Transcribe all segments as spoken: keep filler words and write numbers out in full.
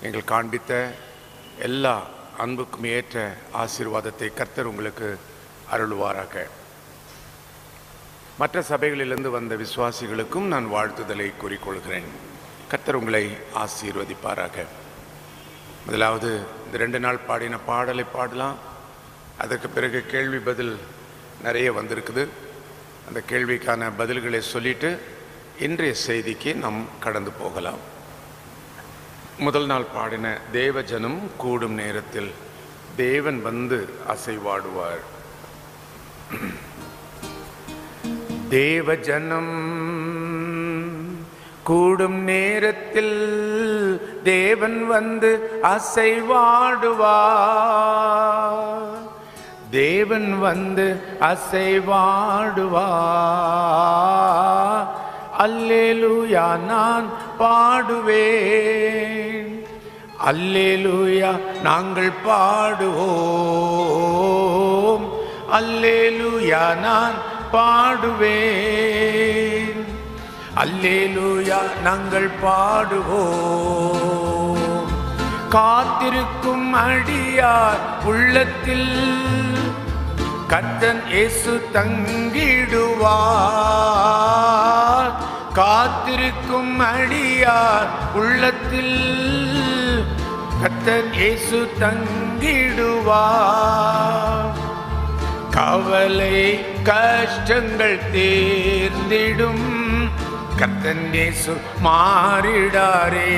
எங்கள் காண்பித்த எல்லா அன்புக்கும் ஏற்ற ஆசீர்வாதத்தை கர்த்தர் உங்களுக்கு அருள்வாராக. மற்ற சபைகளிலிருந்து வந்த விசுவாசிகளுக்கும் நான் வாழ்த்துதலை கூறிக்கொள்கிறேன். கர்த்தர் உங்களை ஆசீர்வதிப்பாராக. முதலாவது இந்த ரெண்டு நாள் பாடின பாடலை பாடலாம். அதற்கு பிறகு கேள்வி பதில் நிறைய வந்திருக்குது. அந்த கேள்விக்கான பதில்களை சொல்லிட்டு இன்றைய செய்திக்கு நாம் கடந்து போகலாம். முதல் நாள் பாடின தேவஜனம் கூடும் நேரத்தில் தேவன் வந்து அசைவாடுவார். தேவஜனம் கூடும் நேரத்தில் தேவன் வந்து அசைவாடுவார். தேவன் வந்து அசைவாடுவார். அல்லேலூயா நான் பாடுவேன். அல்லேலூயா நாங்கள் பாடுவோம். அல்லேலூயா நான் பாடுவேன். அல்லேலூயா நாங்கள் பாடுவோம். காத்திருக்கும் அடியார் உள்ளத்தில் கர்த்தன் இயேசு தங்கிடுவார். காத்திருக்கும் அடியார் உள்ளத்தில் கர்த்தன் இயேசு தங்கிடுவார். கவலை கஷ்டங்கள் தீர்ந்திடும் கர்த்தன் இயேசு மாறிடாரே.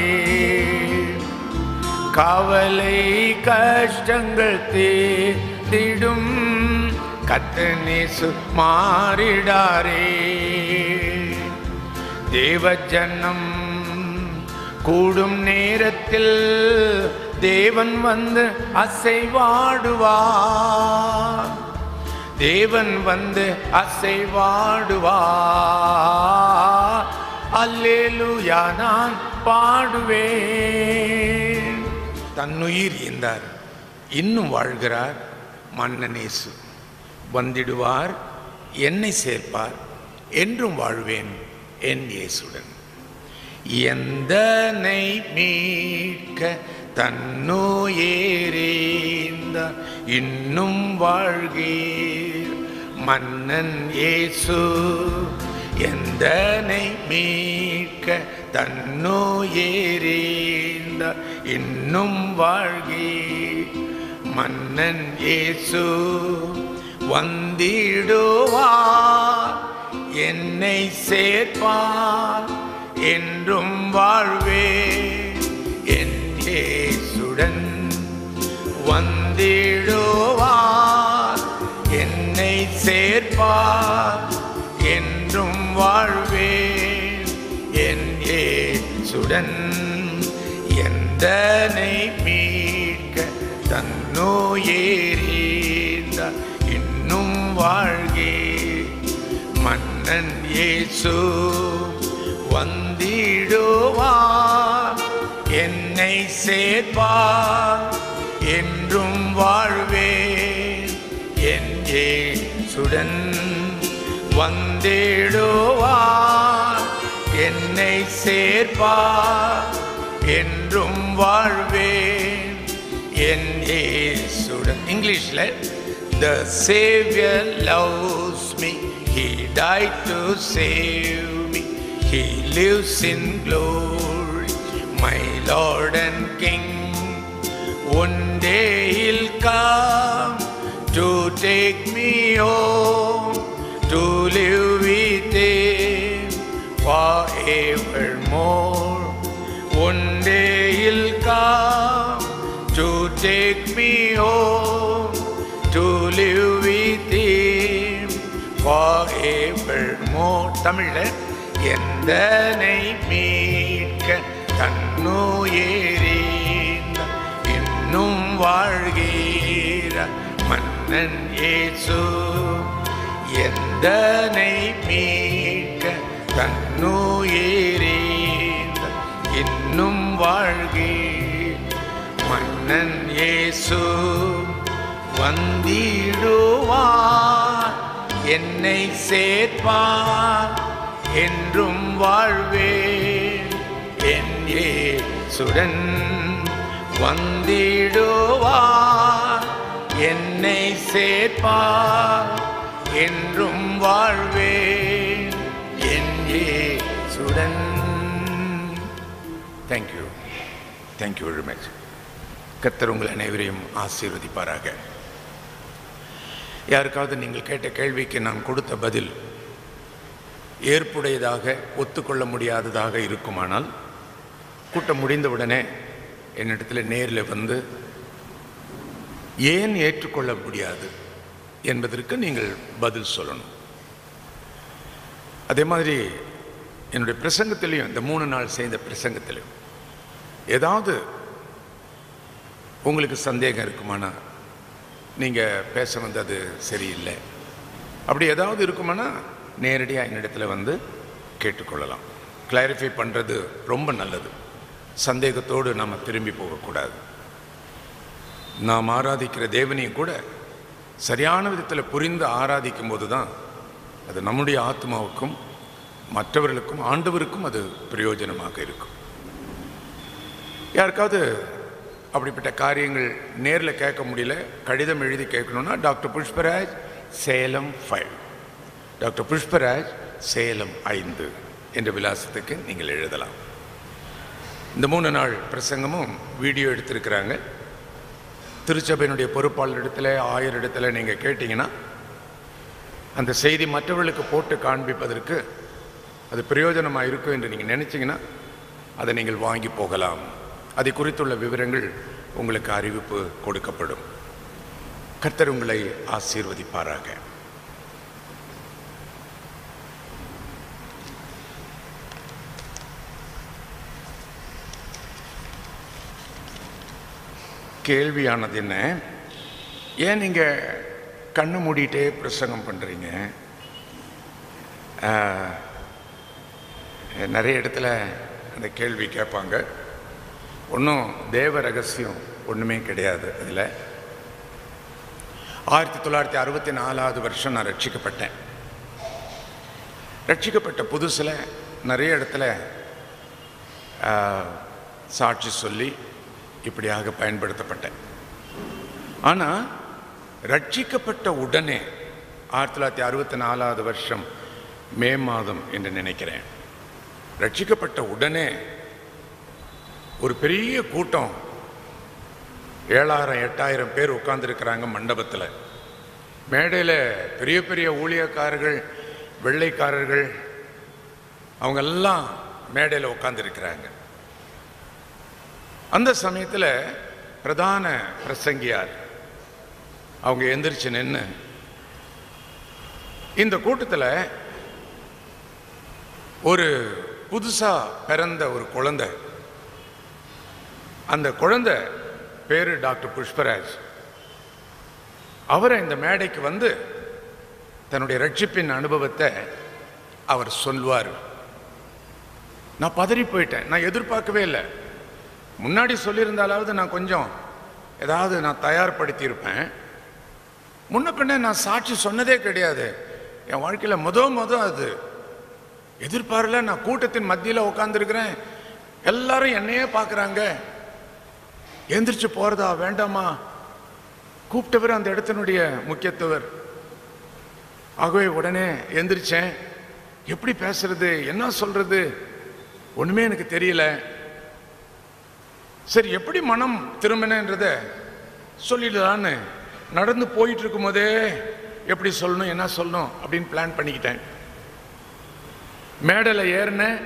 கவலை கஷ்டங்கள் தீர்ந்திடும் கர்த்தன் இயேசு மாறிடாரே. தேவஜனம் கூடும் நேரத்தில் தேவன் வந்து அசைவாடுவார். தேவன் வந்து அசைவாடுவார். அல்லேலூயா நான் பாடுவேன். தன்னுயிர் ஈந்தார், இன்னும் வாழ்கிறார் மன்னன் இயேசு. வந்திடுவார், என்னை சேர்ப்பார், என்றும் வாழ்வேன் என் இயேசுடன். எந்தனை மீட்க தன்னுயிரேந்த இன்னும் வாழ்கீர் மன்னன் இயேசு. எந்தனை மீட்க தன்னுயிரேந்த இன்னும் வாழ்கீர் மன்னன் இயேசு. வந்திடுவார், என்னை சேர்ப்பார், என்றும் வாழ்வேன் என் இயேசுடன். வந்திடுவார், என்னை சேர்ப்பார், என்றும் வாழ்வேன் என் இயேசுடன். எந்தனை மீட்க தன்னுயிரேந்த இன்னும் வாழ்கீர் மன்னன் இயேசு. வந்திடுவார், என்னை சேர்ப்பார், என்றும் வாழ்வேன் என் இயேசுடன். வந்திடுவார், என்னை சேர்ப்பார், என்றும் வாழ்வேன் என் இயேசுடன். இங்கிலீஷ்ல The Savior loves me, He died to save me, He lives in glory, my Lord and King. One day He'll come to take me home, to live with Him forevermore. One day He'll come to take me home, to live with Him forevermore. தமிழ்ல எந்தனை மீட்க தன்னுயிரேந்த இன்னும் வாழ்கிற மன்னன் இயேசு. எந்தனை மீட்க தன்னுயிரேந்த இன்னும் வாழ்கிற மன்னன் இயேசு. வந்திடுவார், என்னை சேர்ப்பார், என்றும் வாழ்வேன் என் இயேசுடன். வந்திடுவார், என்னை சேர்ப்பார், என்றும் வாழ்வேன் என் இயேசுடன். Thank you thank you very much. கர்த்தர் உங்கள் அனைவரையும் ஆசீர்வதிப்பாராக. யாருக்காவது நீங்கள் கேட்ட கேள்விக்கு நான் கொடுத்த பதில் ஏற்புடையதாக ஒத்துக்கொள்ள முடியாததாக இருக்குமானால் கூட்டம் முடிந்தவுடனே என்னிடத்தில் நேரில் வந்து ஏன் ஏற்றுக்கொள்ள முடியாது என்பதற்கு நீங்கள் பதில் சொல்லணும். அதே மாதிரி என்னுடைய பிரசங்கத்திலையும், இந்த மூணு நாள் செய்த பிரசங்கத்திலையும் ஏதாவது உங்களுக்கு சந்தேகம் இருக்குமானா, நீங்கள் பேச வந்து அது சரியில்லை அப்படி ஏதாவது இருக்குமானா நேரடியாக என்னிடத்தில் வந்து கேட்டுக்கொள்ளலாம். கிளாரிஃபை பண்ணுறது ரொம்ப நல்லது. சந்தேகத்தோடு நாம் திரும்பி போகக்கூடாது. நாம் ஆராதிக்கிற தேவனையும் கூட சரியான விதத்தில் புரிந்து ஆராதிக்கும் போது தான் அது நம்முடைய ஆத்மாவுக்கும் மற்றவர்களுக்கும் ஆண்டவருக்கும் அது பிரயோஜனமாக இருக்கும். யாருக்காவது அப்படிப்பட்ட காரியங்கள் நேரில் கேட்க முடியல, கடிதம் எழுதி கேட்கணும்னா doctor Pushparaj, Salem five, doctor Pushparaj, Salem ஐந்து என்ற விலாசத்துக்கு நீங்கள் எழுதலாம். இந்த மூணு நாள் பிரசங்கமும் வீடியோ எடுத்திருக்கிறாங்க. திருச்சபையினுடைய பொறுப்பாளர் இடத்துல, ஆயர் இடத்துல நீங்கள் கேட்டிங்கன்னா அந்த செய்தி மற்றவர்களுக்கு போட்டு காண்பிப்பதற்கு அது பிரயோஜனமாக இருக்கும் என்று நீங்கள் நினச்சிங்கன்னா அதை நீங்கள் வாங்கி போகலாம். அதை குறித்துள்ள விவரங்கள் உங்களுக்கு அறிவிப்பு கொடுக்கப்படும். கர்த்தர் உங்களை ஆசீர்வதிப்பாராக. கேள்வியானது என்ன, ஏன் நீங்கள் கண்ணு மூடிட்டே பிரசங்கம் பண்ணுறீங்க? நிறைய இடத்துல அந்த கேள்வி கேட்பாங்க. ஒன்றும் தேவ ரகசியம் ஒன்றுமே கிடையாது. அதில் ஆயிரத்தி தொள்ளாயிரத்தி அறுபத்தி நாலாவது வருஷம் நான் ரட்சிக்கப்பட்டேன். ரட்சிக்கப்பட்ட புதுசில் நிறைய இடத்துல சாட்சி சொல்லி இப்படியாக பயன்படுத்தப்பட்டேன். ஆனால் ரட்சிக்கப்பட்ட உடனே ஆயிரத்தி தொள்ளாயிரத்தி அறுபத்தி நாலாவது வருஷம் மே மாதம் என்று நினைக்கிறேன், ரட்சிக்கப்பட்ட உடனே ஒரு பெரிய கூட்டம், ஏழாயிரம் எட்டாயிரம் பேர் உட்கார்ந்துருக்கிறாங்க மண்டபத்தில். மேடையில் பெரிய பெரிய ஊழியக்காரர்கள், வெள்ளைக்காரர்கள், அவங்கெல்லாம் மேடையில் உட்கார்ந்துருக்கிறாங்க. அந்த சமயத்தில் பிரதான பிரசங்கியார் அவங்க எந்திரிச்சு நின்று இந்த கூட்டத்தில் ஒரு புதுசாக பிறந்த ஒரு குழந்தை, அந்த குழந்தை பேரு டாக்டர் புஷ்பராஜ், அவரை இந்த மேடைக்கு வந்து தன்னுடைய ரட்சிப்பின் அனுபவத்தை அவர் சொல்வார். நான் பதறி போயிட்டேன். நான் எதிர்பார்க்கவே இல்லை. முன்னாடி சொல்லியிருந்தாலாவது நான் கொஞ்சம் ஏதாவது நான் தயார்படுத்தியிருப்பேன். முன்ன பின்ன நான் சாட்சி சொன்னதே கிடையாது. என் வாழ்க்கையில் முத முத அது எதிர்பார்க்கல. நான் கூட்டத்தின் மத்தியில் உட்காந்துருக்கிறேன், எல்லாரும் என்னையே பார்க்குறாங்க. எந்திரிச்சு போகிறதா வேண்டாமா? கூப்பிட்டவர் அந்த இடத்தினுடைய முக்கியத்துவர். ஆகவே உடனே எந்திரிச்சேன். எப்படி பேசுறது, என்ன சொல்றது, ஒன்றுமே எனக்கு தெரியல. சரி, எப்படி மனம் திரும்பினன்றதை சொல்லிடலான்னு நடந்து போயிட்டு இருக்கும் போதே எப்படி சொல்லணும், என்ன சொல்லணும் அப்படின்னு பிளான் பண்ணிக்கிட்டேன். மேடையில் ஏறினேன்.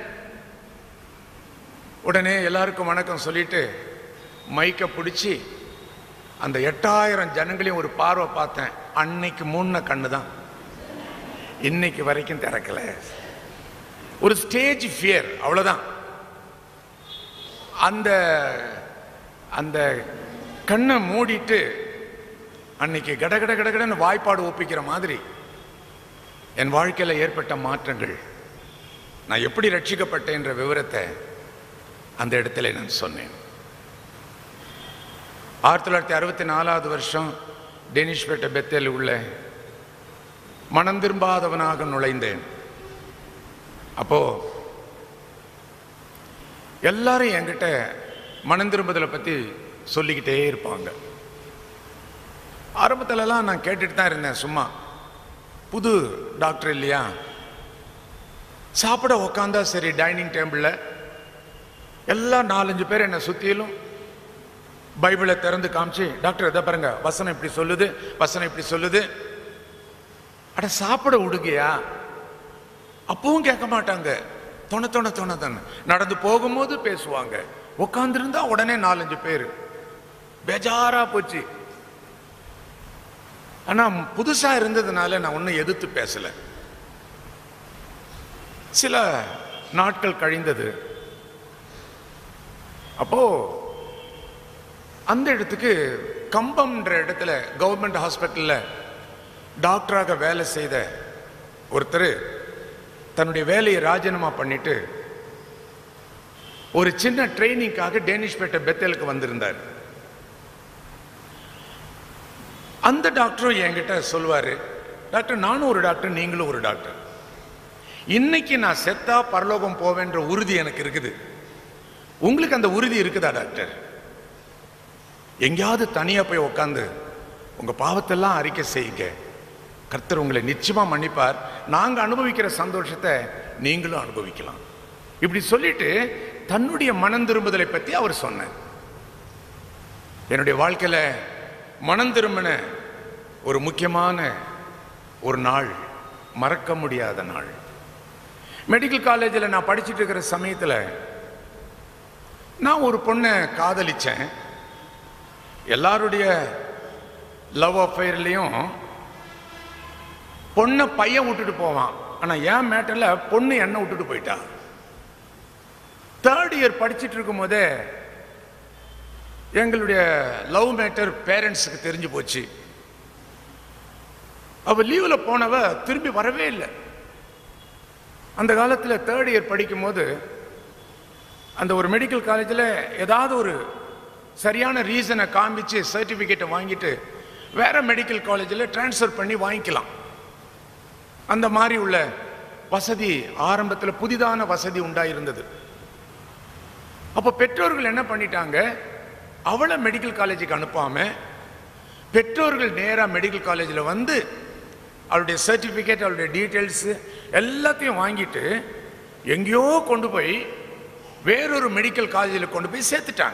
உடனே எல்லாருக்கும் வணக்கம் சொல்லிட்டு மைக்கை பிடிச்சி அந்த எட்டாயிரம் ஜனங்களையும் ஒரு பார்வை பார்த்தேன். அன்னைக்கு மூணு கண்ணு தான், இன்னைக்கு வரைக்கும் திறக்கல. ஒரு ஸ்டேஜ் ஃபியர், அவ்வளோதான். அந்த அந்த கண்ணை மூடிட்டு அன்னைக்கு கடகட கடகடன்னு வாய்ப்பாடு ஒப்பிக்கிற மாதிரி என் வாழ்க்கையில் ஏற்பட்ட மாற்றங்கள், நான் எப்படி ரட்சிக்கப்பட்டேன் என்ற விவரத்தை அந்த இடத்துல நான் சொன்னேன். ஆயிரத்தி தொள்ளாயிரத்தி அறுபத்தி நாலாவது வருஷம் டெனிஷ்பேட்டை பெத்தேல் உள்ள மனம் திரும்பாதவனாக நுழைந்தேன். அப்போ எல்லாரும் என்கிட்ட மனம் திரும்புதலை பற்றி சொல்லிக்கிட்டே இருப்பாங்க. ஆரம்பத்திலலாம் நான் கேட்டுட்டு தான் இருந்தேன், சும்மா புது டாக்டர் இல்லையா, சாப்பிட உக்காந்தா சரி டைனிங் டேபிளில் எல்லாம் நாலஞ்சு பேர் என்னை சுற்றிலும் பைபிளை திறந்து காமிச்சு, டாக்டர் எதை பாருங்க வசனம் இப்படி சொல்லுது, வசனம் இப்படி சொல்லுது. அட சாப்பிட விடுகையா? அப்பவும் கேட்க மாட்டாங்க. தொண தொண தொண தொண நடந்து போகும்போது பேசுவாங்க. உட்காந்துருந்தா உடனே நாலஞ்சு பேர். பேஜாரா போச்சு. ஆனா புதுசா இருந்ததுனால நான் ஒன்னும் எதிர்த்து பேசல. சில நாட்கள் கழிந்தது. அப்போ அந்த இடத்துக்கு கம்பம்ன்ற இடத்துல கவர்மெண்ட் ஹாஸ்பிட்டல்ல டாக்டராக வேலை செய்த ஒருத்தர் தன்னுடைய வேலையை ராஜினாமா பண்ணிட்டு ஒரு சின்ன ட்ரைனிங்காக டேனிஷ்பேட்டை பெத்தேலுக்கு வந்திருந்தார். அந்த டாக்டரும் என்கிட்ட சொல்லுவாரு, டாக்டர் நானும் ஒரு டாக்டர், நீங்களும் ஒரு டாக்டர், இன்னைக்கு நான் செத்தா பரலோகம் போவேன்ற உறுதி எனக்கு இருக்குது, உங்களுக்கு அந்த உறுதி இருக்குதா டாக்டர்? எங்கேயாவது தனியா போய் உட்காந்து உங்க பாவத்தெல்லாம் அறிக்கை செய்யுங்க, கர்த்தர் உங்களை நிச்சயமா மன்னிப்பார், நாங்க அனுபவிக்கிற சந்தோஷத்தை நீங்களும் அனுபவிக்கலாம். இப்படி சொல்லிட்டு தன்னுடைய மனம் திரும்புதலை பத்தி அவர் சொன்னார். என்னுடைய வாழ்க்கையில மனம் திரும்பின ஒரு முக்கியமான ஒரு நாள், மறக்க முடியாத நாள். மெடிக்கல் காலேஜில் நான் படிச்சுட்டு இருக்கிற சமயத்தில் நான் ஒரு பொண்ணை காதலிச்சேன். எல்லாருடைய லவ் அஃபேர்லையும் பொண்ணை பையன் விட்டுட்டு போவான், ஆனால் என் மேட்டரில் பொண்ணு என்ன விட்டுட்டு போயிட்டா. தேர்ட் இயர் படிச்சுட்டு இருக்கும் போதே எங்களுடைய லவ் மேட்டர் பேரண்ட்ஸுக்கு தெரிஞ்சு போச்சு. அவ லீவில் போனவ திரும்பி வரவே இல்லை. அந்த காலத்தில் தேர்ட் இயர் படிக்கும் போது அந்த ஒரு மெடிக்கல் காலேஜில் ஏதாவது ஒரு சரியான ரீசனை காமிச்சு சர்டிஃபிகேட்டை வாங்கிட்டு வேற மெடிக்கல் காலேஜில் டிரான்ஸ்ஃபர் பண்ணி வாங்கிக்கலாம். அந்த மாதிரி உள்ள வசதி ஆரம்பத்தில் புதிதான வசதி உண்டாயிருந்தது. அப்போ பெற்றோர்கள் என்ன பண்ணிட்டாங்க, அவளை மெடிக்கல் காலேஜுக்கு அனுப்பாம பெற்றோர்கள் நேராக மெடிக்கல் காலேஜில் வந்து அவளுடைய சர்டிஃபிகேட், அவளுடைய டீட்டெயில்ஸ் எல்லாத்தையும் வாங்கிட்டு எங்கேயோ கொண்டு போய் வேறொரு மெடிக்கல் காலேஜில் கொண்டு போய் சேர்த்துட்டாங்க.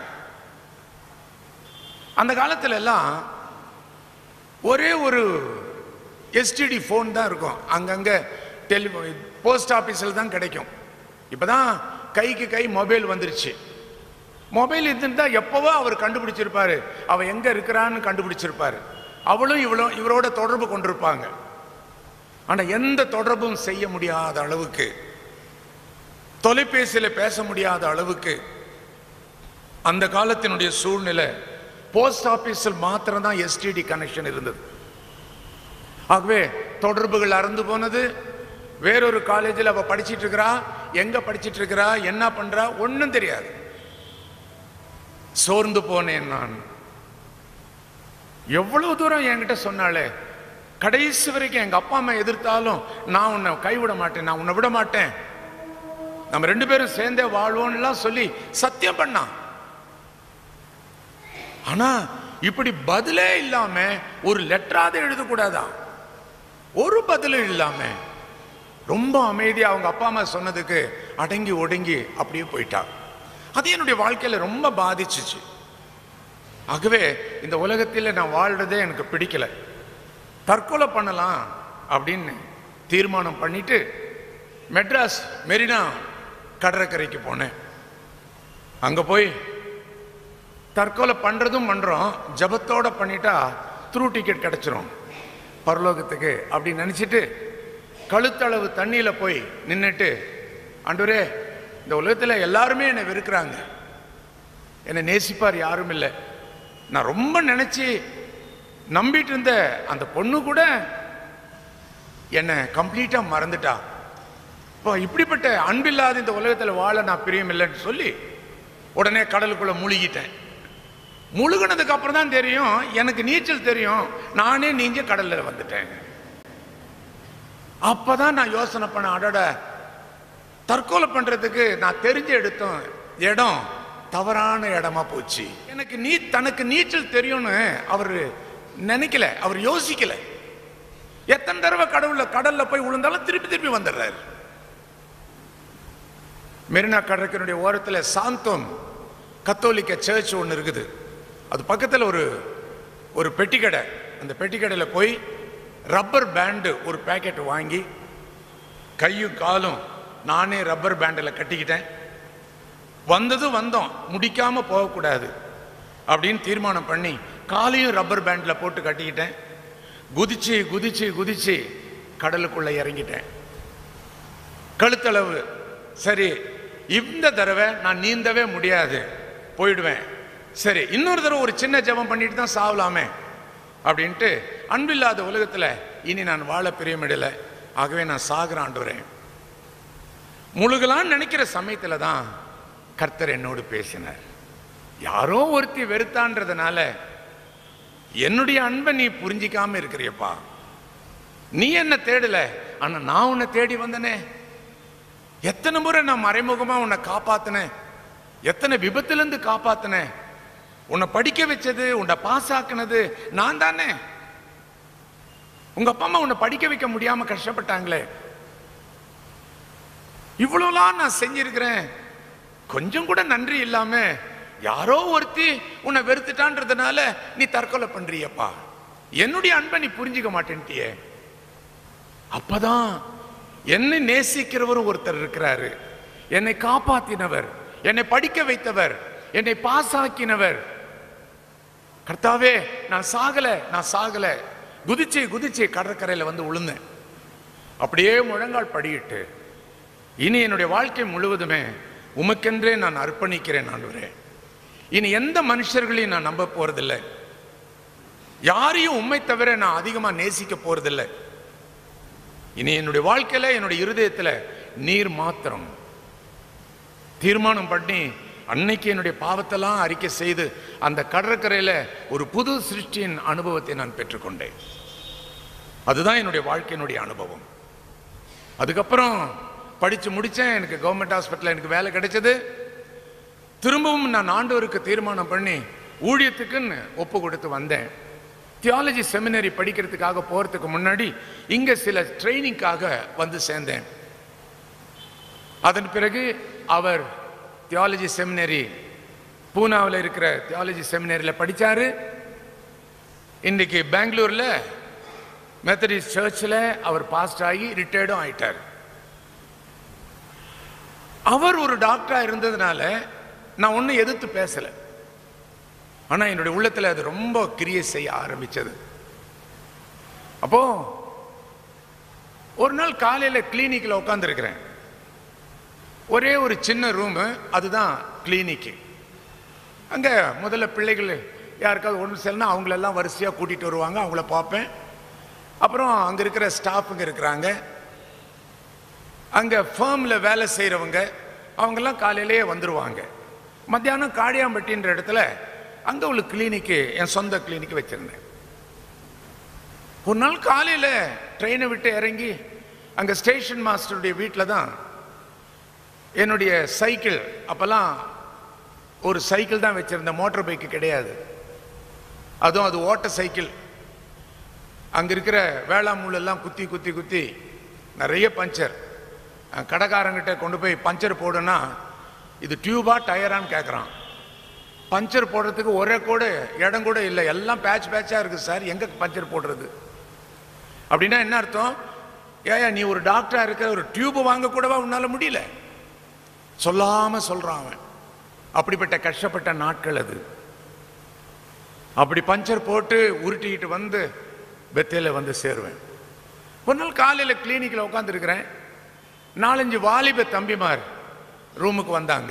அந்த காலத்துல எல்லாம் ஒரே ஒரு எஸ்டிடி ஃபோன் தான் இருக்கும், அங்கங்க டெலி போஸ்ட் ஆஃபீஸில் தான் கிடைக்கும். இப்போதான் கைக்கு கை மொபைல் வந்துருச்சு. மொபைல் இருந்துட்டா எப்பவோ அவர் கண்டுபிடிச்சிருப்பாரு, அவ எங்க இருக்கிறான்னு கண்டுபிடிச்சிருப்பாரு. அவளும் இவளும் இவரோட தொடர்பு கொண்டிருப்பாங்க. ஆனா எந்த தொடர்பும் செய்ய முடியாத அளவுக்கு, தொலைபேசியில் பேச முடியாத அளவுக்கு அந்த காலத்தினுடைய சூழ்நிலை. போஸ்ட் ஆபீஸில் மாத்திரம் தான் எஸ்டிடி கனெக்ஷன் இருந்தது. ஆகவே தொடர்புகள் அறந்து போனது. வேறொரு காலேஜில் அவ படிச்சிட்டு இருக்கிறா, எங்க படிச்சிட்டு இருக்கிறா, என்ன பண்றா ஒன்னும் தெரியாது. சோர்ந்து போனேன் நான். எவ்வளவு தூரம் என்கிட்ட சொன்னாலே, கடைசி வரைக்கும் எங்க அப்பா அம்மா எதிர்த்தாலும் நான் உன்னை கைவிட மாட்டேன், நான் உன்னை விட மாட்டேன், நம்ம ரெண்டு பேரும் சேர்ந்தே வாழ்வோம்லாம் சொல்லி சத்தியம் பண்ணான். ஆனா இப்படி பதிலே இல்லாம ஒரு லெட்டராவது எழுதக்கூடாதா, ஒரு பதிலும் இல்லாம ரொம்ப அமைதியா அவங்க அப்பா அம்மா சொன்னதுக்கு அடங்கி ஒடுங்கி அப்படியே போயிட்டா. அது என்னுடைய வாழ்க்கையில ரொம்ப பாதிச்சிச்சு. ஆகவே இந்த உலகத்தில் நான் வாழ்றதே எனக்கு பிடிக்கல, தற்கொலை பண்ணலாம் அப்படின்னு தீர்மானம் பண்ணிட்டு மெட்ராஸ் மெரினா கடற்கரைக்கு போனேன். அங்க போய் தற்கொலை பண்றதும் பண்றோம், ஜபத்தோட பண்ணிட்டா த்ரூ டிக்கெட் கிடைச்சிரும் பரலோகத்துக்கு அப்படின்னு நினைச்சிட்டு கழுத்தளவு தண்ணியில போய் நின்றுட்டு, ஆண்டவரே இந்த உலகத்தில் எல்லாருமே என்னை வெறுக்கிறாங்க, என்னை நேசிப்பார் யாரும் இல்லை, நான் ரொம்ப நினைச்சு நம்பிட்டு இருந்த அந்த பொண்ணு கூட என்னை கம்ப்ளீட்டா மறந்துட்டா, இப்போ இப்படிப்பட்ட அன்பில்லாத இந்த உலகத்தில் வாழ நான் பிரியம் இல்லைன்னு சொல்லி உடனே கடலுக்குள்ள முழுகிட்டேன். முழுகினதுக்கு அப்புறம் தான் தெரியும் எனக்கு நீச்சல் தெரியும், நானே நீஞ்ச கடல்ல வந்துட்டேன். அப்பதான் நான் யோசனை பண்ண, அடட தற்கொலை பண்றதுக்கு நான் தெரிஞ்சு எடுத்தோம் இடம் தவறான இடமா போச்சு. எனக்கு நீ தனக்கு நீச்சல் தெரியும்னு அவர் நினைக்கல, அவர் யோசிக்கல. எத்தனை தடவை கடவுள கடல்ல போய் விழுந்தாலும் திருப்பி திருப்பி வந்துடுறாரு. மெரினா கடற்கரையுடைய ஓரத்தில் சாந்தோம் கத்தோலிக்க சர்ச் ஒன்று இருக்குது. அது பக்கத்தில் ஒரு ஒரு பெட்டி கடை. அந்த பெட்டி கடையில் போய் ரப்பர் பேண்டு ஒரு பேக்கெட் வாங்கி கையும் காலும் நானே ரப்பர் பேண்டில் கட்டிக்கிட்டேன். வந்ததும் வந்தோம், முடிக்காம போகக்கூடாது அப்படின்னு தீர்மானம் பண்ணி காலையும் ரப்பர் பேண்டில் போட்டு கட்டிக்கிட்டேன். குதிச்சு குதிச்சு குதிச்சு கடலுக்குள்ள இறங்கிட்டேன். கழுத்தளவு. சரி, இந்த தடவை நான் நீந்தவே முடியாது, போயிடுவேன். சரி, இன்னொரு தடவை ஒரு சின்ன ஜெபம் பண்ணிட்டு தான் சாவலாமே அப்படின்ட்டு, அன்பில்லாத உலகத்தில் இனி நான் வாழ பிரியமிடலை, ஆகவே நான் சாகிற ஆண்டவரேன் முழுகலான்னு நினைக்கிற சமயத்தில் தான் கர்த்தர் என்னோடு பேசினார். யாரோ ஒருத்தி வெறுத்தான்றதுனால என்னுடைய அன்பை நீ புரிஞ்சிக்காம இருக்கிறியப்பா. நீ என்ன தேடல, ஆனா நான் உன்னை தேடி வந்தனே. எத்தனை முறை நான் மறைமுகமா உன்னை காப்பாத்தினேன், எத்தனை விபத்திலிருந்து காப்பாத்தினேன். உன்னை படிக்க வச்சது, உன்னை பாஸ் ஆக்குனது நான் தானே. உங்க அப்பா அம்மா உன்னை படிக்க வைக்க முடியாம கஷ்டப்பட்டாங்களே, இவ்வளவுலாம் நான் செஞ்சிருக்கிறேன். கொஞ்சம் கூட நன்றி இல்லாம யாரோ ஒருத்தி உன்னை வெறுத்துட்டான்றதுனால நீ தற்கொலை பண்றியப்பா. என்னுடைய அன்பை நீ புரிஞ்சிக்க மாட்டேன்ட்டியே. அப்பதான் என்னை நேசிக்கிறவரும் ஒருத்தர் இருக்கிறாரு, என்னை காப்பாத்தினவர், என்னை படிக்க வைத்தவர், என்னை பாஸ் ஆக்கினவர். கர்த்தாவே நான் சாகல, நான் சாகல. குதிச்சு குதிச்சு கடற்கரையில வந்து விழுந்தேன். அப்படியே முழங்கால் படியிட்டு, இனி என்னுடைய வாழ்க்கை முழுவதுமே உமக்கென்றே நான் அர்ப்பணிக்கிறேன் ஆண்டவரே. இனி எந்த மனுஷர்களையும் நான் நம்ப போறதில்லை, யாரையும் உண்மை தவிர நான் அதிகமா நேசிக்க போறதில்லை. இனி என்னுடைய வாழ்க்கையில என்னுடைய இருதயத்துல நீர் மாத்திரம். தீர்மானம் பண்ணி அன்னைக்கு என்னுடைய பாவத்தெல்லாம் அறிக்கை செய்து அந்த கடற்கரையில ஒரு புது சிருஷ்டியின் அனுபவத்தை நான் பெற்றுக்கொண்டேன். அதுதான் என்னுடைய வாழ்க்கையினுடைய அனுபவம். அதுக்கப்புறம் படிச்சு முடிச்சேன். எனக்கு கவர்மெண்ட் ஹாஸ்பிட்டல் எனக்கு வேலை கிடைச்சது. திரும்பவும் நான் ஆண்டவருக்கு தீர்மானம் பண்ணி ஊழியத்துக்குன்னு ஒப்பு கொடுத்து வந்தேன். தியாலஜி செமினரி படிக்கிறதுக்காக போறதுக்கு முன்னாடி இங்க சில ட்ரைனிங்காக வந்து சேர்ந்தேன். அதன் பிறகு அவர் தியாலஜி செமினரி பூனாவில் இருக்கிற தியாலஜி செமினரியில் படிச்சாரு. இன்னைக்கு பெங்களூர்ல மெத்தடிஸ்ட் சர்ச்சில் அவர் பாஸ்ட் ஆகி ரிட்டையர்டும் ஆயிட்டார். அவர் ஒரு டாக்டரா இருந்ததுனால நான் ஒன்னும் எதிர்த்து பேசல. ஆனா என்னுடைய உள்ளத்துல அது ரொம்ப கிரியை செய்ய ஆரம்பிச்சது. அப்போ ஒரு நாள் காலையில கிளினிக்ல உட்கார்ந்து இருக்கிறேன். ஒரே ஒரு சின்ன ரூமு, அதுதான் கிளினிக்கு. அங்க முதல்ல பிள்ளைகள் யாருக்காவது ஒன்று செல்னா அவங்களெல்லாம் வரிசையா கூட்டிட்டு வருவாங்க, அவங்கள பார்ப்பேன். அப்புறம் அங்க இருக்கிற ஸ்டாஃபுங்க இருக்கிறாங்க, அங்க ஃபார்ம்ல வேலை செய்யறவங்க, அவங்கெல்லாம் காலையிலேயே வந்துருவாங்க. மத்தியானம் காடியாம்பட்டின்ற இடத்துல அங்க உள்ள கிளினிக்கு, என் சொந்த கிளினிக் வச்சிருந்தேன். ஒரு நாள் காலையில ட்ரெயினை விட்டு இறங்கி அங்க ஸ்டேஷன் மாஸ்டருடைய வீட்டில் தான் என்னுடைய சைக்கிள், அப்பெல்லாம் ஒரு சைக்கிள் தான் வச்சிருந்தேன், மோட்டார் பைக்கு கிடையாது. அதுவும் அது ஓட்ட சைக்கிள். அங்க இருக்கிற வேளாமூலெல்லாம் குத்தி குத்தி குத்தி நிறைய பஞ்சர். கடைக்காரங்கிட்ட கொண்டு போய் பஞ்சர் போடுனா இது டியூபா டயரான்னு கேட்குறான். பஞ்சர் போடுறதுக்கு ஒரே கூட இடம் கூட இல்லை, எல்லாம் பேட்ச் பேட்சா இருக்கு சார், எங்க பஞ்சர் போடுறது அப்படின்னா என்ன அர்த்தம்? ஏயா நீ ஒரு டாக்டரா இருக்க, ஒரு டியூப் வாங்க கூடவா உன்னால முடியல? சொல்லாம சொல்றான் அவன். அப்படிப்பட்ட கஷ்டப்பட்ட நாட்கள் அது. அப்படி பஞ்சர் போட்டு உருட்டிக்கிட்டு வந்து பெத்தையில வந்து சேருவேன். ஒரு நாள் காலையில கிளினிக்ல உட்கார்ந்து இருக்கிறேன். நாலஞ்சு வாலிப தம்பிமார் ரூமுக்கு வந்தாங்க.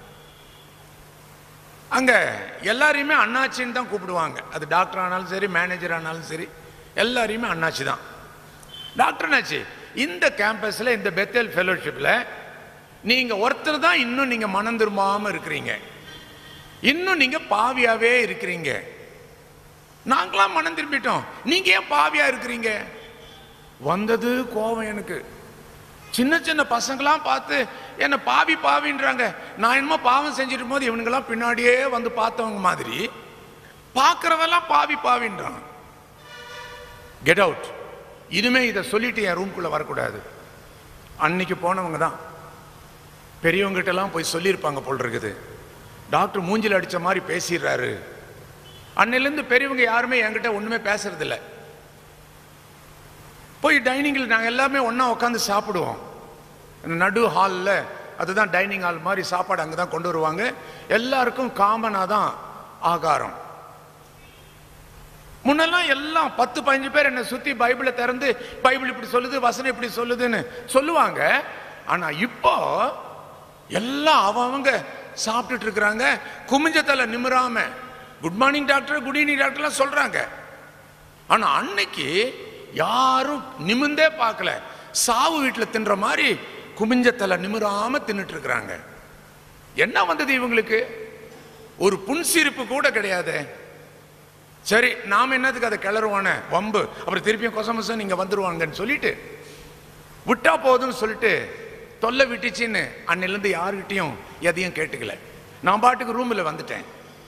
அங்க எல்லாரையுமே அண்ணாச்சின்னு தான் கூப்பிடுவாங்க. அது டாக்டர் ஆனாலும் சரி, மேனேஜர் ஆனாலும் சரி, எல்லாரையுமே அண்ணாச்சி தான். டாக்டர் அண்ணாச்சி, இந்த கேம்பஸ்ல இந்த பெத்தேல் ஃபெலோஷிப்ல நீங்க ஒருத்தர் தான் இன்னும் நீங்க மனம் திரும்பாம இருக்கிறீங்க, இன்னும் நீங்க பாவியாவே இருக்கிறீங்க. நாங்களாம் மனம் திரும்பிட்டோம், நீங்க ஏன் பாவியா இருக்கிறீங்க? வந்தது கோபம் எனக்கு. சின்ன சின்ன பசங்களாம் பார்த்து என்ன பாவி பாவின்றாங்க. நான் என்னமோ பாவம் செஞ்சிட்டு போது இவனுங்கெல்லாம் பின்னாடியே வந்து பார்த்தவங்க மாதிரி பார்க்கறவெல்லாம் பாவி பாவின்றான். Get out. இனிமே இதை சொல்லிட்டு என் ரூம்குள்ள வரக்கூடாது. அன்னைக்கு போனவங்க தான் பெரியவங்கிட்ட எல்லாம் போய் சொல்லியிருப்பாங்க போல் இருக்குது. டாக்டர் மூஞ்சில் அடிச்ச மாதிரி பேசிடுறாரு. அன்னிலிருந்து பெரியவங்க யாருமே என்கிட்ட ஒண்ணுமே பேசுறதில்லை. போய் டைனிங்கில் நாங்கள் எல்லாமே ஒன்றா உட்காந்து சாப்பிடுவோம். நடு ஹாலில், அதுதான் டைனிங் ஹால் மாதிரி, சாப்பாடு அங்கே தான் கொண்டு வருவாங்க. எல்லாருக்கும் காமனாக தான் ஆகாரம். முன்னெல்லாம் எல்லாம் பத்து பதினஞ்சு பேர் என்னை சுற்றி பைபிளை திறந்து பைபிள் இப்படி சொல்லுது, வசனம் இப்படி சொல்லுதுன்னு சொல்லுவாங்க. ஆனால் இப்போ எல்லாம் அவங்க சாப்பிட்டுட்டு இருக்கிறாங்க. குமிஞ்சத்தில் நிமிராம good morning doctor, good evening டாக்டர்லாம் சொல்றாங்க. ஆனால் அன்னைக்கு யாரும் நிமிந்தே பார்க்கல. சாவு வீட்டில் தின்ற மாதிரி குமிஞ்சத்தில் நிமிராம தின்னுட்டு இருக்கிறாங்க. என்ன வந்தது இவங்களுக்கு? ஒரு புன்சிரிப்பு கூட கிடையாது. சரி, நாம என்னதுக்கு அதை கிளறுவான வம்பு, அப்புறம் திருப்பியும் கொசமசம் நீங்க வந்துருவாங்கன்னு சொல்லிட்டு விட்டா போதும்னு சொல்லிட்டு தொல்லை விட்டுச்சின்னு அன்னிலிருந்து யாருக்கிட்டையும் எதையும் கேட்டுக்கல. நான் பாட்டுக்கு ரூமில் வந்துட்டேன்.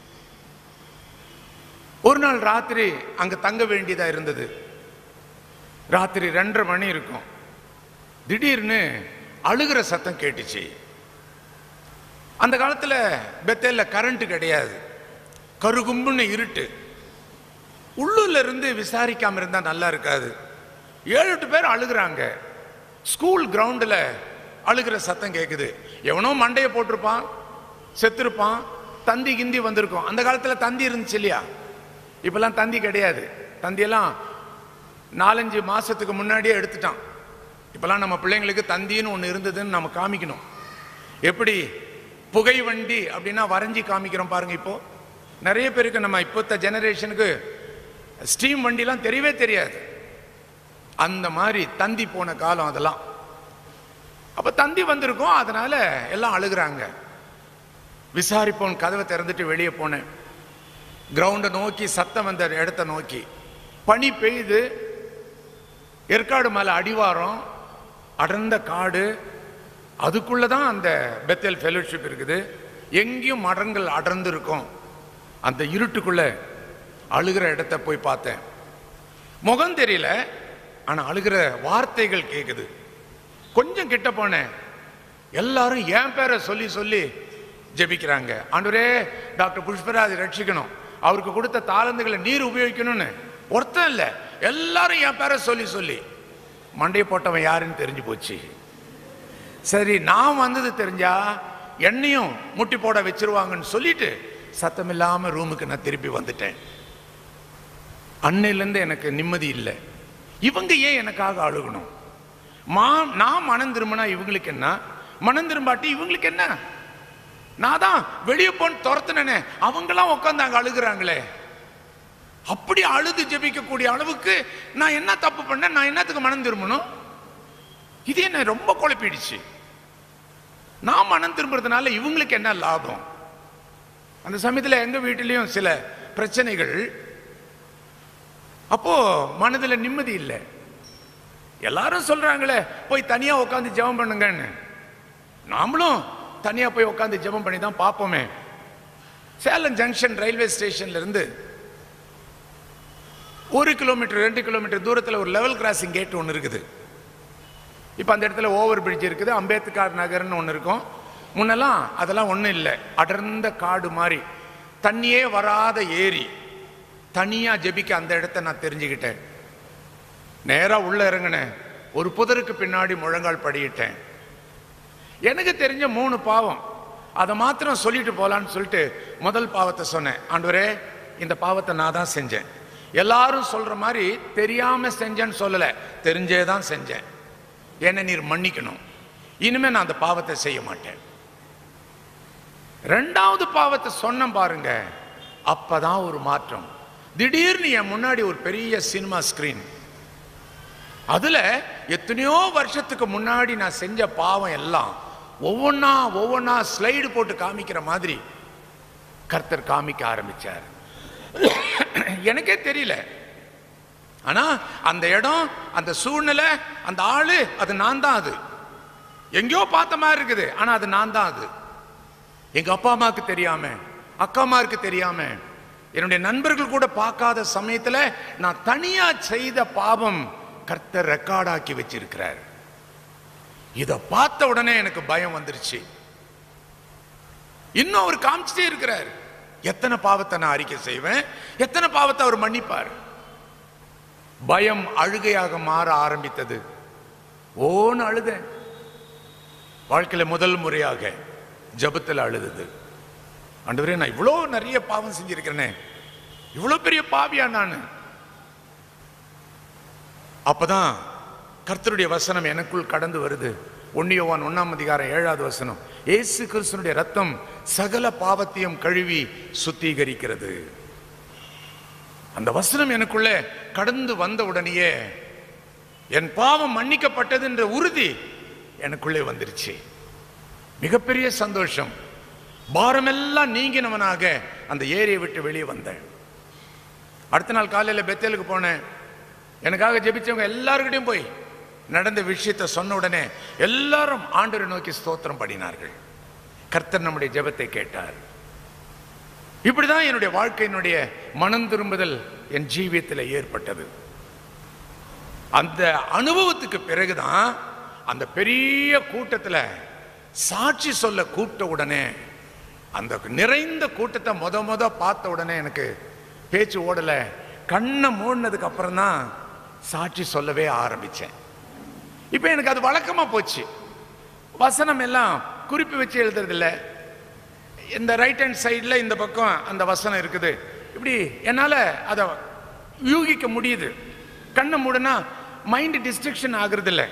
ஒரு நாள் ராத்திரி அங்க தங்க வேண்டியதா இருந்தது. ராத்திரி ரெண்டரை மணி இருக்கும். திடீர்னு அழுகிற சத்தம் கேட்டுச்சு. அந்த காலத்துல பெத்தேல்ல கரண்ட் கிடையாது, கருகும்புன்னு இருட்டு. உள்ளூர்ல இருந்து விசாரிக்காம இருந்தா நல்லா இருக்காது. ஏழு எட்டு பேர் அழுகுறாங்க. ஸ்கூல் கிரவுண்டில் அழுகிற சத்தம் கேட்குது. எவனோ மண்டையை போட்டிருப்பான், செத்துருப்பான், தந்தி கிந்தி வந்திருக்கும். அந்த காலத்தில் தந்தி இருந்துச்சு இல்லையா? இப்பெல்லாம் தந்தி கிடையாது. தந்தியெல்லாம் நாலஞ்சு மாசத்துக்கு முன்னாடியே எடுத்துட்டான். இப்பெல்லாம் நம்ம பிள்ளைங்களுக்கு தந்தின்னு ஒன்று இருந்ததுன்னு நம்ம காமிக்கணும். எப்படி புகை வண்டி அப்படின்னா வரைஞ்சி காமிக்கிறோம் பாருங்க. இப்போ நிறைய பேருக்கு நம்ம இப்போத்த ஜெனரேஷனுக்கு ஸ்டீம் வண்டிலாம் தெரியவே தெரியாது. அந்த மாதிரி தந்தி போன காலம் அதெல்லாம். அப்ப தந்தி வந்திருக்கும், அதனால எல்லாம் அழுகுறாங்க. விசாரிப்போன் கதவை திறந்துட்டு வெளியே போனேன். கிரவுண்டை நோக்கி, சத்தம் வந்த இடத்த நோக்கி. பனி பெய்து, ஏற்காடு மேல அடிவாரம், அடர்ந்த காடு. அதுக்குள்ளதான் அந்த பெத்தேல் ஃபெலோஷிப் இருக்குது. எங்கேயும் மரங்கள் அடர்ந்து இருக்கும். அந்த இருட்டுக்குள்ள அழுகிற இடத்த போய் பார்த்தேன். முகம் தெரியல, ஆனா அழுகிற வார்த்தைகள் கேக்குது. கொஞ்சம் கிட்ட போனேன். எல்லாரும் என் பேரை சொல்லி சொல்லி ஜெபிக்கிறாங்க. ஆண்டவரே, டாக்டர் புஷ்பராஜ் ரட்சிக்கணும், அவருக்கு கொடுத்த தாளந்துகளை நீர் உபயோகிக்கணும்னு. ஒருத்தன் இல்ல, எல்லாரும் என் பேரை சொல்லி சொல்லி. மண்டையை போட்டவன் யாருன்னு தெரிஞ்சு போச்சு. சரி, நான் வந்தது தெரிஞ்சா என்னையும் முட்டி போட வச்சிருவாங்கன்னு சொல்லிட்டு சத்தம் இல்லாம ரூமுக்கு நான் திருப்பி வந்துட்டேன். அன்னையிலேருந்து எனக்கு நிம்மதி இல்லை. இவங்க ஏன் எனக்காக அழுகணும்? மா நான் மனம் திரும்பினா இவங்களுக்கு என்ன, மனம் திரும்பாட்டி இவங்களுக்கு என்ன? நான் தான் வெளியே போன்னு துரத்துனே, அவங்கெல்லாம் உட்காந்து அங்க அழுகுறாங்களே. அப்படி அழுது ஜெபிக்கக்கூடிய அளவுக்கு நான் என்ன தப்பு பண்ண? நான் என்னத்துக்கு மனம் திரும்பணும்? இது என்ன ரொம்ப குழப்பிடுச்சு. நான் மனம் திரும்புறதுனால இவங்களுக்கு என்ன லாபம்? அந்த சமயத்தில் எங்க வீட்டிலையும் சில பிரச்சனைகள். அப்போ மனதில் நிம்மதி இல்லை. எல்லாரும் சொல்றாங்களே போய் தனியா உட்காந்து ஜெபம் பண்ணுங்கன்னு. நாமளும் தனியா போய் உட்காந்து ஜெபம் பண்ணி தான் பார்ப்போமே. சேலம் ஜங்ஷன் ரயில்வே ஸ்டேஷன்ல இருந்து ஒரு கிலோமீட்டர் ரெண்டு கிலோமீட்டர் தூரத்தில் ஒரு லெவல் கிராசிங் கேட் ஒன்று இருக்குது. இப்போ அந்த இடத்துல ஓவர் பிரிட்ஜ் இருக்குது, அம்பேத்கர் நகர்னு ஒன்று இருக்கும். முன்னெல்லாம் அதெல்லாம் ஒன்றும் இல்லை, அடர்ந்த காடு மாதிரி, தண்ணியே வராத ஏரி. தனியாக ஜெபிக்க அந்த இடத்த நான் தெரிஞ்சுக்கிட்டேன். நேராக உள்ள இறங்கினேன். ஒரு புதருக்கு பின்னாடி முழங்கால் படியிட்டேன். எனக்கு தெரிஞ்ச மூணு பாவம், அதை மாத்திரம் சொல்லிட்டு போகலான்னு சொல்லிட்டு முதல் பாவத்தை சொன்னேன். ஆண்டவரே, இந்த பாவத்தை நான் தான் செஞ்சேன். எல்லாரும் சொல்ற மாதிரி தெரியாம செஞ்சேன்னு சொல்லல, தெரிஞ்சே தான் செஞ்சேன். என்ன நீர் மன்னிக்கணும், இனிமே நான் அந்த பாவத்தை செய்ய மாட்டேன். ரெண்டாவது பாவத்தை சொன்ன பாருங்க, அப்பதான் ஒரு மாற்றம். திடீர்னு என் முன்னாடி ஒரு பெரிய சினிமா ஸ்கிரீன். அதுல எத்தனையோ வருஷத்துக்கு முன்னாடி நான் செஞ்ச பாவம் எல்லாம் ஒவ்வொன்னா ஒவ்வொன்னா ஸ்லைடு போட்டு காமிக்கிற மாதிரி கர்த்தர் காமிக்க ஆரம்பிச்சார். எனக்கே தெரியல. ஆனா அந்த இடம், அந்த சூழ்நிலை, அந்த ஆளு, அது நான் தான். அது எங்கேயோ பார்த்த மாதிரி இருக்குது, ஆனா அது நான் தான். அது எங்க அப்பா அம்மாவுக்கு தெரியாம, அக்கா அம்மாவுக்கு தெரியாம, என்னுடைய நண்பர்கள் கூட பார்க்காத சமயத்துல நான் தனியா செய்த பாவம் கர்த்தர் ரெக்கார்டாக்கி வச்சிருக்கிறார். இத பார்த்த உடனே எனக்கு பயம் வந்துருச்சு. இன்னும் அவர் காமிச்சிட்டே இருக்கிறார். எத்தனை பாவத்தை நான் அறிக்கை செய்வேன், எத்தனை பாவத்தை அவர் மன்னிப்பார். பயம் அழுகையாக மாற ஆரம்பித்தது. ஓன்னு அழுத. வாழ்க்கையில முதல் முறையாக ஜபத்தில் அழுது, ஆண்டவரே நான் இவ்வளோ நிறைய பாவம் செஞ்சிருக்கிறேனே, இவ்வளோ பெரிய பாவியா நான். அப்பதான் கர்த்தருடைய வசனம் எனக்குள் கடந்து வருது. ஒன்று யோவான் ஒன்னாம் அதிகாரம் ஏழாவது வசனம், இயேசு கிறிஸ்துவினுடைய ரத்தம் சகல பாவத்தையும் கழுவி சுத்திகரிக்கிறது. அந்த வசனம் எனக்குள்ளே கடந்து வந்த உடனேயே என் பாவம் மன்னிக்கப்பட்டது என்ற உறுதி எனக்குள்ளே வந்துருச்சு. மிகப்பெரிய சந்தோஷம். பாரமெல்லாம் நீங்கினவனாக அந்த ஏரியை விட்டு வெளியே வந்தேன். அடுத்த நாள் காலையில் பெத்தேலுக்கு போனேன். எனக்காக ஜெபிச்சவங்க எல்லாருக்கிட்டையும் போய் நடந்த விஷயத்தை சொன்ன உடனே எல்லாரும் ஆண்டவரை நோக்கி ஸ்தோத்திரம் பண்ணினார்கள். கர்த்தர் நம்முடைய ஜெபத்தை கேட்டார். இப்படிதான் என்னுடைய வாழ்க்கையினுடைய மனம் திரும்புதல் என் ஜீவியத்தில் ஏற்பட்டது. அந்த அனுபவத்துக்கு பிறகுதான் அந்த பெரிய கூட்டத்தில் சாட்சி சொல்ல கூப்பிட்ட உடனே, அந்த நிறைந்த கூட்டத்தை முத முத பார்த்த உடனே எனக்கு பேச்சு ஓடல. கண்ணை மூடினதுக்கு அப்புறம் தான் சாட்சி சொல்லவே ஆரம்பிச்சேன். இப்ப எனக்கு அது வழக்கமா போச்சு. வசனம் எல்லாம் குறிப்பு வச்சு எழுதுறதில்ல. இந்த ரைட் ஹேண்ட் சைடில் இந்த பக்கம் அந்த வசனம் இருக்குது, இப்படி என்னால் அதை யூகிக்க முடியுது. கண்ணை மூடனா மைண்ட் டிஸ்ட்ரக்ஷன் ஆகுறது இல்லை,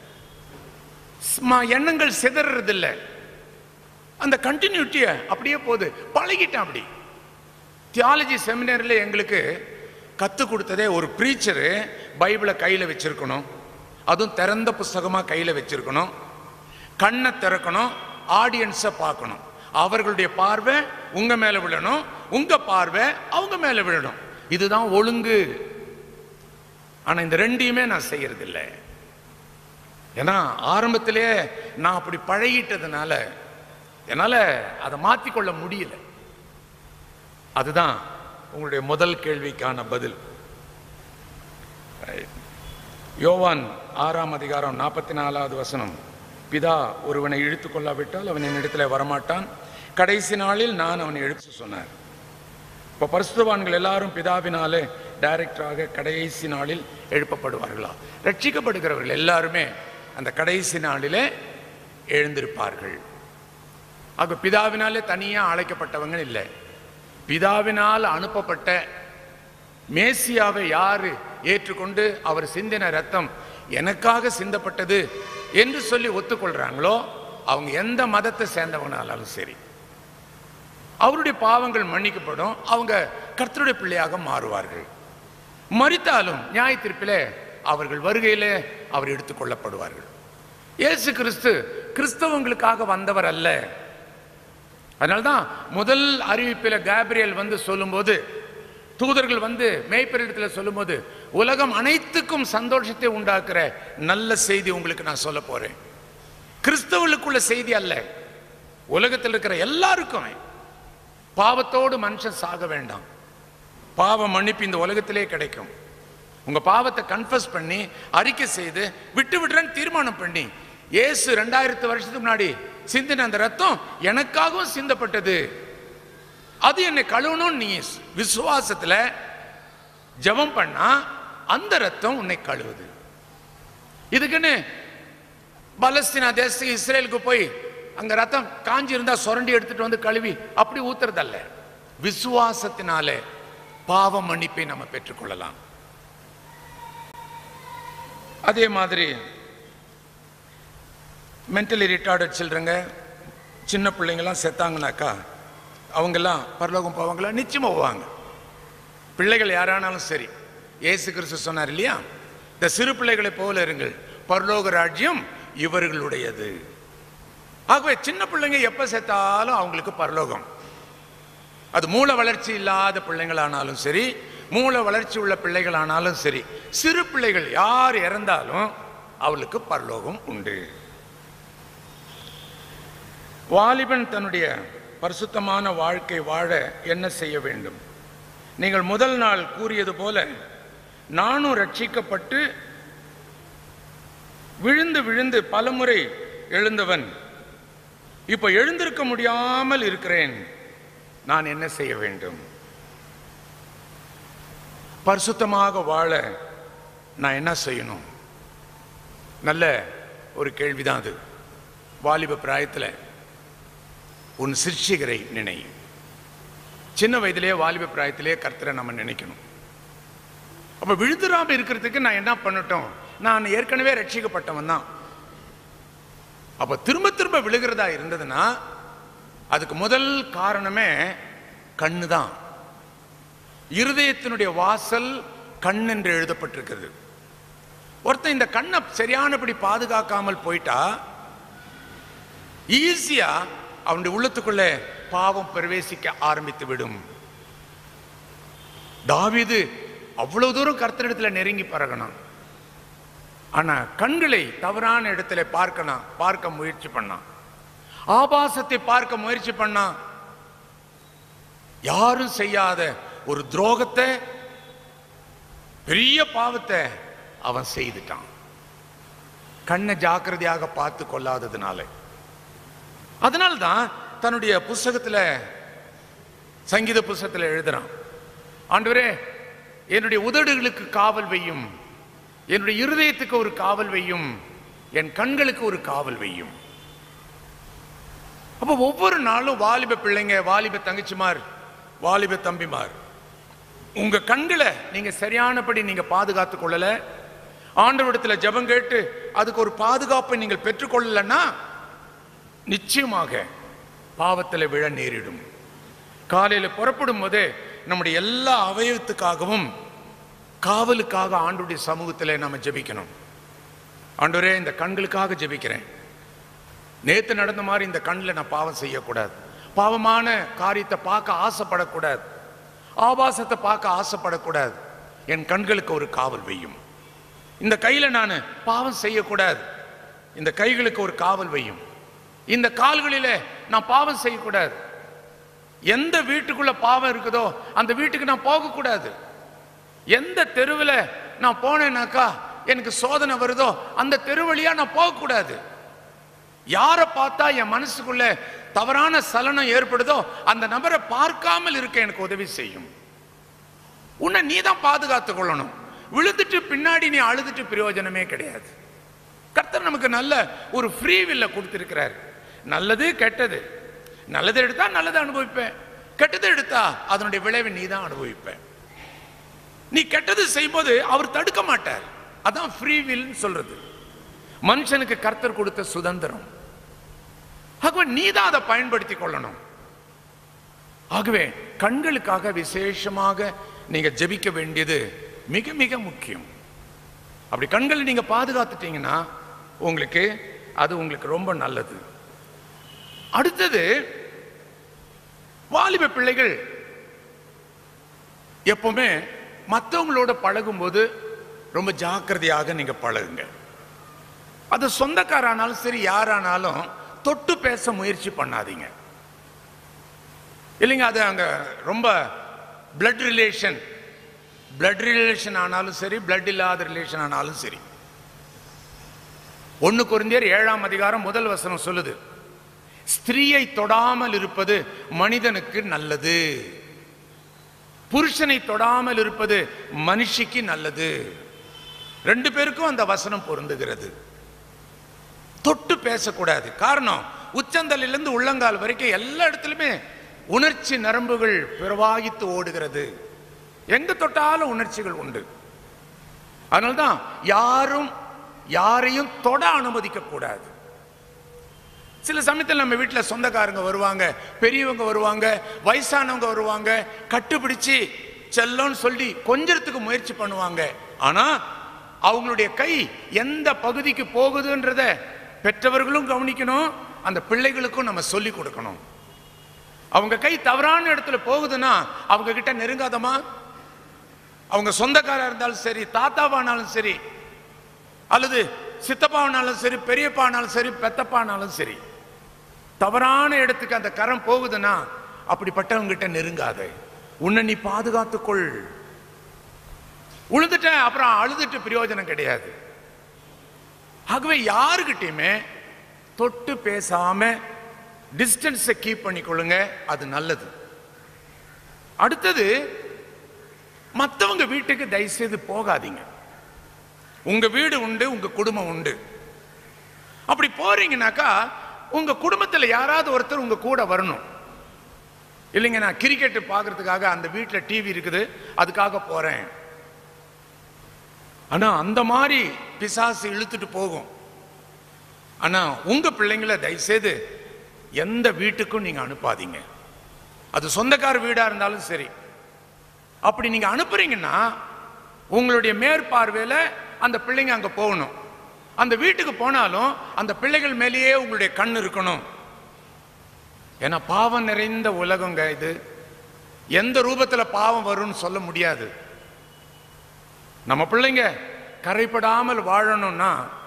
எண்ணங்கள் சிதறது இல்லை. அந்த கண்டினியூட்டிய அப்படியே போகுது. பழகிட்டேன். அப்படி தியாலஜி செமினாரில் எங்களுக்கு கற்றுக் கொடுத்ததே, ஒரு ப்ரீச்சரு பைபிளை கையில் வச்சிருக்கணும், அதுவும் திறந்த புஸ்தகமாக கையில் வச்சிருக்கணும், கண்ணை திறக்கணும், ஆடியன்ஸை பார்க்கணும், அவர்களுடைய பார்வை உங்க மேல விழணும், உங்க பார்வை அவங்க மேல விழணும். இதுதான் ஒழுங்கு. ஆனா இந்த ரெண்டையுமே நான் செய்யறது இல்லை. ஏன்னா ஆரம்பத்திலே நான் அப்படி பழகிட்டதுனால என்னால அதை மாற்றிக்கொள்ள முடியல. அதுதான் உங்களுடைய முதல் கேள்விக்கான பதில். யோவான் ஆறாம் அதிகாரம் நாற்பத்தி நாலாவது வசனம், பிதா ஒருவனை இழுத்து கொள்ளாவிட்டால் அவன் என்னிடத்தில் வரமாட்டான், கடைசி நாளில் நான் அவனை இழுத்து சொன்னார். இப்போ பரிசுத்தவான்கள் எல்லாரும் பிதாவினாலே டைரக்டராக கடைசி நாளில் எழுப்பப்படுவார்களா? ரட்சிக்கப்படுகிறவர்கள் எல்லாருமே அந்த கடைசி நாளிலே எழுந்திருப்பார்கள். ஆக பிதாவினாலே தனியாக அழைக்கப்பட்டவங்க இல்லை. பிதாவினால் அனுப்பப்பட்ட மேசியாவை யாரு ஏற்றுக்கொண்டு அவர் சிந்தின ரத்தம் எனக்காக சிந்தப்பட்டது என்று சொல்லி ஒத்துக்கொள்றாங்களோ அவங்க எந்த மதத்தை சேர்ந்தவங்கனாலும் சரி, அவருடைய பாவங்கள் மன்னிக்கப்படும், அவங்க கர்த்தருடைய பிள்ளையாக மாறுவார்கள். மரித்தாலும் நியாய தீர்ப்பிலே அவர்கள் வருகையிலே அவர் எடுத்துக் கொள்ளப்படுவார்கள். இயேசு கிறிஸ்து கிறிஸ்தவங்களுக்காக வந்தவர் அல்ல. அதனால்தான் முதல் அறிவிப்பில் கேப்ரியல் வந்து சொல்லும்போது, தூதர்கள் வந்து மேய்ப்பரிடத்தில் சொல்லும்போது, உலகம் அனைத்துக்கும் சந்தோஷத்தை உண்டாக்குற நல்ல செய்தி உங்களுக்கு நான் சொல்ல போறேன். கிறிஸ்தவர்களுக்குள்ள செய்தி அல்ல, உலகத்தில் இருக்கிற எல்லாருக்கும். பாவத்தோடு மனுஷன் சாக வேண்டாம், பாவ மன்னிப்பு இந்த உலகத்திலே கிடைக்கும். உங்க பாவத்தை கன்ஃபஸ் பண்ணி அறிக்கை செய்து விட்டு விடுறேன்னு தீர்மானம் பண்ணி, இயேசு ரெண்டாயிரத்து வருஷத்துக்கு முன்னாடி சிந்தின அந்த ரத்தம் எனக்காகவும் சிந்தப்பட்டது, அது என்னை கழுவணும், நீ விசுவாசத்துல ஜெபம் பண்ணா அந்த ரத்தம் உன்னை கழுவுது. இதுக்குன்னு பலஸ்தீனா தேசத்துக்கு இஸ்ரேலுக்கு போய் அங்க ரத்தம் காஞ்சி இருந்தா சுரண்டி எடுத்துட்டு வந்து கழுவி அப்படி ஊத்துறதல்ல. விசுவாசத்தினாலே பாவ மன்னிப்பை நம்ம பெற்றுக்கொள்ளலாம். அதே மாதிரி மென்டலி ரிட்டார்டட் சில்ட்ரங்க, சின்ன பிள்ளைங்கெல்லாம் செத்தாங்கனாக்கா அவங்கெல்லாம் பரலோகம் போவாங்களா? நிச்சயமா போவாங்க. பிள்ளைகள் யாரானாலும் சரி, இயேசு கிறிஸ்து சொன்னார் இல்லையா, இந்த சிறு பிள்ளைகளை போல இருங்கள், பரலோக ராஜ்யம் இவர்களுடையது. ஆகவே சின்ன பிள்ளைங்க எப்ப செத்தாலும் அவங்களுக்கு பரலோகம். அது மூல வளர்ச்சி இல்லாத பிள்ளைங்களானாலும் சரி, மூல வளர்ச்சி உள்ள பிள்ளைகளானாலும் சரி, சிறு பிள்ளைகள் யார் இறந்தாலும் அவளுக்கு பரலோகம் உண்டு. வாலிபன் தன்னுடைய பரிசுத்தமான வாழ்க்கை வாழ என்ன செய்ய வேண்டும்? நீங்கள் முதல் நாள் கூறியது போல நானும் ரட்சிக்கப்பட்டு விழுந்து விழுந்து பலமுறை எழுந்தவன், இப்ப எழுந்திருக்க முடியாமல் இருக்கிறேன். நான் என்ன செய்ய வேண்டும்? பரிசுத்தமாக வாழ நான் என்ன செய்யணும்? நல்ல ஒரு கேள்விதான் அது. வாலிப பிராயத்தில் உன் சிருஷ்டிகரை நினை. சின்ன வயதிலே வாலிப பிராயத்திலே கர்த்தரை நம்ம நினைக்கணும். அப்ப விழுந்துராம இருக்கிறதுக்கு நான் என்ன பண்ணட்டும்? நான் ஏற்கனவே ரட்சிக்கப்பட்டவன் தான். அப்ப திரும்ப திரும்ப விழுகிறதா இருந்ததுன்னா அதுக்கு முதல் காரணமே கண்ணு தான். இருதயத்தினுடைய வாசல் கண் என்று எழுதப்பட்டிருக்கிறது. ஒருத்தன் இந்த கண்ணை சரியானபடி பாதுகாக்காமல் போயிட்டா ஈஸியா அவனுடைய உள்ளத்துக்குள்ள பாவம் பிரவேசிக்க ஆரம்பித்து விடும். தாவீது அவ்வளவு தூரம் கர்த்தரிடத்துல நெருங்கி பழகணும். ஆனா கண்களை தவறான இடத்துல பார்க்கணும் பார்க்க முயற்சி பண்ணான். ஆபாசத்தை பார்க்க முயற்சி பண்ணான். யாரும் செய்யாத ஒரு துரோகத்தை, பெரிய பாவத்தை அவன் செய்துட்டான். கண்ணை ஜாக்கிரதையாக பார்த்து கொள்ளாததுனால. அதனால்தான் தன்னுடைய புஸ்தகத்துல, சங்கீத புஸ்தகத்துல எழுதுறான், ஆண்டவரே என்னுடைய உதடுகளுக்கு காவல் வையும், என்னுடைய இருதயத்துக்கு ஒரு காவல் வையும், என் கண்களுக்கு ஒரு காவல் வையும். அப்ப ஒவ்வொரு நாளும் வாலிப பிள்ளைங்க, வாலிப தங்கச்சிமார், வாலிப தம்பிமார், உங்க கண்களை நீங்க சரியானபடி நீங்க பாதுகாத்துக் கொள்ளல, ஆண்டவரிடத்துல ஜெபம் கேட்டு அதுக்கு ஒரு பாதுகாப்பை நீங்கள் பெற்றுக்கொள்ளலன்னா நிச்சயமாக பாவத்தில் விழ நேரிடும். காலையில புறப்படும் போதே நம்முடைய எல்லா அவயவத்துக்காகவும் காவலுக்காக ஆண்டவருடைய சமூகத்தில் நம்ம ஜெபிக்கணும். ஆண்டவரே இந்த கண்களுக்காக ஜெபிக்கிறேன். நேத்து நடந்த மாதிரி இந்த கண்ணில் நான் பாவம் செய்யக்கூடாது, பாவமான காரியத்தை பார்க்க ஆசைப்படக்கூடாது, ஆபாசத்தை பார்க்க ஆசைப்படக்கூடாது. என் கண்களுக்கு ஒரு காவல் வையும். இந்த கையில நான் பாவம் செய்யக்கூடாது, இந்த கைகளுக்கு ஒரு காவல் வையும். இந்த கால்களில நான் பாவம் செய்யக்கூடாது. எந்த வீட்டுக்குள்ள பாவம் இருக்குதோ அந்த வீட்டுக்கு நான் போகக்கூடாது. எந்த தெருவில் நான் போனேனாக்கா எனக்கு சோதனை வருதோ அந்த தெருவழியா நான் போகக்கூடாது. யாரை பார்த்தா என் மனசுக்குள்ள தவறான சலனம் ஏற்படுதோ அந்த நபரை பார்க்காமல் இருக்க எனக்கு உதவி செய்யும். உன்னை நீ தான் பாதுகாத்துக் கொள்ளணும். விழுந்துட்டு பின்னாடி நீ அழுதுட்டு பிரயோஜனமே கிடையாது. கர்த்தர் நமக்கு நல்ல ஒரு ஃப்ரீ வில்ல கொடுத்திருக்கிறார். நல்லது கெட்டது, நல்லது எடுத்தா நல்லது அனுபவிப்பேன், கெட்டது எடுத்தா அதனுடைய விளைவை நீ தான் அனுபவிப்பேன். நீ கெட்டது செய்யும்போது அவர் தடுக்க மாட்டார். அதான் ஃப்ரீ வில் சொல்றது. மனுஷனுக்கு கர்த்தர் கொடுத்த சுதந்திரம். ஆகவே நீ தான் அதை பயன்படுத்தி கொள்ளணும். ஆகவே கண்களுக்காக விசேஷமாக நீங்க ஜெபிக்க வேண்டியது மிக மிக முக்கியம். அப்படி கண்களை நீங்க பாதுகாத்துட்டீங்கன்னா உங்களுக்கு அது உங்களுக்கு ரொம்ப நல்லது. அடுத்தது, வாலிப பிள்ளைகள் எப்பவுமே மற்றவங்களோட பழகும் போது ரொம்ப ஜாக்கிரதையாக நீங்க பழகுங்க. அது சொந்தக்காரானாலும் சரி, யாரானாலும் தொட்டு பேச முயற்சி பண்ணாதீங்க. இல்லைங்க, அது அங்க ரொம்ப பிளட் ரிலேஷன், பிளட் ரிலேஷன் ஆனாலும் சரி, பிளட் இல்லாத ரிலேஷன் ஆனாலும் சரி. ஒன்னு கொரிந்தியர் ஏழாம் அதிகாரம் முதல் வசனம் சொல்லுது, ஸ்திரீயை தொடாமல் இருப்பது மனிதனுக்கு நல்லது, புருஷனை தொடாமல் இருப்பது மனுஷிக்கு நல்லது. ரெண்டு பேருக்கும் அந்த வசனம் பொருந்துகிறது. தொட்டு பேசக்கூடாது. காரணம், உச்சந்தலிலிருந்து உள்ளங்கால் வரைக்கும் எல்லா இடத்துலயுமே உணர்ச்சி நரம்புகள் பிரவாகித்து ஓடுகிறது. எங்க தொட்டாலும் உணர்ச்சிகள் உண்டு. அதனால்தான் யாரும் யாரையும் தொட அனுமதிக்க கூடாது. சில சமயத்தில் நம்ம வீட்டில் சொந்தக்காரங்க வருவாங்க, பெரியவங்க வருவாங்க, வயசானவங்க வருவாங்க, கட்டுப்பிடிச்சு செல்லோன்னு சொல்லி கொஞ்சத்துக்கு முயற்சி பண்ணுவாங்க. ஆனா அவங்களுடைய கை எந்த பகுதிக்கு போகுதுன்றத பெற்றவர்களும் கவனிக்கணும், அந்த பிள்ளைகளுக்கும் நம்ம சொல்லி கொடுக்கணும். அவங்க கை தவறான இடத்துல போகுதுன்னா அவங்க கிட்ட நெருங்காதமா. அவங்க சொந்தக்காரா இருந்தாலும் சரி, தாத்தாவானாலும் சரி, அல்லது சித்தப்பானாலும் சரி, பெரியப்பானாலும் சரி, பெத்தப்பானாலும் சரி, தவறான இடத்துக்கு அந்த கரம் போகுதுன்னா அப்படிப்பட்டவங்கிட்ட நெருங்காத. உன்னை நீ பாதுகாத்துக்கொள். உழுதுட்ட அப்புறம் அழுதுட்டு பிரயோஜனம் கிடையாது. ஆகவே யாருக்கிட்டையுமே தொட்டு பேசாம டிஸ்டன்ஸை கீப் பண்ணிக்கொள்ளுங்க, அது நல்லது. அடுத்தது, மற்றவங்க வீட்டுக்கு தயவு செய்து போகாதீங்க. உங்க வீடு உண்டு, உங்க குடும்பம் உண்டு. அப்படி போறீங்கன்னாக்கா உங்க குடும்பத்தில் யாராவது ஒருத்தர் உங்க கூட வரணும். இல்லைங்க, நான் கிரிக்கெட் பார்க்கறதுக்காக அந்த வீட்டில் டிவி இருக்குது அதுக்காக போறேன். ஆனா அந்த மாதிரி பிசாசு இழுத்துட்டு போகும். ஆனா உங்க பிள்ளைங்களை தயவுசெய்து எந்த வீட்டுக்கும் நீங்க அனுப்பாதீங்க. அது சொந்தக்கார வீடா இருந்தாலும் சரி. அப்படி நீங்க அனுப்புறீங்கன்னா உங்களுடைய மேற்பார்வையில அந்த பிள்ளைங்க அங்க போகணும். அந்த வீட்டுக்கு போனாலும் அந்த பிள்ளைகள் மேலேயே உங்களுடைய கண் இருக்கணும். ஏன்னா பாவம் நிறைந்த உலகங்க இது. எந்த ரூபத்துல பாவம் வரும்னு சொல்ல முடியாது. நம்ம பிள்ளைங்க கரைப்படாமல் வாழணும்னா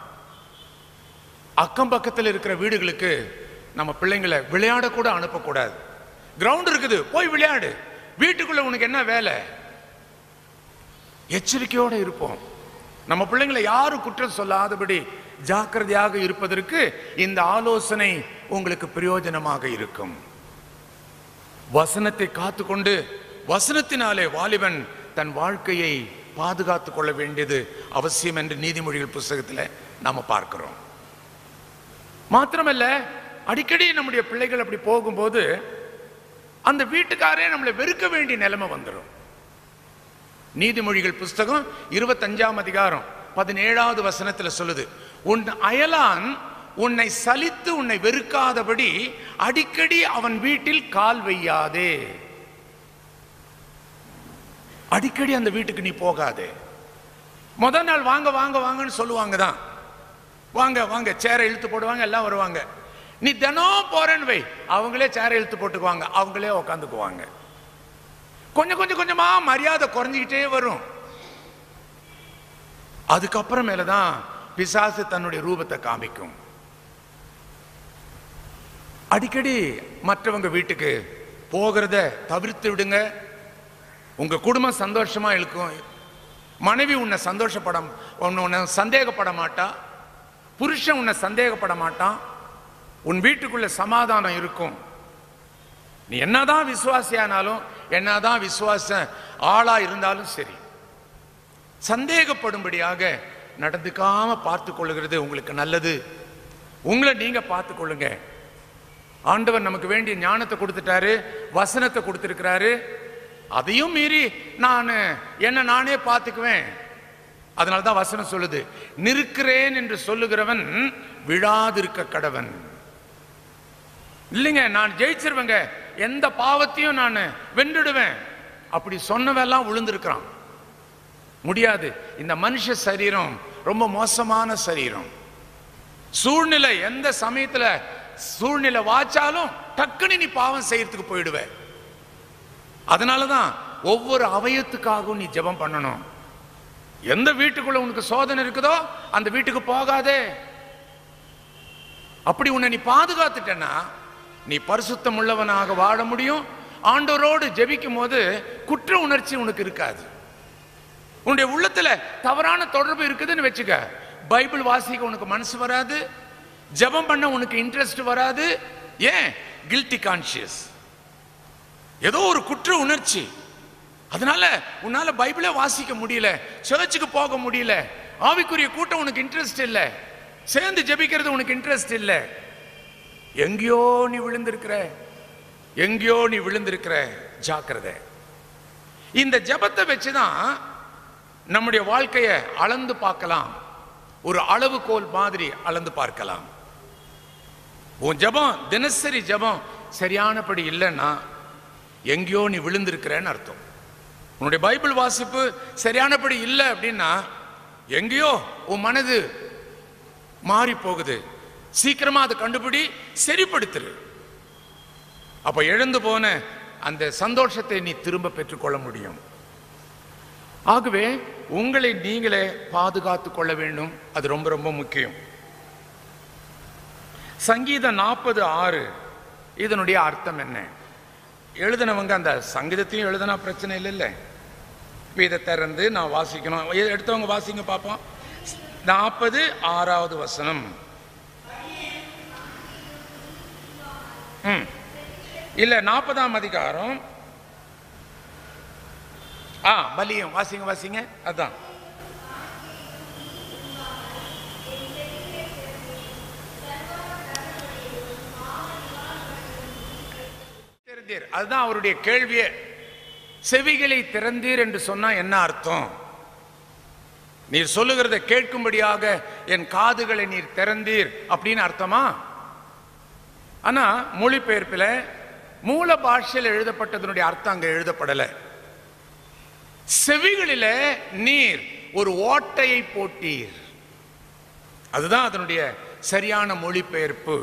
அக்கம் பக்கத்தில் இருக்கிற வீடுகளுக்கு நம்ம பிள்ளைங்களை விளையாட கூட அனுப்பக்கூடாது. கிரவுண்ட் இருக்குது, போய் விளையாடு. வீட்டுக்குள்ள உனக்கு என்ன வேலை? எச்சரிக்கையோட இருப்போம். நம்ம பிள்ளைங்களை யாரும் குற்றம் சொல்லாதபடி ஜாக்கிரதையாக இருப்பதற்கு இந்த ஆலோசனை உங்களுக்கு பிரயோஜனமாக இருக்கும். வசனத்தை காத்துக்கொண்டு வசனத்தினாலே வாலிபன் தன் வாழ்க்கையை பாதுகாத்துக் கொள்ள வேண்டியது அவசியம் என்று நீதிமொழிகள் புத்தகத்தில் நாம பார்க்கிறோம். மாத்திரமல்ல, அடிக்கடி நம்முடைய பிள்ளைகள் அப்படி போகும்போது அந்த வீட்டுக்காரே நம்மளை வெறுக்க வேண்டிய நிலைமை வந்துடும். நீதிமொழிகள் புஸ்தகம் இருபத்தஞ்சாம் அதிகாரம் பதினேழாவது வசனத்தில் சொல்லுது, உன் அயலான் உன்னை சலித்து உன்னை வெறுக்காதபடி அடிக்கடி அவன் வீட்டில் கால் வையாதே. அடிக்கடி அந்த வீட்டுக்கு நீ போகாதே. முதல் நாள் வாங்க வாங்க வாங்கன்னு சொல்லுவாங்க தான், வாங்க வாங்க சேரை இழுத்து போடுவாங்க, எல்லாம் வருவாங்க. நீ தினம் போறேன்னு வை, அவங்களே சேரை இழுத்து போட்டுக்குவாங்க, அவங்களே உக்காந்துக்குவாங்க. கொஞ்சம் கொஞ்சம் கொஞ்சமா மரியாதை குறைஞ்சிக்கிட்டே வரும். அதுக்கப்புறம் மேலதான் பிசாசு தன்னுடைய ரூபத்தை காமிக்கும். அடிக்கடி மற்றவங்க வீட்டுக்கு போகிறத தவிர்த்து விடுங்க. உங்க குடும்பம் சந்தோஷமா இருக்கும். மனைவி உன்னை சந்தோஷப்பட உன்னை சந்தேகப்பட மாட்டா, புருஷன் உன்னை சந்தேகப்பட மாட்டான். உன் வீட்டுக்குள்ள சமாதானம் இருக்கும். நீ என்னதான் விசுவாசியானாலும் என்னதான் விசுவாச ஆளா இருந்தாலும் சரி, சந்தேகப்படும்படியாக நடந்துக்காம பார்த்து கொள்ளுகிறது உங்களுக்கு நல்லது. உங்களை நீங்க பார்த்து கொள்ளுங்க. ஆண்டவர் நமக்கு வேண்டிய ஞானத்தை கொடுத்துட்டாரு, வசனத்தை கொடுத்திருக்கிறாரு. அதையும் மீறி நான் என்ன நானே பார்த்துக்குவேன். அதனால்தான் வசனம் சொல்லுது, நிற்கிறேன் என்று சொல்லுகிறவன் விழாதிருக்க கடவன். இல்லைங்க, நான் ஜெயிச்சிருவேங்க, எந்த பாவத்தையும் நான் வென்றுடுவேன் அப்படி சொன்னவெல்லாம் விழுந்திருக்கிறான். முடியாது. இந்த மனுஷ சரீரம் ரொம்ப மோசமான சரீரம். சூழ்நிலை எந்த சமயத்துல சூழ்நிலை வாச்சாலும் டக்குன்னு நீ பாவம் செய்யறதுக்கு போயிடுவ. அதனாலதான் ஒவ்வொரு அவயத்துக்காகவும் நீ ஜெபம் பண்ணணும். எந்த வீட்டுக்குள்ள உனக்கு சோதனை இருக்குதோ அந்த வீட்டுக்கு போகாதே. அப்படி உன்னை நீ பாதுகாத்துட்டேன்னா நீ பரிசுத்தம் உள்ளவனாக வாழ முடியும். ஆண்டவரோடு ஜெபிக்கும் போது குற்ற உணர்ச்சி உனக்கு இருக்காது. உன்னுடைய உள்ளத்துல தவறான தொடர்பு இருக்குதுன்னு வச்சுக்க, பைபிள் வாசிக்க உனக்கு மனசு வராது, ஜெபம் பண்ண உனக்கு இன்ட்ரெஸ்ட் வராது. ஏன்? கில்ட்டி கான்சியஸ், ஏதோ ஒரு குற்ற உணர்ச்சி. அதனால உன்னால பைபிளே வாசிக்க முடியல, சர்ச்சுக்கு போக முடியல, ஆவிக்குரிய கூட்டம் உனக்கு இன்ட்ரெஸ்ட் இல்ல, சேர்ந்து ஜெபிக்கிறது உனக்கு இன்ட்ரெஸ்ட் இல்ல. எங்கேயோ நீ விழுந்திருக்கிற, எங்கேயோ நீ விழுந்திருக்கிற. ஜாக்கிரதை. இந்த ஜெபத்தை வச்சுதான் நம்முடைய வாழ்க்கையை அளந்து பார்க்கலாம். ஒரு அளவுகோல் மாதிரி அளந்து பார்க்கலாம். உன் ஜெபம், தினசரி ஜெபம் சரியானபடி இல்லைன்னா எங்கேயோ நீ விழுந்திருக்கிறேன்னு அர்த்தம். உன்னுடைய பைபிள் வாசிப்பு சரியானபடி இல்லை அப்படின்னா எங்கேயோ உன் மனது மாறி போகுது. சீக்கிரமா அதை கண்டுபிடி, சரிப்படுத்துரு. அப்ப எழுந்து போன அந்த சந்தோஷத்தை நீ திரும்ப பெற்றுக்கொள்ள முடியும். ஆகவே உங்களை நீங்களே பாதுகாத்துக் கொள்ள வேண்டும். அது ரொம்ப ரொம்ப முக்கியம். சங்கீதம் நாற்பது ஆறு இதனுடைய அர்த்தம் என்ன? எழுதினவங்க அந்த சங்கீதத்தையும் எழுதினா பிரச்சனை இல்லை இல்லை. இதை திறந்து நான் வாசிக்கணும். எடுத்தவங்க வாசிங்க பார்ப்போம். நாற்பது ஆறாவது வசனம். ம் இல்ல நாற்பதாம் அதிகாரம். ஆ பலியம் வாசிங்க வாசிங்க. அதான் அதுதான் அவருடைய கேள்வியே. செவிகளை திறந்தீர் என்று சொன்னா என்ன அர்த்தம்? நீர் சொல்லுகிறத கேட்கும்படியாக என் காதுகளை நீர் திறந்தீர் அப்படின்னு அர்த்தமா? ஆனா மொழிபெயர்ப்பில் மூல பாஷையில் எழுதப்பட்டதனுடைய அர்த்தம் அங்க எழுதப்படலை. செவிகளில நீர் ஒரு ஓட்டையை போட்டீர், அதுதான் அதனுடைய சரியான மொழிபெயர்ப்பு.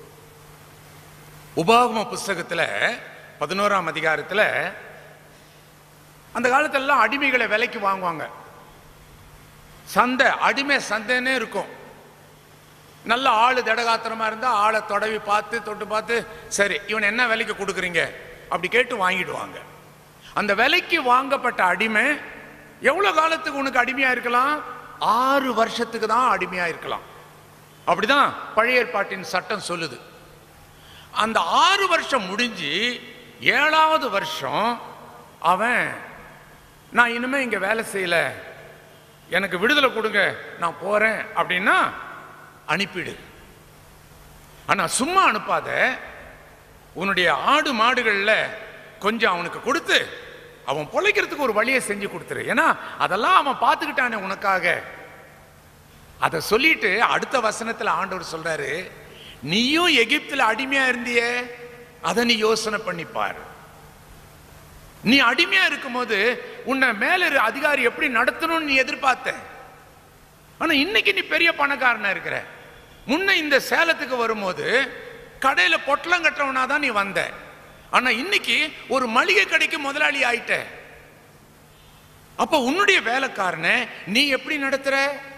உபாகம புஸ்தகத்தில் பதினோராம் அதிகாரத்தில் அந்த காலத்திலலாம் அடிமைகளை விலைக்கு வாங்குவாங்க. சந்தை, அடிமை சந்தைன்னே இருக்கும். நல்ல ஆளு தடகாத்திரமா இருந்தா ஆளை தொடவி பார்த்து தொட்டு பார்த்து, சரி இவன் என்ன விலைக்கு கொடுக்குறீங்க அப்படி கேட்டு வாங்கிடுவாங்க. அந்த விலைக்கு வாங்கப்பட்ட அடிமை எவ்வளவு காலத்துக்கு உனக்கு அடிமையா இருக்கலாம்? ஆறு வருஷத்துக்கு தான் அடிமையா இருக்கலாம். அப்படிதான் பழைய ஏற்பாட்டின் சட்டம் சொல்லுது. அந்த ஆறு வருஷம் முடிஞ்சு ஏழாவது வருஷம் அவன், நான் இனிமே இங்க வேலை செய்யல, எனக்கு விடுதலை கொடுங்க, நான் போறேன் அப்படின்னா அனுப்பிடு. ஆனா சும்மா அனுப்பாத. உன்னுடைய ஆடு மாடுகள்ல கொஞ்சம் அவனுக்கு கொடுத்து அவன் பொழைக்கிறதுக்கு ஒரு வழியை செஞ்சு கொடுத்துரு. ஏன்னா அதெல்லாம் அவன் பார்த்துக்கிட்டானே உனக்காக. அதை சொல்லிட்டு அடுத்த வசனத்துல ஆண்டவர் சொல்றாரு, நீயும் எகிப்துல அடிமையா இருந்திய, அதை நீ யோசனை பண்ணிப்பார். நீ அடிமையா இருக்கும் போது உன்னை மேல அதிகாரி எப்படி நடத்தணும்னு நீ எதிர்பார்த்த. ஆனா இன்னைக்கு நீ பெரிய பணக்காரனா இருக்கிற. முன்ன இந்த சேலத்துக்கு வரும்போது கடையில பொட்டலம் கட்டுறவனா தான் நீ வந்த. ஆனா இன்னைக்கு ஒரு மளிகை கடைக்கு முதலாளி ஆயிட்ட. அப்ப உன்னுடைய வேலைக்காரனை நீ எப்படி நடத்துற?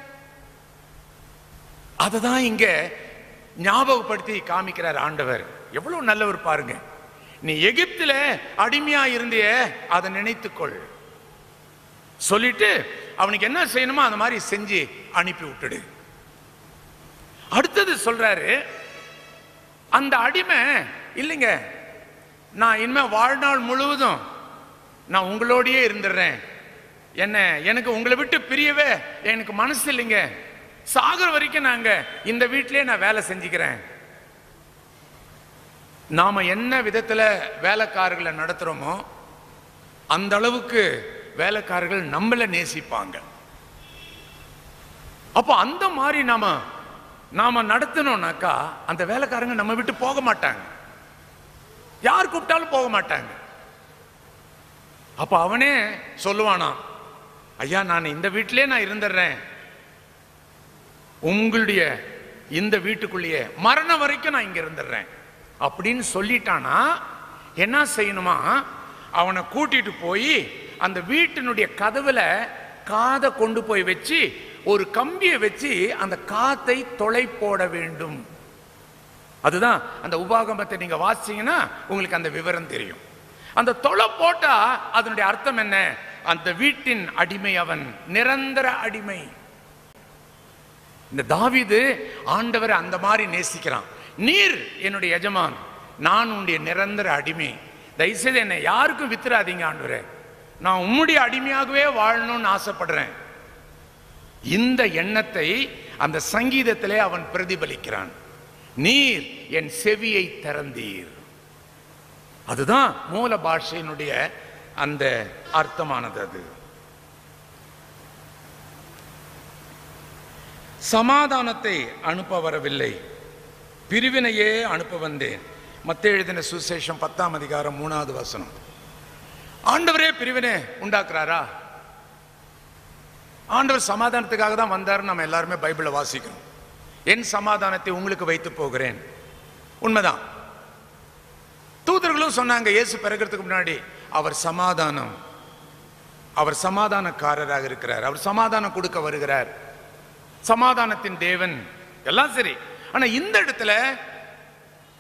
அததான் இங்க ஞாபகப்படுத்தி காமிக்கிறார் ஆண்டவர். எவ்வளவு நல்லவர் பாருங்க. நீ எகிப்துல அடிமையா இருந்திய, அதை நினைத்துக்கொள் சொல்லிட்டு அவனுக்கு என்ன செய்யணுமோ அந்த மாதிரி செஞ்சு அனுப்பி விட்டுடு. அடுத்தது சொல்றாரு, அந்த அடிமை இல்லைங்க, நான் இனிமே வாழ்நாள் முழுவதும் நான் உங்களோடயே இருந்துடுறேன், என்ன எனக்கு உங்களை விட்டு பிரியவே எனக்கு மனசு இல்லைங்க, சாகர வரைக்கும் நாங்க இந்த வீட்டிலே நான் வேலை செஞ்சுக்கிறேன். நாம என்ன விதத்துல வேலைக்காரர்களை நடத்துறோமோ அந்த அளவுக்கு வேலைக்காரர்கள் நம்மள நேசிப்பாங்க. அப்போ அந்த மாதிரி நாம நாம நடத்தணும்னாக்கா அந்த வேலைக்காரங்க நம்ம விட்டு போக மாட்டாங்க, யார் கூப்பிட்டாலும் போக மாட்டாங்க. அப்ப அவனே சொல்லுவானா, ஐயா நான் இந்த வீட்டிலே நான் இருந்துடுறேன், உங்களுடைய இந்த வீட்டுக்குள்ளேயே மரணம் வரைக்கும் நான் இங்க இருந்துடுறேன் அப்படின்னு சொல்லிட்டானா என்ன செய்யணுமா, அவனை கூட்டிட்டு போய் அந்த வீட்டினுடைய கதவுல காதை கொண்டு போய் வச்சு ஒரு கம்பியை வச்சு அந்த காத்தை தொலை போட வேண்டும். அதுதான் அந்த உபாகமத்தை நீங்க வாசிச்சீங்கன்னா உங்களுக்கு அந்த விவரம் தெரியும். அந்த தொலை போட்டா அதனுடைய அர்த்தம் என்ன? அந்த வீட்டின் அடிமை அவன், நிரந்தர அடிமை. இந்த தாவீது ஆண்டவர் அந்த மாதிரி நேசிக்கிறான். நீர் என்னுடைய எஜமான், நான் உன்னுடைய நிரந்தர அடிமை, தயவுசெய்து என்னை யாருக்கும் வித்துறாதீங்க ஆண்டவரே, நான் உம்முடைய அடிமையாகவே வாழணும்னு ஆசைப்படுறேன். இந்த எண்ணத்தை அந்த சங்கீதத்திலே அவன் பிரதிபலிக்கிறான். நீர் என் செவியை திறந்தீர், அதுதான் மூல பாஷையினுடைய அந்த அர்த்தமானது. அது சமாதானத்தை அனுப்ப வரவில்லை, பிரிவினையே அனுப்ப வந்தேன். மத்தேயு எழுதின சுவிசேஷம் பத்தாம் அதிகாரம் மூணாவது வசனம். ஆண்டவரே பிரிவினை உண்டாக்குறாரா? ஆண்டவர் சமாதானத்துக்காக தான் வந்தார். நம்ம எல்லாருமே பைபிளை வாசிக்கிறோம். என் சமாதானத்தை உங்களுக்கு வைத்து போகிறேன். உண்மைதான். தூதர்களும் சொன்னாங்க இயேசு பிறக்கிறதுக்கு முன்னாடி, அவர் சமாதானம், அவர் சமாதானக்காரராக இருக்கிறார், அவர் சமாதானம் கொடுக்க வருகிறார், சமாதானத்தின் தேவன், எல்லாம் சரி. ஆனா இந்த இடத்துல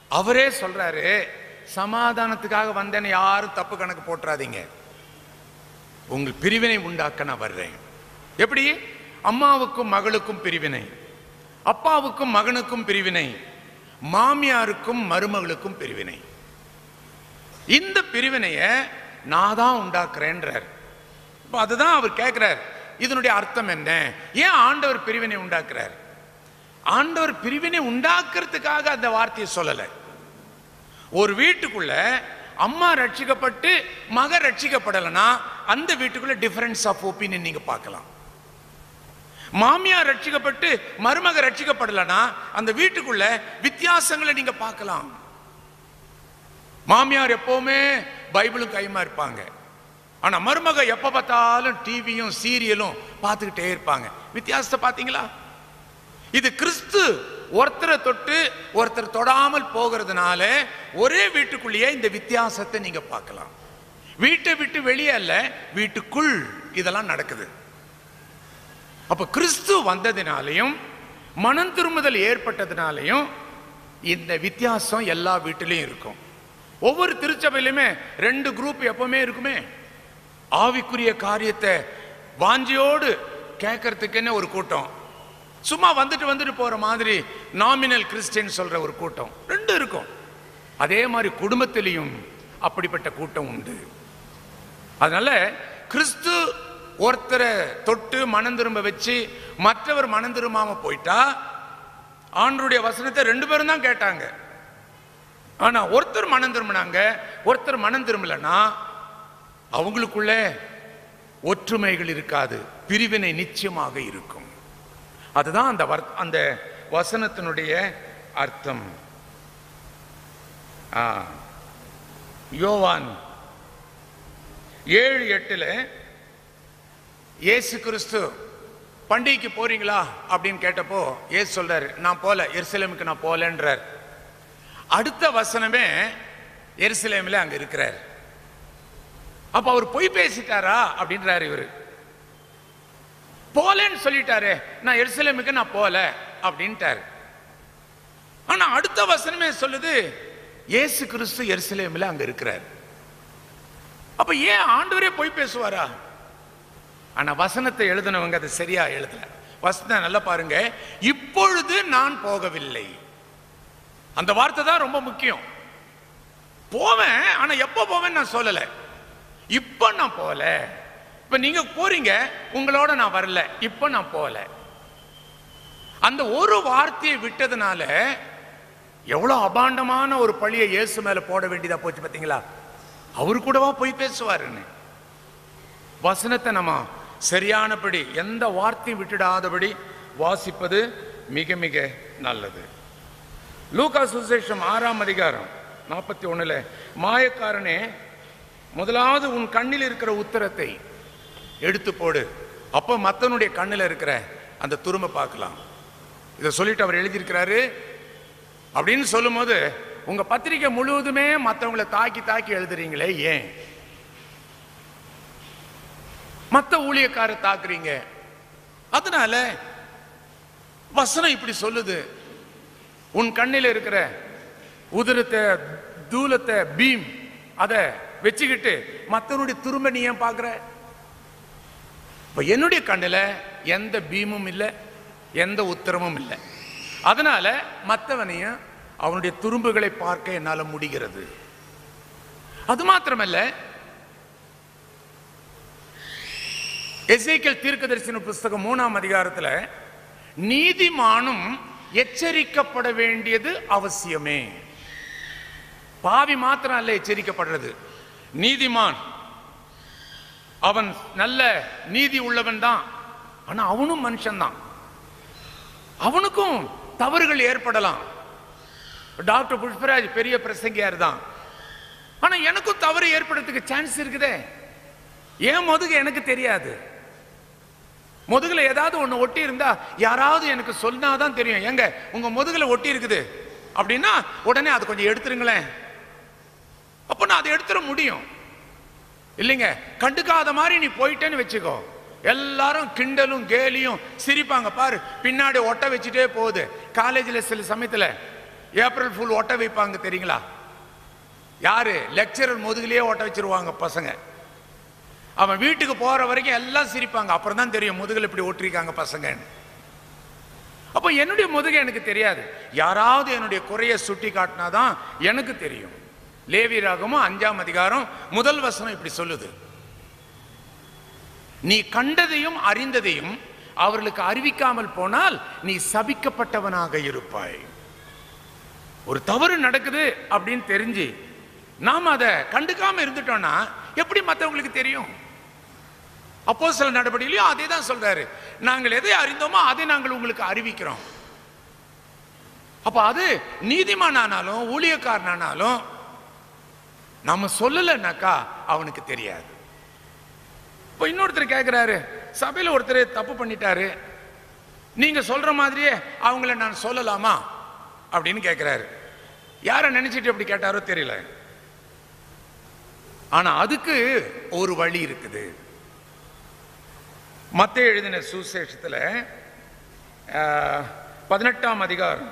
அவரே சொல்றாரு, சமாதானத்துக்காக வந்தேன்னு யாரும் தப்பு கணக்கு போட்டுறாதீங்க, உங்கள் பிரிவினை உண்டாக்க நான் வர்றேன். எப்படி? அம்மாவுக்கும் மகளுக்கும் பிரிவினை, அப்பாவுக்கும் மகனுக்கும் பிரிவினை, மாமியாருக்கும் மருமகளுக்கும் பிரிவினை. இந்த பிரிவினைய நான் தான் உண்டாக்குறேன்றார். அதுதான் அவர் கேட்கிறார், இதனுடைய அர்த்தம் என்ன? ஏன் ஆண்டவர் பிரிவினை உண்டாக்குறார்? ஆண்டவர் பிரிவினை உண்டாக்குறதுக்காக அந்த வார்த்தையை சொல்லல. ஒரு வீட்டுக்குள்ள அம்மா ரட்சிக்கப்பட்டு மக ரட்சிக்கப்படலனா அந்த வீட்டுக்குள்ள டிஃபரன்ஸ் ஆஃப் ஒப்பீனியன் நீங்க பார்க்கலாம். மாமியார் ரட்சிக்கப்பட்டு மருமக ரட்சிக்கப்படலனா அந்த வீட்டுக்குள்ள வித்தியாசங்களை நீங்க பார்க்கலாம். மாமியார் எப்பவுமே பைபிளும் கையுமா இருப்பாங்க, ஆனா மருமக எப்ப பார்த்தாலும் டிவியும் சீரியலும் பார்த்துக்கிட்டே இருப்பாங்க. வித்தியாசத்தை பார்த்தீங்களா? இது கிறிஸ்து ஒருத்தரை தொட்டு ஒருத்தர் தொடாமல் போகிறதுனால ஒரே வீட்டுக்குள்ளேயே இந்த வித்தியாசத்தை நீங்க பார்க்கலாம். வீட்டை விட்டு வெளியே அல்ல, வீட்டுக்குள் இதெல்லாம் நடக்குது. அப்ப கிறிஸ்து வந்ததினாலையும் மனம் திரும்புதல் ஏற்பட்டதினாலையும் இந்த வித்தியாசம் எல்லா வீட்டிலையும் இருக்கும். ஒவ்வொரு திருச்சபையிலுமே ரெண்டு குரூப் எப்பவுமே இருக்குமே. ஆவிக்குரிய காரியத்தை வாஞ்சியோடு கேட்கறதுக்குன்னு ஒரு கூட்டம், சும்மா வந்துட்டு வந்துட்டு போற மாதிரி நாமினல் கிறிஸ்டியன் சொல்ற ஒரு கூட்டம், ரெண்டு இருக்கும். அதே மாதிரி குடும்பத்திலையும் அப்படிப்பட்ட கூட்டம் உண்டு. அதனால கிறிஸ்து ஒருத்தரை தொட்டு மனம் திரும்ப வச்சு மற்றவர் மனம் திரும்பாம போயிட்டா, ஆண்டவருடைய வசனத்தை ரெண்டு பேரும் தான் கேட்டாங்க, ஆனா ஒருத்தர் மனம் திரும்பினாங்க, ஒருத்தர் மனம் திரும்பலன்னா அவங்களுக்குள்ள ஒற்றுமைகள் இருக்காது, பிரிவினை நிச்சயமாக இருக்கும். அதுதான் அந்த அந்த வசனத்தினுடைய அர்த்தம். யோவான் ஏழு எட்டுல இயேசு கிறிஸ்து பண்டிகைக்கு போறீங்களா அப்படின்னு கேட்டப்போ இயேசு சொல்றாரு, நான் போல, எருசலேமுக்கு நான் போலன்றார். அடுத்த வசனமே எருசலேமில் அங்க இருக்கிறார். அப்ப அவர் பொய் பேசிட்டாரா அப்படின்றாரு. இவரு போலன்னு சொல்லிட்டாரு, நான் எருசலேமுக்கு நான் போல அப்படின்ட்டாரு. ஆனா அடுத்த வசனமே சொல்லுது இயேசு கிறிஸ்து எருசலேமில் அங்க இருக்கிறார். அப்ப ஏன் ஆண்டவரே பொய் பேசுவாரா? ஆனா வசனத்தை எழுதினவங்க அதை சரியா எழுதல. வசனம் நல்லா பாருங்க, இப்பொழுது நான் போகவில்லை. அந்த வார்த்தை தான் ரொம்ப முக்கியம். போவேன், ஆனா எப்ப போவேன் நான் சொல்லல, இப்ப நான் போல. இப்ப நீங்க போறீங்க, உங்களோட நான் வரல, இப்ப நான் போல. அந்த ஒரு வார்த்தையை விட்டதுனால எவ்வளவு அபாண்டமான ஒரு பழியை இயேசு மேல போட வேண்டியதா போச்சு பாத்தீங்களா? அவரு கூடவா போய் பேசுவாருன்னு. வசனத்தை நம்ம சரியானபடி எந்த வார்த்தையும் விட்டுடாதபடி வாசிப்பது மிக மிக நல்லது. லூக்கா சுவிசேஷம் ஆறாம் அதிகாரம் நாற்பத்தி ஒண்ணுல, மாயக்காரனே, முதலாவது உன் கண்ணில் இருக்கிற உத்தரத்தை எடுத்து போடு, அப்ப மத்தனுடைய கண்ணில் இருக்கிற அந்த துரும்ப பார்க்கலாம். இதை சொல்லிட்டு அவர் எழுதியிருக்கிறாரு. அப்படின்னு சொல்லும் போது உங்க பத்திரிகை முழுவதுமே மற்றவங்களை தாக்கி தாக்கி எழுதுறீங்களே, ஏன்? மத்த ஊழியக்கார தாக்குறீங்க. அதனால வசனம் இப்படி சொல்லுது, உன் கண்ணில் இருக்கிற உதிரத்தை, தூலத்தை, பீம் அதை வச்சுக்கிட்டு மற்றவனுடைய துரும்ப நீ ஏன் பார்க்கிற? என்னுடைய கண்ணில் எந்த பீமும் இல்லை, எந்த உத்தரமும் இல்லை. அதனால மற்றவனையும் அவனுடைய துரும்புகளை பார்க்க என்னால முடிகிறது. அது மாத்திரமல்ல, எசேக்கியேல் தீர்க்கதரிசன புஸ்தகம் மூணாம் அதிகாரத்துல நீதிமானும் எச்சரிக்கப்பட வேண்டியது அவசியமே. பாவி மாத்திரம் அல்ல எச்சரிக்கப்படுறது, நீதிமான் அவன் நல்ல நீதி உள்ளவன் தான், ஆனா அவனும் மனுஷன் தான், அவனுக்கும் தவறுகள் ஏற்படலாம். டாக்டர் புஷ்பராஜ் பெரிய பிரசங்கியார் தான், ஆனா எனக்கும் தவறு ஏற்படுறதுக்கு சான்ஸ் இருக்குதே. ஏன் முதுகு எனக்கு தெரியாது, முதுகுல ஏதாவது ஒண்ணு ஒட்டி இருந்தா யாராவது எனக்கு சொன்னாதான் தெரியும், எங்க உங்க முதுகுல ஒட்டி இருக்குது அப்படின்னா உடனே அதை கொஞ்சம் எடுத்துருங்களேன், அப்ப நான் அதை எடுத்துட முடியும். இல்லைங்க, கண்டுக்காத மாதிரி நீ போயிட்டேன்னு வச்சுக்கோ, எல்லாரும் கிண்டலும் கேலியும் சிரிப்பாங்க. பாரு, பின்னாடி ஒட்ட வச்சுட்டே போகுது. காலேஜில் சில சமயத்தில் ஏப்ரல் ஃபுல் ஓட்ட வைப்பாங்க தெரியுங்களா? யாரு? லெக்சரர் முதுகிலேயே ஓட்ட வச்சிருவாங்க பசங்க. அவன் வீட்டுக்கு போற வரைக்கும் எல்லாம் சிரிப்பாங்க. அப்புறம் தான் தெரியும் முதுகில் இப்படி ஓட்டிருக்காங்க பசங்க. அப்போ என்னுடைய முதுகை எனக்கு தெரியாது. யாராவது என்னுடைய குறைய சுட்டி காட்டினாதான் எனக்கு தெரியும். லேவியராகமம் அஞ்சாம் அதிகாரம் முதல் வசனம் இப்படி சொல்லுது, நீ கண்டதையும் அறிந்ததையும் அவர்களுக்கு அறிவிக்காமல் போனால் நீ சபிக்கப்பட்டவனாக இருப்பாய். ஒரு தவறு நடக்குது அப்படின்னு தெரிஞ்சு நாம் அதை கண்டுக்காம இருந்துட்டோம்னா எப்படி மற்றவங்களுக்கு தெரியும்? அப்போஸ்தலர் நடபடியிலையும் அதே தான் சொல்றாரு, நாங்கள் எதை அறிந்தோமோ அதை நாங்கள் உங்களுக்கு அறிவிக்கிறோம். அப்ப அது நீதிமான் ஆனாலும் ஊழியக்காரனானாலும் நம்ம சொல்லலைன்னாக்கா அவனுக்கு தெரியாது. இப்போ இன்னொருத்தர் கேட்கிறாரு, சபையில் ஒருத்தர் தப்பு பண்ணிட்டாரு, நீங்க சொல்ற மாதிரியே அவங்கள நான் சொல்லலாமா அப்படின்னு கேட்கிறாரு. யாரை நினைச்சிட்டு அப்படி கேட்டாரோ தெரியல. ஆனா அதுக்கு ஒரு வழி இருக்குது. மத்தேயு எழுதின சுவிசேஷத்துல பதினெட்டாம் அதிகாரம்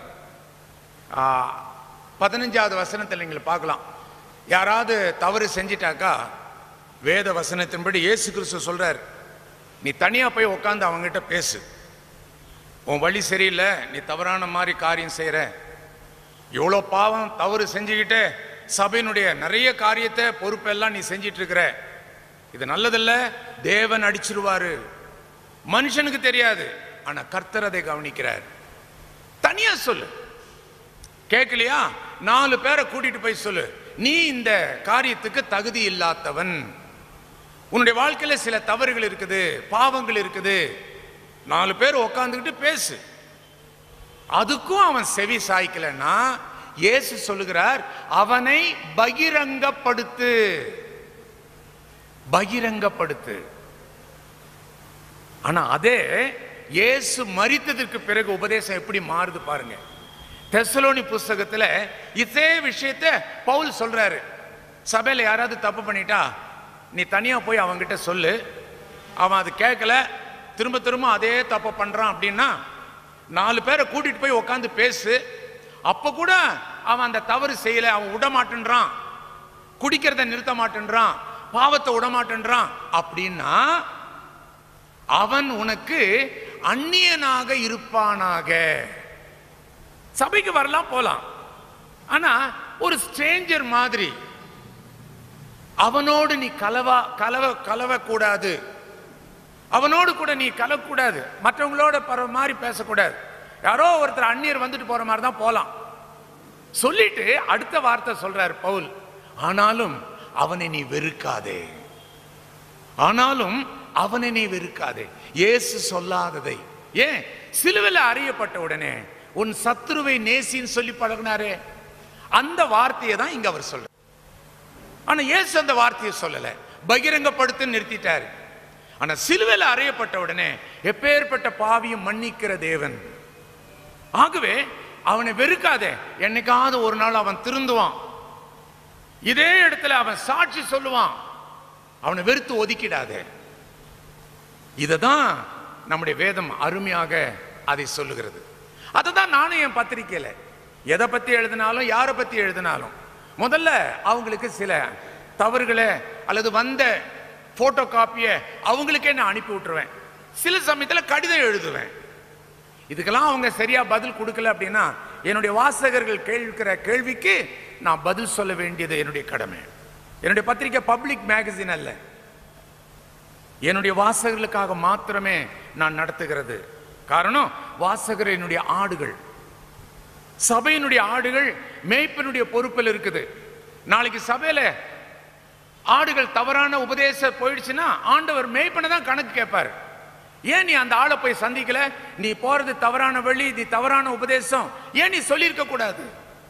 பதினஞ்சாவது வசனத்தில் நீங்கள் பார்க்கலாம். யாராவது தவறு செஞ்சிட்டாக்கா வேத வசனத்தின்படி இயேசு கிறிஸ்து சொல்றார், நீ தனியா போய் உட்காந்து அவங்ககிட்ட பேசு. உன் வழி சரியில்லை, நீ தவறான மாதிரி காரியம் செய்யற, எவ்வளோ பாவம் தவறு செஞ்சுக்கிட்டு சபையினுடைய நிறைய காரியத்தை பொறுப்பெல்லாம் நீ செஞ்சிட்டு இருக்கிற, இது நல்லதில்ல, தேவன் அடிச்சிருவாரு. மனுஷனுக்கு தெரியாது, ஆனா கர்த்தர் அதை கவனிக்கிறார். தனியா சொல்லு. கேட்கலையா? நாலு பேரை கூட்டிட்டு போய் சொல்லு, நீ இந்த காரியத்துக்கு தகுதி இல்லாதவன், உன்னுடைய வாழ்க்கையில சில தவறுகள் இருக்குது, பாவங்கள் இருக்குது. நாலு பேர் உட்காந்துக்கிட்டு பேசு. அதுக்கும் அவன் செவி சாய்க்கலன்னா இயேசு சொல்லுகிறார், அவனை பகிரங்கப்படுத்து. பகிரங்கப்படுத்து. ஆனா அதே இயேசு மரித்ததற்கு பிறகு உபதேசம் எப்படி மாறுது பாருங்க. தெசலோனி புஸ்தகத்துல இதே விஷயத்தை பவுல் சொல்றாரு, சபையில யாராவது தப்பு பண்ணிட்டா நீ தனியா போய் அவன்கிட்ட சொல்லு, அவன் அது கேட்கல, திரும்ப திரும்ப அதே தப்பு பண்றான் அப்படின்னா நாலு பேரை கூட்டிட்டு போய் உட்காந்து பேசு. அப்ப கூட அவன் அந்த தவறு செய்யல, அவன் விட மாட்டேன்றான், குடிக்கிறத நிறுத்த மாட்டேன்றான், பாவத்தை விட மாட்டேன்றான் அப்படின்னா அவன் உனக்கு அந்நியனாக இருப்பானாக. சபைக்கு வரலாம் போலாம், ஆனா ஒரு ஸ்ட்ரேஞ்சர் மாதிரி அவனோடு நீ கலவா கலவ கலவ கூடாது, அவனோடு கூட நீ கலக்கூடாது, மற்றவங்களோட பர மாதிரி பேசக்கூடாது. யாரோ ஒருத்தர் அந்நியர் வந்துட்டு போற மாதிரி தான் போலாம். சொல்லிட்டு அடுத்த வார்த்தை சொல்றாரு பவுல், ஆனாலும் அவனை நீ வெறுக்காதே. ஆனாலும் அவனை நீ வெறுக்காதே. இயேசு சொல்லாததை ஏன் சிலுவையில் அறியப்பட்ட உடனே உன் சத்துருவை நேசின்னு சொல்லி பழகினாரே, அந்த வார்த்தையை தான் இங்க அவர் சொல்ற. ஆனா இயேசு அந்த வார்த்தையை சொல்லல, பகிரங்கப்படுத்து நிறுத்திட்டாரு. ஆனா சிலுவையில் அறையப்பட்ட உடனே எப்பேற்பட்ட பாவியும் மன்னிக்கிற தேவன். ஆகவே அவனை வெறுக்காதே, என்னைக்காவது ஒரு நாள் அவன் திருந்துவான், இதே இடத்துல அவன் சாட்சி சொல்லுவான், அவனை வெறுத்து ஒதுக்கிடாதே. இததான் நம்முடைய வேதம் அருமையாக அதை சொல்லுகிறது. அதை தான் நானும் என் பத்திரிக்கையில எதை பத்தி எழுதினாலும் யாரை பத்தி எழுதினாலும் முதல்ல அவங்களுக்கு சில தவறுகளை அல்லது வந்த போட்டோ காப்பியை அவங்களுக்கே நான் அனுப்பி விட்டுருவேன். சில சமயத்தில் கடிதம் எழுதுவேன். இதுக்கெல்லாம் அவங்க சரியா பதில் கொடுக்கல அப்படின்னா என்னுடைய வாசகர்கள் கேட்கிற கேள்விக்கு நான் பதில் சொல்ல வேண்டியது என்னுடைய கடமை. என்னுடைய பத்திரிகை பப்ளிக் மேகசின் அல்ல, என்னுடைய வாசகர்களுக்காக மாத்திரமே நான் நடத்துகிறது. காரணம், வாசகர் என்னுடைய ஆடுகள், சபையினுடைய ஆடுகள் மேய்ப்பனுடைய பொறுப்பில் இருக்குது. நாளைக்கு சபையில ஆடுகள் தவறான உபதேசம் போயிடுச்சுன்னா ஆண்டவர் மேய்ப்பனை தான் கணக்கு கேட்பார். ஏன் நீ அந்த ஆளை போய் சந்திக்கல, நீ போறது தவறான வழி, நீ தவறான உபதேசம், ஏன் நீ சொல்லியிருக்க கூடாது?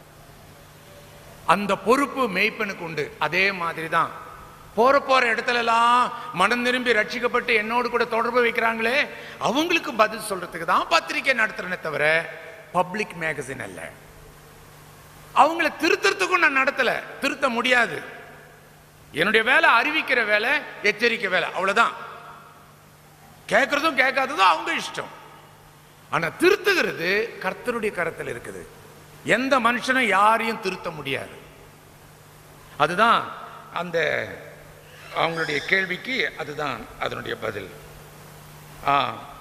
அந்த பொறுப்பு மேய்ப்பனுக்கு உண்டு. அதே மாதிரி தான் போற போற இடத்துல எல்லாம் மனம் திரும்பி ரட்சிக்கப்பட்டு என்னோடு கூட தொடர்பு வைக்கிறாங்களே அவங்களுக்கு பதில் சொல்றதுக்கு தான் பத்திரிகை நடத்துறேனே தவிர பப்ளிக் மேகசின் அல்ல. அவங்கள திருத்தறதுக்கும் நான் நடத்தல, திருத்த முடியாது. என்னுடைய வேலை அறிவிக்கிற வேலை, எச்சரிக்கை வேலை, அவ்வளவுதான். கேட்கறதும் கேட்காததும் அவங்க இஷ்டம். ஆனா திருத்துகிறது கர்த்தருடைய கரத்தில் இருக்குது. எந்த மனுஷனும் யாரையும் திருத்த முடியாது. அதுதான் அந்த அவங்களுடைய கேள்விக்கு அதுதான் அதனுடைய பதில். ஆ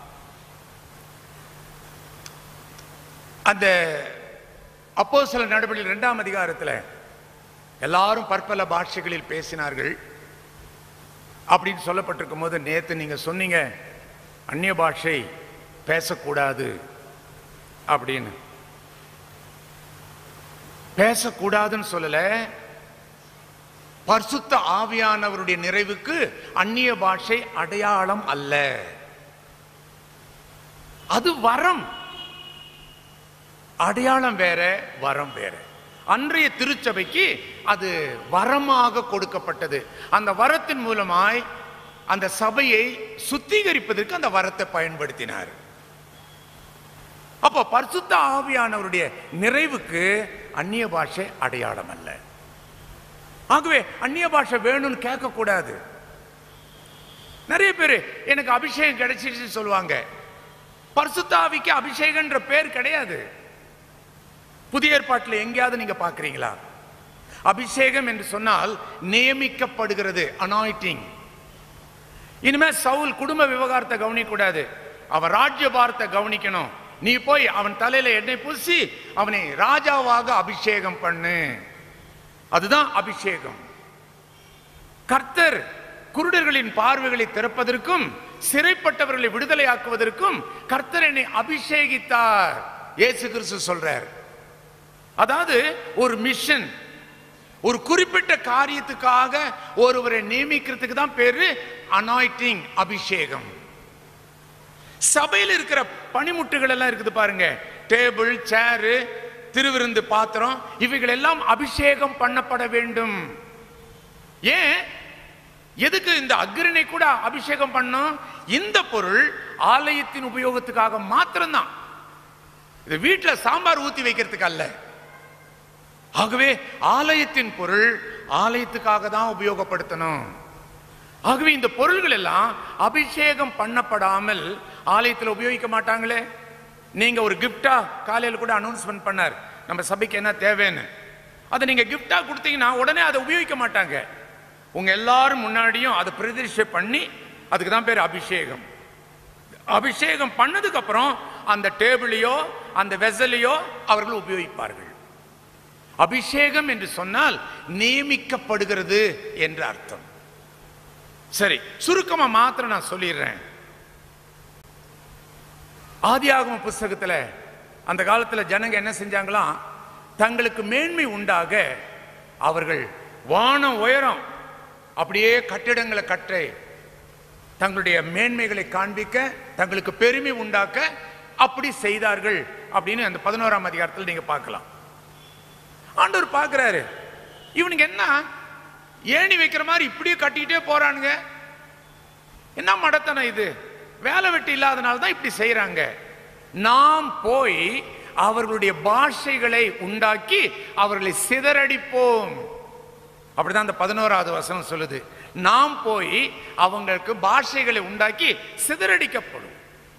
அந்த அப்போஸ்தலர் நடபடிகள் இரண்டாம் அதிகாரத்தில் எல்லாரும் பற்பல பாஷைகளில் பேசினார்கள் அப்படின்னு சொல்லப்பட்டிருக்கும் போது, நேற்று நீங்க சொன்னீங்க அந்நிய பாஷை பேசக்கூடாது அப்படின்னு. பேசக்கூடாதுன்னு சொல்லல, பரிசுத்த ஆவியானவருடைய நிறைவுக்கு அந்நிய பாஷை அடையாளம் அல்ல, அது வரம். அடையாளம் வேற, வரம் வேற. அன்றைய திருச்சபைக்கு அது வரமாக கொடுக்கப்பட்டது. அந்த வரத்தின் மூலமாய் அந்த சபையை சுத்திகரிப்பதற்கு அந்த வரத்தை பயன்படுத்தினார். அப்போ பரிசுத்த ஆவியானவருடைய நிறைவுக்கு அந்நிய பாஷை அடையாளம் அல்ல. ஆகவே அந்நிய பாஷை வேணும்னு கேட்க கூடாது. நிறைய பேர் எனக்கு அபிஷேகம் கிடைச்சிருச்சு சொல்லுவாங்க. பரிசுத்த ஆவிக்கு அபிஷேகம்ன்ற பேர் கிடையாது. புதிய ஏற்பாட்டில் எங்கேயாவது நீங்க பார்க்கிறீங்களா? அபிஷேகம் என்று சொன்னால் நியமிக்கப்படுகிறது, அனாயிட்டிங். இனிமே சவுல் குடும்ப விவகாரத்தை கவனிக்க கூடாது, அவன் ராஜ்யபாரத்தை கவனிக்கணும். நீ போய் அவன் தலையில எண்ணெய் பூசி அவனை ராஜாவாக அபிஷேகம் பண்ணு. அதுதான் அபிஷேகம். கர்த்தர் குருடர்களின் பார்வைகளை திறப்பதற்கும் சிறைப்பட்டவர்களை விடுதலையாக்குவதற்கும் கர்த்தர் என்னை அபிஷேகித்தார். இயேசு கிறிஸ்து சொல்றார். அதாவது ஒரு மிஷன், ஒரு குறிப்பிட்ட காரியத்துக்காக ஒருவரை நியமிக்கிறதுக்கு தான் பேரு அனாயிட்டிங், அபிஷேகம். சபையில் இருக்கிற பணிமுட்டுகள் எல்லாம் இருக்குது பாருங்க, டேபிள், சேரு, திருவிருந்து பாத்திரம், இவைகள் எல்லாம் அபிஷேகம் பண்ணப்பட வேண்டும். ஏன், எதுக்கு இந்த அக்ரிணை கூட அபிஷேகம் பண்ணும்? இந்த பொருள் ஆலயத்தின் உபயோகத்துக்காக மாத்திரம்தான், இது வீட்டில் சாம்பார் ஊத்தி வைக்கிறதுக்கு அல்ல. ஆகவே ஆலயத்தின் பொருள் ஆலயத்துக்காக தான் உபயோகப்படுத்தணும். ஆகவே இந்த பொருள்கள் எல்லாம் அபிஷேகம் பண்ணப்படாமல் ஆலயத்தில் உபயோகிக்க மாட்டாங்களே. நீங்க ஒரு கிஃப்டா காலையில் கூட அனௌன்ஸ்மெண்ட் பண்ணார், நம்ம சபைக்கு என்ன தேவைன்னு. அதை நீங்க கிஃப்டா கொடுத்தீங்கன்னா உடனே அதை உபயோகிக்க மாட்டாங்க. உங்க எல்லாரும் முன்னாடியும் அதை பிரதிஷ்டை பண்ணி, அதுக்கு தான் பேர் அபிஷேகம். அபிஷேகம் பண்ணதுக்கு அப்புறம் அந்த டேபிளையோ அந்த வெசலையோ அவர்கள் உபயோகிப்பார்கள். அபிஷேகம் என்று சொன்னால் நியமிக்கப்படுகிறது என்று அர்த்தம். சரி, சுருக்கமா மாத்திரம் நான் சொல்லிடுறேன். ஆதியாகம புஸ்தகத்துல அந்த காலத்துல ஜனங்க என்ன செஞ்சாங்களாம், தங்களுக்கு மேன்மை உண்டாக அவர்கள் வானம் உயரம் அப்படியே கட்டிடங்களை கட்ட, தங்களுடைய மேன்மைகளை காண்பிக்க, தங்களுக்கு பெருமை உண்டாக்க அப்படி செய்தார்கள் அப்படின்னு அந்த பதினோராம் அதிகாரத்தில் நீங்க பார்க்கலாம். ஆண்டவர் பார்க்கிறாரு, இவனுக்கு என்ன ஏணி வைக்கிற மாதிரி இப்படியே கட்டிக்கிட்டே போறானுங்க, என்ன மடத்தனம் இது, வேலை வெட்டி இல்லாதனால தான் இப்படி செய்யறாங்க. நாம் போய் அவர்களுடைய பாஷைகளை உண்டாக்கி அவர்களை சிதறடிப்போம். அப்படிதான் அந்த பதினோராவது வசனம் சொல்லுது. நாம் போய் அவங்களுக்கு பாஷைகளை உண்டாக்கி சிதறடிக்கப்படும்.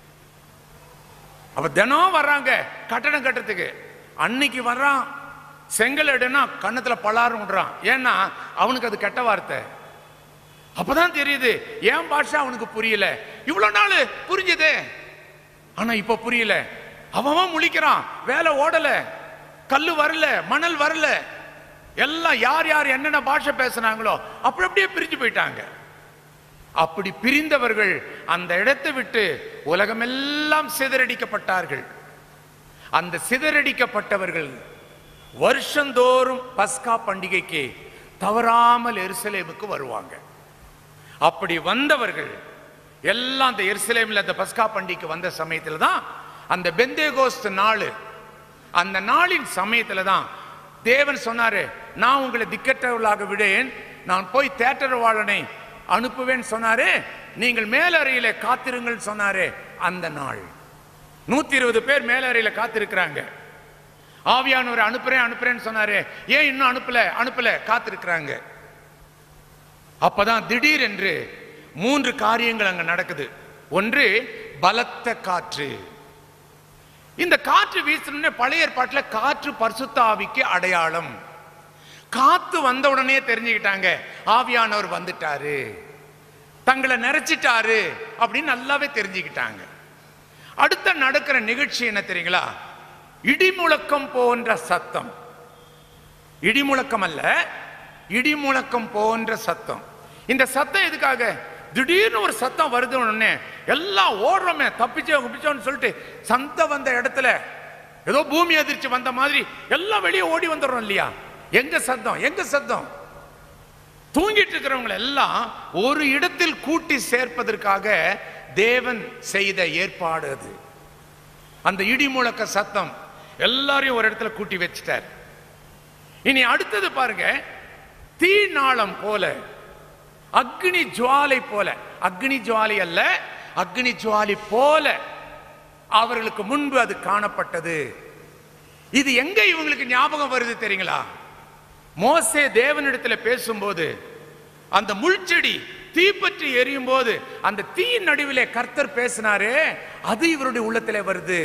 அப்ப தினம் வர்றாங்க கட்டடம் கட்டுறதுக்கு. அன்னைக்கு வர்றான் செங்கல் எடுனா கண்ணத்துல பலாரும் விடுறான். ஏன்னா அவனுக்கு அது கெட்ட வார்த்தை. அப்பதான் தெரியுது ஏன் பாஷை அவனுக்கு புரியல. இவ்வளவு நாள் புரிஞ்சதே, ஆனா இப்ப புரியல. அவன் முழிக்கிறான், வேலை ஓடல, கல்லு வரல, மணல் வரல, எல்லாம் யார் யார் என்னென்ன பாஷை பேசினாங்களோ அப்படி அப்படியே பிரிஞ்சு போயிட்டாங்க. அப்படி பிரிந்தவர்கள் அந்த இடத்தை விட்டு உலகமெல்லாம் சிதறடிக்கப்பட்டார்கள். அந்த சிதறடிக்கப்பட்டவர்கள் வருஷந்தோறும் பஸ்கா பண்டிகைக்கு தவறாமல் எருசலேமுக்கு வருவாங்க. அப்படி வந்தவர்கள் எல்லாம் அந்த எருசலேமில் அந்த பஸ்கா பண்டிகைக்கு வந்த சமயத்தில் தான் அந்த பெந்தேகோஸ்து நாள், அந்த நாளின் சமயத்தில் தான் தேவன் சொன்னாரு, நான் உங்களை திக்கற்றவர்களாக விடேன், நான் போய் தேற்றரவாளனை அனுப்புவேன் சொன்னாரு, நீங்கள் மேலறையில காத்திருங்கள் சொன்னாரு. அந்த நாள் நூத்தி இருபது பேர் மேலறையில காத்திருக்கிறாங்க. ஆவியானவரை அனுப்புறேன் அனுப்புறேன்னு சொன்னாரு, ஏன் இன்னும் அனுப்பல அனுப்பல காத்திருக்கிறாங்க. அப்பதான் திடீர் என்று மூன்று காரியங்கள் அங்க நடக்குது. ஒன்று பலத்த காற்று, இந்த காற்று வீசணும்னே பழைய ஏற்பாட்டில் காற்று பரிசுத்த ஆவிக்கு அடையாளம். காத்து வந்த உடனே தெரிஞ்சுக்கிட்டாங்க ஆவியானவர் வந்துட்டாரு, தங்களை நிறைச்சிட்டாரு அப்படின்னு நல்லாவே தெரிஞ்சுக்கிட்டாங்க. அடுத்த நடக்கிற நிகழ்ச்சி என்ன தெரியுங்களா? இடிமுழக்கம் போன்ற சத்தம். இடிமுழக்கம் அல்ல, இடிமுழக்கம் போன்ற சத்தம். இந்த சத்தம் எதுக்காக? திடீர்னு ஒரு சத்தம் வருது உடனே எல்லாம் ஓடுறோமே, தப்பிச்சோ குப்பிச்சோன்னு சொல்லிட்டு சத்தம் வந்த இடத்துல ஏதோ பூமி அதிர்ச்சி வந்த மாதிரி எல்லாம் வெளியே ஓடி வந்துடுறோம் இல்லையா? எங்க சத்தம்? எங்க சத்தம்? தூங்கிட்டு இருக்கிறவங்க எல்லாம் ஒரு இடத்தில் கூட்டி சேர்ப்பதற்காக தேவன் செய்த ஏற்பாடு அது. அந்த இடி முழக்க சத்தம் எல்லாரையும் ஒரு இடத்துல கூட்டி வச்சிட்டார். இனி அடுத்தது பாருங்க, தீநாளம் போல, அக்னி ஜுவாலை போல, அக்னி ஜுவாலை அல்ல, அக்னி ஜுவாலை போல அவர்களுக்கு முன்பு அது காணப்பட்டது. இது எங்க இவங்களுக்கு ஞாபகம் வருது தெரியுங்களா? மோசே தேவனிடத்தில் பேசும்போது அந்த முள்செடி தீப்பற்றி எரியும் போது அந்த தீயின் நடுவிலே கர்த்தர் பேசினாரே, அது இவருடைய உள்ளத்திலே வருது.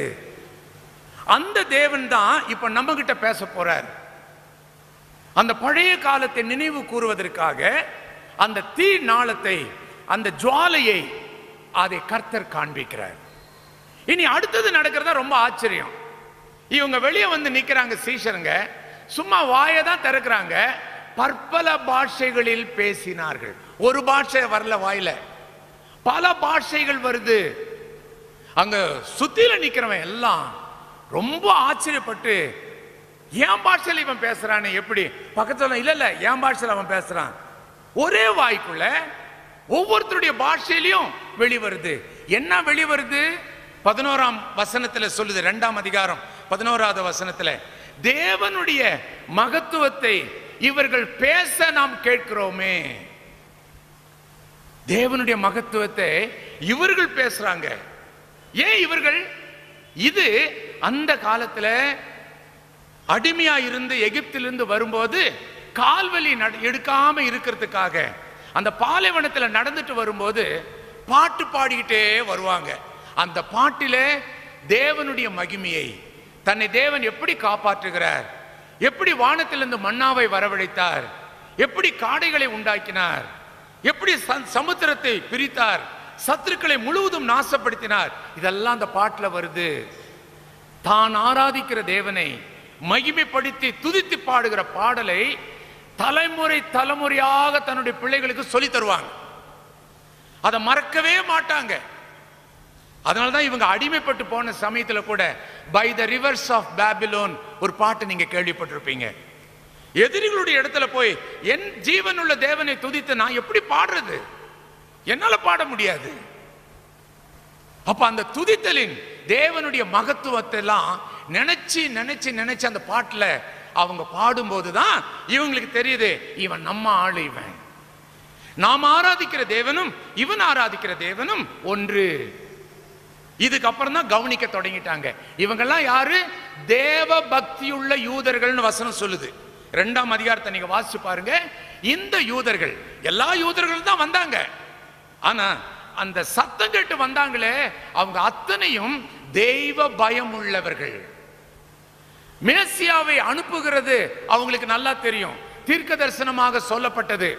அந்த தேவன் தான் இப்ப நம்ம கிட்ட பேச போறார். அந்த பழைய காலத்தை நினைவு கூறுவதற்காக அந்த தீ நாளத்தை, அந்த ஜுவாலையை, அதை கர்த்தர் காண்பிக்கிறார். இனி அடுத்தது நடக்கிறதா ரொம்ப ஆச்சரியம். இவங்க வெளியே வந்து நிக்கிறாங்க சீஷருங்க, சும்மா வாயை தான் திறக்கிறாங்க. பற்பல பாஷைகளில் பேசினார்கள். ஒரு பாஷை வரல வாயில, பல பாஷைகள் வருது. அங்க சுத்தில நிக்கிறவன் எல்லாம் ரொம்ப ஆச்சரியப்பட்டு, என் பாஷையில் இவன் பேசுறானே எப்படி? பக்கத்துல இல்ல இல்ல என் பாஷையில் அவன் பேசுறான். ஒரே வாய்க்குள்ள ஒவ்வொருத்தருடைய பாஷையிலையும் வெளிவருது. என்ன வெளிவருது? பதினோராம் வசனத்துல சொல்லுது, இரண்டாம் அதிகாரம் பதினோராவது வசனத்துல, தேவனுடைய மகத்துவத்தை இவர்கள் பேச நாம் கேட்கிறோமே. தேவனுடைய மகத்துவத்தை இவர்கள் பேசுறாங்க. ஏன் இவர்கள்? இது அந்த காலத்துல அடிமையா இருந்து எகிப்திலிருந்து வரும்போது கால்வலி எடுக்காம இருக்கிறதுக்காக அந்த பாலைவனத்தில் நடந்துட்டு வரும்போது பாட்டு பாடிக்கிட்டே வருவாங்க. அந்த பாட்டிலே தேவனுடைய மகிமையை, தன்னை தேவன் எப்படி காப்பாற்றுகிறார், எப்படி வானத்திலிருந்து மன்னாவை வரவழைத்தார், எப்படி காடைகளை உண்டாக்கினார், எப்படி சமுத்திரத்தை பிரித்தார், சத்துருக்களை முழுவதும் நாசப்படுத்தினார், இதெல்லாம் அந்த பாட்டில் வருது. தான் ஆராதிக்கிற தேவனை மகிமைப்படுத்தி துதித்து பாடுகிற பாடலை தலைமுறை தலைமுறையாக தன்னுடைய பிள்ளைகளுக்கு சொல்லி தருவாங்க. அதை மறக்கவே மாட்டாங்க. அதனால்தான் இவங்க அடிமைப்பட்டு போன சமயத்துல கூட by the rivers of Babylon ஒரு பாட்டு நீங்க கேள்விப்பட்டிருப்பீங்க. எதிரிகளுடைய இடத்துல போய் என் ஜீவன் உள்ள தேவனை துதித்து நான் எப்படி பாடுறது? என்னால பாட முடியாது. அப்ப அந்த துதித்தலின் தேவனுடைய மகத்துவத்தை எல்லாம் நினைச்சு நினைச்சு நினைச்சு அந்த பாட்டுல அவங்க பாடும்போதுதான் இவங்களுக்கு தெரியுது, இவன் நம்ம ஆளு, இவன் நாம் ஆராதிக்கிற தேவனும் இவன் ஆராதிக்கிற தேவனும் ஒன்று. இதுக்கப்புறம் தான் கவனிக்க தொடங்கிட்டாங்க. இவங்கெல்லாம் யாரு? தேவ பக்தியுள்ள யூதர்கள்னு வசனம் சொல்லுது. இரண்டாம் அதிகாரத்தை நீங்க வாசிச்சு பாருங்க. இந்த யூதர்கள், எல்லா யூதர்களும் தான் வந்தாங்க. ஆனா அந்த சத்தம் கேட்டு வந்தாங்களே, அவங்க அத்தனையும் தெய்வ பயம் உள்ளவர்கள். மேசியாவை அனுப்புகிறது அவங்களுக்கு நல்லா தெரியும், தீர்க்க தரிசனமாக சொல்லப்பட்டது.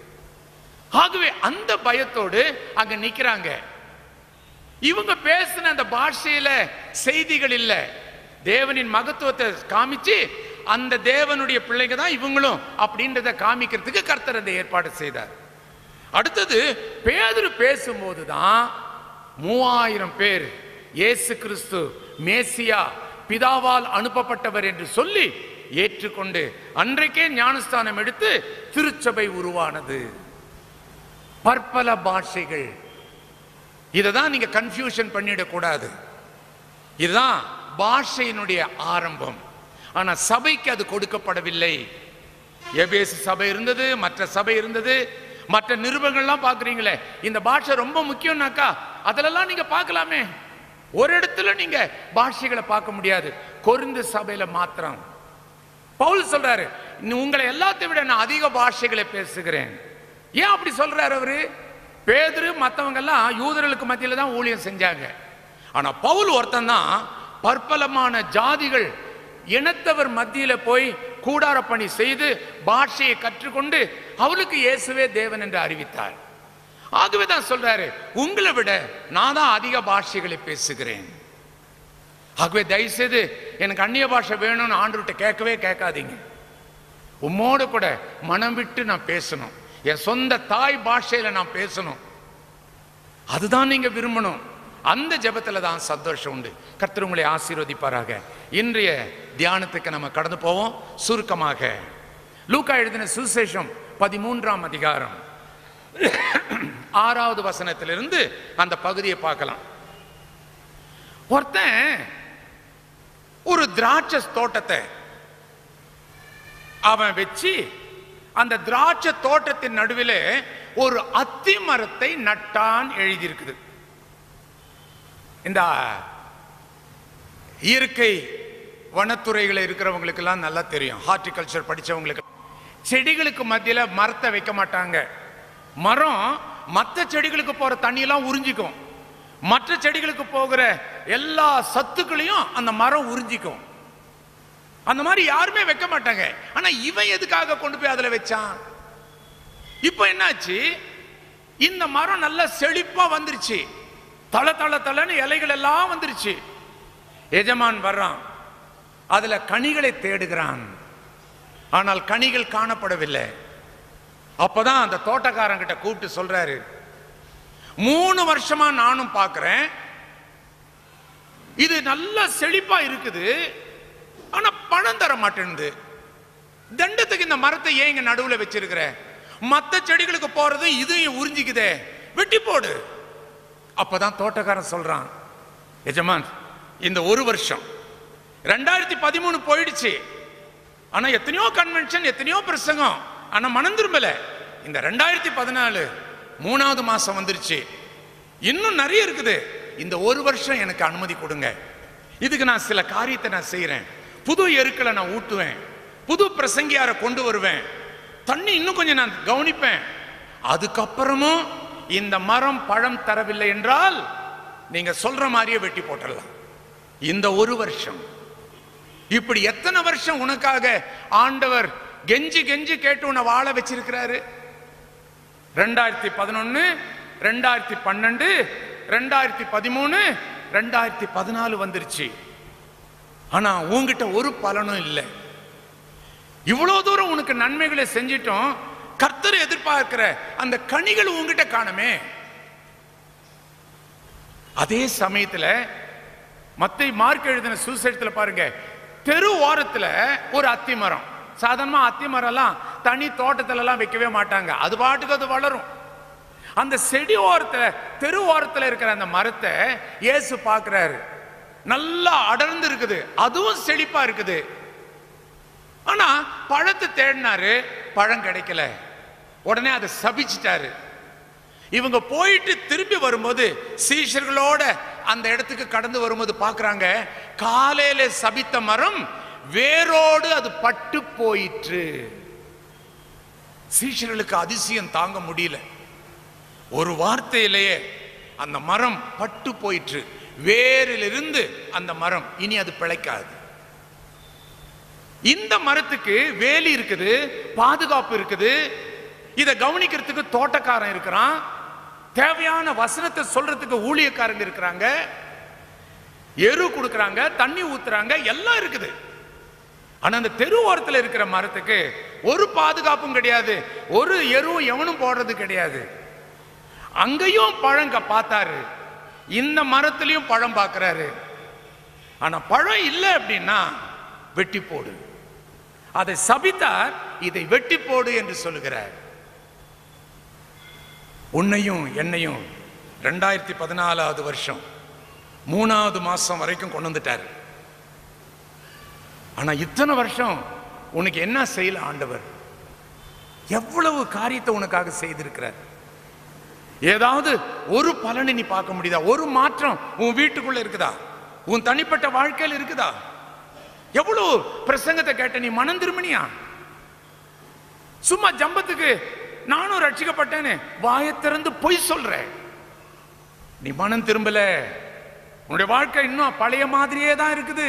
ஆகவே அந்த பயத்தோடு அங்க நிக்கிறாங்க. இவங்க பேசின அந்த பாஷையில செய்திகள் இல்ல, தேவனின் மகத்துவத்தை காமிச்சு அந்த தேவனுடைய பிள்ளைங்க தான் இவங்களும் அப்படின்றத காமிக்கிறதுக்கு கர்த்தர் அந்த ஏற்பாடு செய்தார். அடுத்தது பேதுரு பேசும்போதுதான் மூவாயிரம் பேர் இயேசு கிறிஸ்து மேசியா பிதாவால் அனுப்பப்பட்டவர் என்று சொல்லி ஏற்றுக்கொண்டு அன்றைக்கே ஞானஸ்தானம் எடுத்து திருச்சபை உருவானது. பற்பல பாஷைகள், இததான் நீங்க கன்ஃபியூஷன் பண்ணிடக்கூடாது. இதுதான் பாஷையினுடைய ஆரம்பம். ஆனா சபைக்கு அது கொடுக்கப்படவில்லை. எபேசு சபை இருந்தது, மற்ற சபை இருந்தது, மற்ற நிருபங்கள்லாம் பாக்குறீங்களே, இந்த பாஷை ரொம்ப முக்கியம்னாக்கா அதெல்லாம் நீங்க பார்க்கலாமே. ஒரு இடத்துல நீங்க பாஷைகளை பார்க்க முடியாது, கொரிந்து சபையில மாத்திரம். பவுல் சொல்றாரு, உங்களை எல்லாத்தையும் விட நான் அதிக பாஷைகளை பேசுகிறேன். ஏன் அப்படி சொல்றாரு அவரு? பேதுரு மற்றவங்க எல்லாம் யூதர்களுக்கு மத்தியில தான் ஊழியம் செஞ்சாங்க. ஆனா பவுல் ஒருத்தன் தான் பற்பலமான ஜாதிகள் இனத்தவர் மத்தியில போய் கூடார பணி செய்து பாஷையை கற்றுக்கொண்டு அவளுக்கு இயேசுவே தேவன் என்று அறிவித்தார். ஆகவே தான் சொல்றாரு, உங்களை விட நான் தான் அதிக பாஷைகளை பேசுகிறேன். ஆகவே தயவுசெய்து எனக்கு அந்நிய பாஷை வேணும்னு ஆண்டவர்கிட்ட கேட்கவே கேட்காதீங்க. உம்மோடு கூட மனம் விட்டு நான் பேசணும், என் சொந்த தாய் பாஷையில நான் பேசணும். அதுதான் நீங்க விரும்பணும். அந்த ஜெபத்துல தான் சந்தோஷம் உண்டு. கர்த்தர் உங்களை ஆசீர்வதிப்பாராக. இன்றைய தியானத்துக்கு நம்ம கடந்து போவோம். சுருக்கமாக லூக்கா எழுதின சுவிசேஷம் பதிமூன்றாம் அதிகாரம் ஆறாவது வசனத்திலிருந்து அந்த பகுதியை பார்க்கலாம். ஒருத்தன் ஒரு திராட்சை தோட்டத்தை அவன் வச்சு அந்த திராட்சை தோட்டத்தின் நடுவில் ஒரு அத்தி மரத்தை நட்டான் எழுதியிருக்குது. இந்த இயற்கை வனத்துறைகளை இருக்கிறவங்களுக்கு எல்லாம் நல்லா தெரியும். ஹார்டிகல்ச்சர் படிச்சவங்களுக்கு செடிகளுக்கு மத்தியில மரத்தை வைக்க மாட்டாங்க. மரம் மற்ற செடிகளுக்கு போற தண்ணியெல்லாம் உறிஞ்சிக்கும், மற்ற செடிகளுக்கு போகிற எல்லா சத்துக்களையும் அந்த மரம் உறிஞ்சிக்கும். அந்த மாதிரி யாருமே வைக்க மாட்டாங்க. ஆனா இவன் எதுக்காக கொண்டு போய் அதுல வச்சான்? இப்ப என்னாச்சு, இந்த மரம் நல்லா செழிப்பா வந்துருச்சு, தள தள தளன்னு இலைகள் எல்லாம் வந்துருச்சு. எஜமான் வர்றான், அதுல கனிகளை தேடுகிறான், ஆனால் கனிகள் காணப்படவில்லை. அப்பதான் அந்த தோட்டக்காரங்கிட்ட கூப்பிட்டு சொல்றாரு, மூணு வருஷமா நானும் பார்க்கிறேன், இது நல்லா செழிப்பா இருக்குது, ஆனா பணம் தர மாட்டேங்குது. தண்டத்துக்கு இந்த மரத்தை ஏன் இங்க நடுவுல வச்சிருக்கிற? மற்ற செடிகளுக்கு போறது இதையும் உறிஞ்சிக்குதே, வெட்டி போடு. அப்பதான் தோட்டக்காரன் சொல்றான், எஜமான் இந்த ஒரு வருஷம் ரெண்டாயிரத்தி பதிமூணு போயிடுச்சு, ஆனா எத்தனையோ கன்வென்ஷன், எத்தனையோ பிரசங்கம், ஆனா மனம் திரும்பல. இந்த ரெண்டாயிரத்தி பதினாலு மூணாவது மாசம் வந்துருச்சு, இன்னும் நிறைய இருக்குது. இந்த ஒரு வருஷம் எனக்கு அனுமதி கொடுங்க. இதுக்கு நான் சில காரியத்தை நான் செய்யறேன். புது எருக்களை நான் ஊட்டுவேன், புது பிரசங்கியார கொண்டு வருவேன், தண்ணி இன்னும் கொஞ்சம் நான் கவனிப்பேன். அதுக்கப்புறமும் இந்த மரம் பழம் தரவில்லை என்றால் நீங்க சொல்ற மாதிரியே வெட்டி போட்டுடலாம். இந்த ஒரு வருஷம். இப்படி எத்தனை வருஷம் உனக்காக ஆண்டவர் கெஞ்சி கெஞ்சி கேட்டு உன்னை வாழ வச்சிருக்கிறாரு. ரெண்டாயிரத்தி பதினொன்னு, ரெண்டாயிரத்தி பன்னெண்டு, ரெண்டாயிரத்தி பதிமூணு, ரெண்டாயிரத்தி பதினாலு வந்துருச்சு, ஆனா உன்கிட்ட ஒரு பலனும் இல்லை. இவ்வளவு தூரம் உனக்கு நன்மைகளை செஞ்சிட்டோம், கர்த்தர் எதிர்பார்க்கிற அந்த கனிகள் உங்ககிட்ட காணுமே. அதே சமயத்துல மத்தை மார்க் எழுதின சுவிசேஷத்துல பாருங்க, தெரு ஓரத்துல ஒரு அத்தி மரம். சாதாரணமா அத்தி மரம் எல்லாம் தனி தோட்டத்துல எல்லாம் வைக்கவே மாட்டாங்க, அது பாட்டுக்கு அது வளரும். அந்த செடி ஓரத்துல, தெரு ஓரத்துல இருக்கிற அந்த மரத்தை இயேசு பார்க்கிறாரு, நல்லா அடர்ந்து இருக்குது, அதுவும் செழிப்பா இருக்குது. ஆனா பழத்தை தேடினாரு, பழம் கிடைக்கல. உடனே அதை சபிச்சிட்டாரு. இவங்க போயிட்டு திரும்பி வரும்போது சீஷர்களோட அந்த இடத்துக்கு கடந்து வரும்போது பார்க்கறாங்க, காலையில சபித்த மரம் வேரோடு அது பட்டு போயிற்று. சீஷர்களுக்கு அதிசயம் தாங்க முடியல. ஒரு வார்த்தையிலேயே அந்த மரம் பட்டு போயிற்று. வேரிலிருந்து அந்த மரம் இனி அது பிழைக்காது. இந்த மரத்துக்கு வேலி இருக்குது, பாதுகாப்பு இருக்குது, இதை கவனிக்கிறதுக்கு தோட்டக்காரன் இருக்கிறான், தேவையான வசனத்தை சொல்றதுக்கு ஊழியக்காரங்க இருக்கிறாங்க, எரு கொடுக்கறாங்க, தண்ணி ஊத்துறாங்க, எல்லாம் இருக்குது. ஆனா அந்த தெரு ஓரத்தில் இருக்கிற மரத்துக்கு ஒரு பாதுகாப்பும் கிடையாது, ஒரு எருவும் எவனும் போடுறது கிடையாது. அங்கேயும் பழங்க பார்த்தாரு, இந்த மரத்திலையும் பழம் பார்க்கிறாரு, ஆனா பழம் இல்லை அப்படின்னா வெட்டி போடு. அதை சபித்தார், இதை வெட்டி போடு என்று சொல்லுகிறார். உன்னையும் என்னையும் ரெண்டாயிரத்தி பதினாலாவது வருஷம் மூணாவது மாசம் வரைக்கும் கொண்டு வந்துட்டார். ஆனா இத்தனை வருஷம் உனக்கு என்ன செய்யல ஆண்டவர்? எவ்வளவு காரியத்தை உனக்காக செய்திருக்கிறார். ஏதாவது ஒரு பலனை நீ பார்க்க முடியுதா? ஒரு மாற்றம் உன் வீட்டுக்குள்ள இருக்குதா? உன் தனிப்பட்ட வாழ்க்கையில் இருக்குதா? எவ்வளவு பிரசங்கத்தை கேட்ட நீ மனம் திரும்பினியா? சும்மா ஜம்பத்துக்கு நானும் ரட்சிக்கப்பட்டேன்னு வாயை திறந்து பொய் சொல்ற. நீ மனம் திரும்பல. உன்னுடைய வாழ்க்கை இன்னும் பழைய மாதிரியே தான் இருக்குது.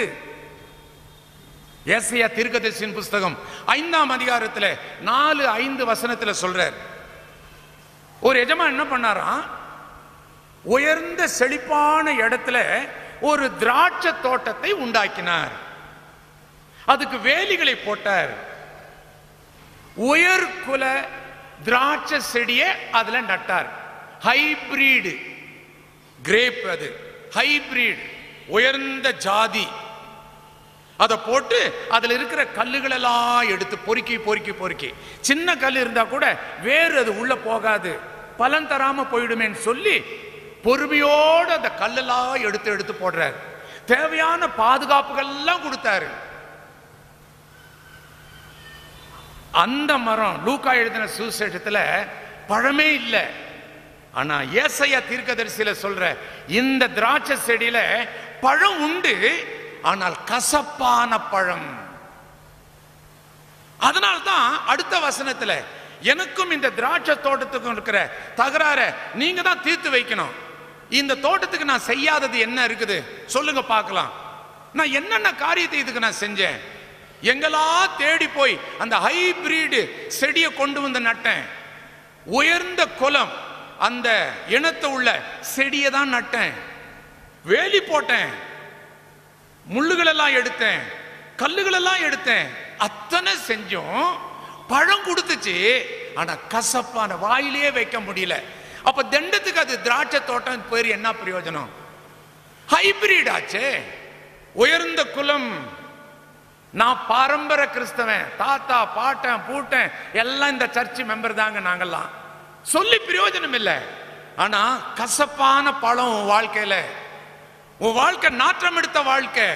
ஏசாயா தீர்க்கதரிசியின் புஸ்தகம் ஐந்தாம் அதிகாரத்தில் நாலு ஐந்து வசனத்தில் சொல்றார், ஒரு எஜமான் என்ன பண்ணாராம், உயர்ந்த செழிப்பான இடத்துல ஒரு திராட்சை தோட்டத்தை உண்டாக்கினார். அதுக்கு வேலிகளை போட்டார். உயர்குல திராட்சை செடியை அதுல நட்டார். ஹைபிரிட் கிரேப், அது ஹைபிரிட் உயர்ந்த ஜாதி. அதை போட்டு அதுல இருக்கிற கல்லுகள் எல்லாம் எடுத்து பொறுக்கி பொறுக்கி பொறுக்கி, சின்ன கல் இருந்தா கூட வேறு அது உள்ள போகாது, பலன் தராம போயிடுமேன்னு சொல்லி பொறுமையோடு அந்த கல்லெல்லாம் எடுத்து எடுத்து போடுறாரு. தேவையான பாதுகாப்புகள் எல்லாம் கொடுத்தாரு. அந்த மரம் லூக்கா எழுதின சுவிசேஷத்துல பழமே இல்லை. ஆனா ஏசாயா தீர்க்கதரிசியில சொல்ற இந்த திராட்சை செடியில பழம் உண்டு, ஆனால் கசப்பான பழம். அதனால்தான் அடுத்த வசனத்துல எனக்கும் இந்த திராட்சை தோட்டத்துக்கும் இருக்கிற தகராற நீங்க தான் தீர்த்து வைக்கணும். இந்த தோட்டத்துக்கு நான் செய்யாதது என்ன இருக்குது சொல்லுங்க பார்க்கலாம். நான் என்னென்ன காரியத்தை இதுக்கு நான் செஞ்சேன்? எங்களா தேடி போய் அந்த ஹைபிரிட் செடியை கொண்டு வந்து நட்டேன். உயர்ந்த குலம் அந்த இனத்தை உள்ள செடியை தான் நட்டேன். வேலி போட்டேன், முள்ளுகள் எல்லாம் எடுத்தேன், கல்லுகள் எல்லாம் எடுத்தேன். அத்தனை செஞ்சும் பழம் கொடுத்துச்சு, ஆனா கசப்பான, வாயிலே வைக்க முடியல. அப்ப தண்டத்துக்கு அது திராட்சை தோட்டம் பேர் என்ன பிரயோஜனம்? ஹைபிரிட் ஆச்சே. உயர்ந்த குலம். நான் பாரம்பரிய கிறிஸ்தவன், தாத்தா பாட்டன் பூட்டன் எல்லாம் இந்த சர்ச் மெம்பர் தாங்க நாங்கெல்லாம் சொல்லி பிரயோஜனம் இல்லை. ஆனா கசப்பான பழம் உன் வாழ்க்கையில, உன் வாழ்க்கை நாற்றம் எடுத்த வாழ்க்கை.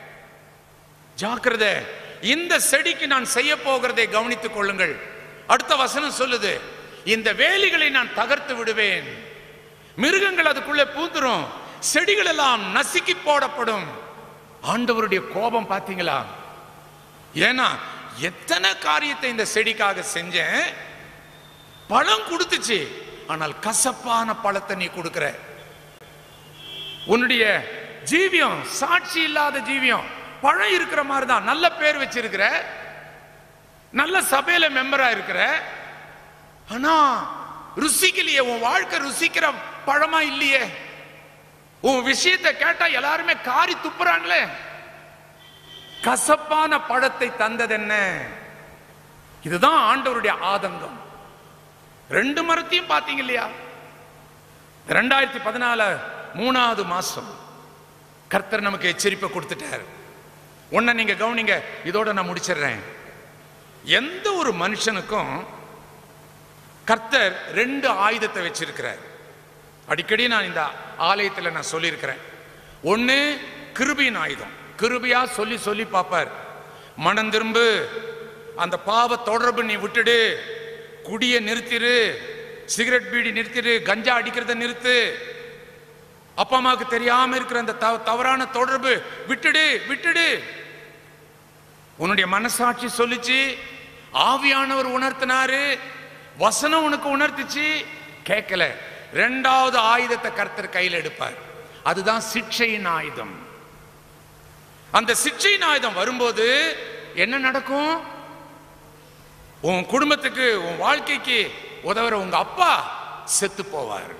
ஜாக்கிரதை. இந்த செடிக்கு நான் செய்ய போகிறதை கவனித்துக் கொள்ளுங்கள். அடுத்த வசனம் சொல்லுது, இந்த வேலிகளை நான் தகர்த்து விடுவேன், மிருகங்கள் அதுக்குள்ளே பூந்துரும், செடிகள் எல்லாம் நசுக்கி போடப்படும். ஆண்டவருடைய கோபம் பாத்தீங்களா? ஏன்னா எத்தனை காரியத்தை இந்த செடிக்காக செஞ்சேன், பழம் கொடுத்துச்சு, ஆனால் கசப்பான பழத்தை நீ கொடுக்கிற. உன்னுடைய ஜீவியம் சாட்சி இல்லாத ஜீவியம். பழம் இருக்கிற மாதிரி தான், நல்ல பேர் வச்சிருக்கிற, நல்ல சபையில மெம்பரா இருக்கிற, ஆனா ருசிக்கலையே. உன் வாழ்க்கை ருசிக்கிற பழமா இல்லையே. உன் விஷயத்தை கேட்டா எல்லாருமே காரி துப்புறாங்களே. கசப்பான பழத்தை தந்தது என்ன? இதுதான் ஆண்டவருடைய ஆதங்கம். ரெண்டு மரத்தையும் பாத்தீங்க இல்லையா? ரெண்டாயிரத்தி பதினாலு மூணாவது மாசம் கர்த்தர் நமக்கு எச்சரிப்பை கொடுத்துட்டார். ஒன்ன நீங்க கவனிங்க, இதோட நான் முடிச்சிடுறேன். எந்த ஒரு மனுஷனுக்கும் கர்த்தர் ரெண்டு ஆயுதத்தை வச்சிருக்கிறார். அடிக்கடி நான் இந்த ஆலயத்தில் நான் சொல்லியிருக்கிறேன். ஒன்னு கிருபையின் ஆயுதம். கிருபையா சொல்லி சொல்லி பார்ப்பார். மனம் திரும்பு, அந்த பாவ தொடர்பு நீ விட்டுடு, குடிய நிறுத்திடு, சிகரெட் பீடி நிறுத்திடு, கஞ்சா அடிக்கிறத நிறுத்து, அப்பா அம்மாவுக்கு தெரியாம இருக்கிற அந்த தவறான தொடர்பு விட்டுடு விட்டுடு. உன்னுடைய மனசாட்சி சொல்லிச்சு, ஆவியானவர் உணர்த்தினாரு, வசனம் உனக்கு உணர்த்துச்சு, கேட்கல. இரண்டாவது ஆயுதத்தை கர்த்தர் கையில் எடுப்பார். அதுதான் சிட்சையின் ஆயுதம். அந்த சிட்சையின் ஆயுதம் வரும்போது என்ன நடக்கும்? உன் குடும்பத்துக்கு, உன் வாழ்க்கைக்கு உதவுற உங்க அப்பா செத்து போவார்.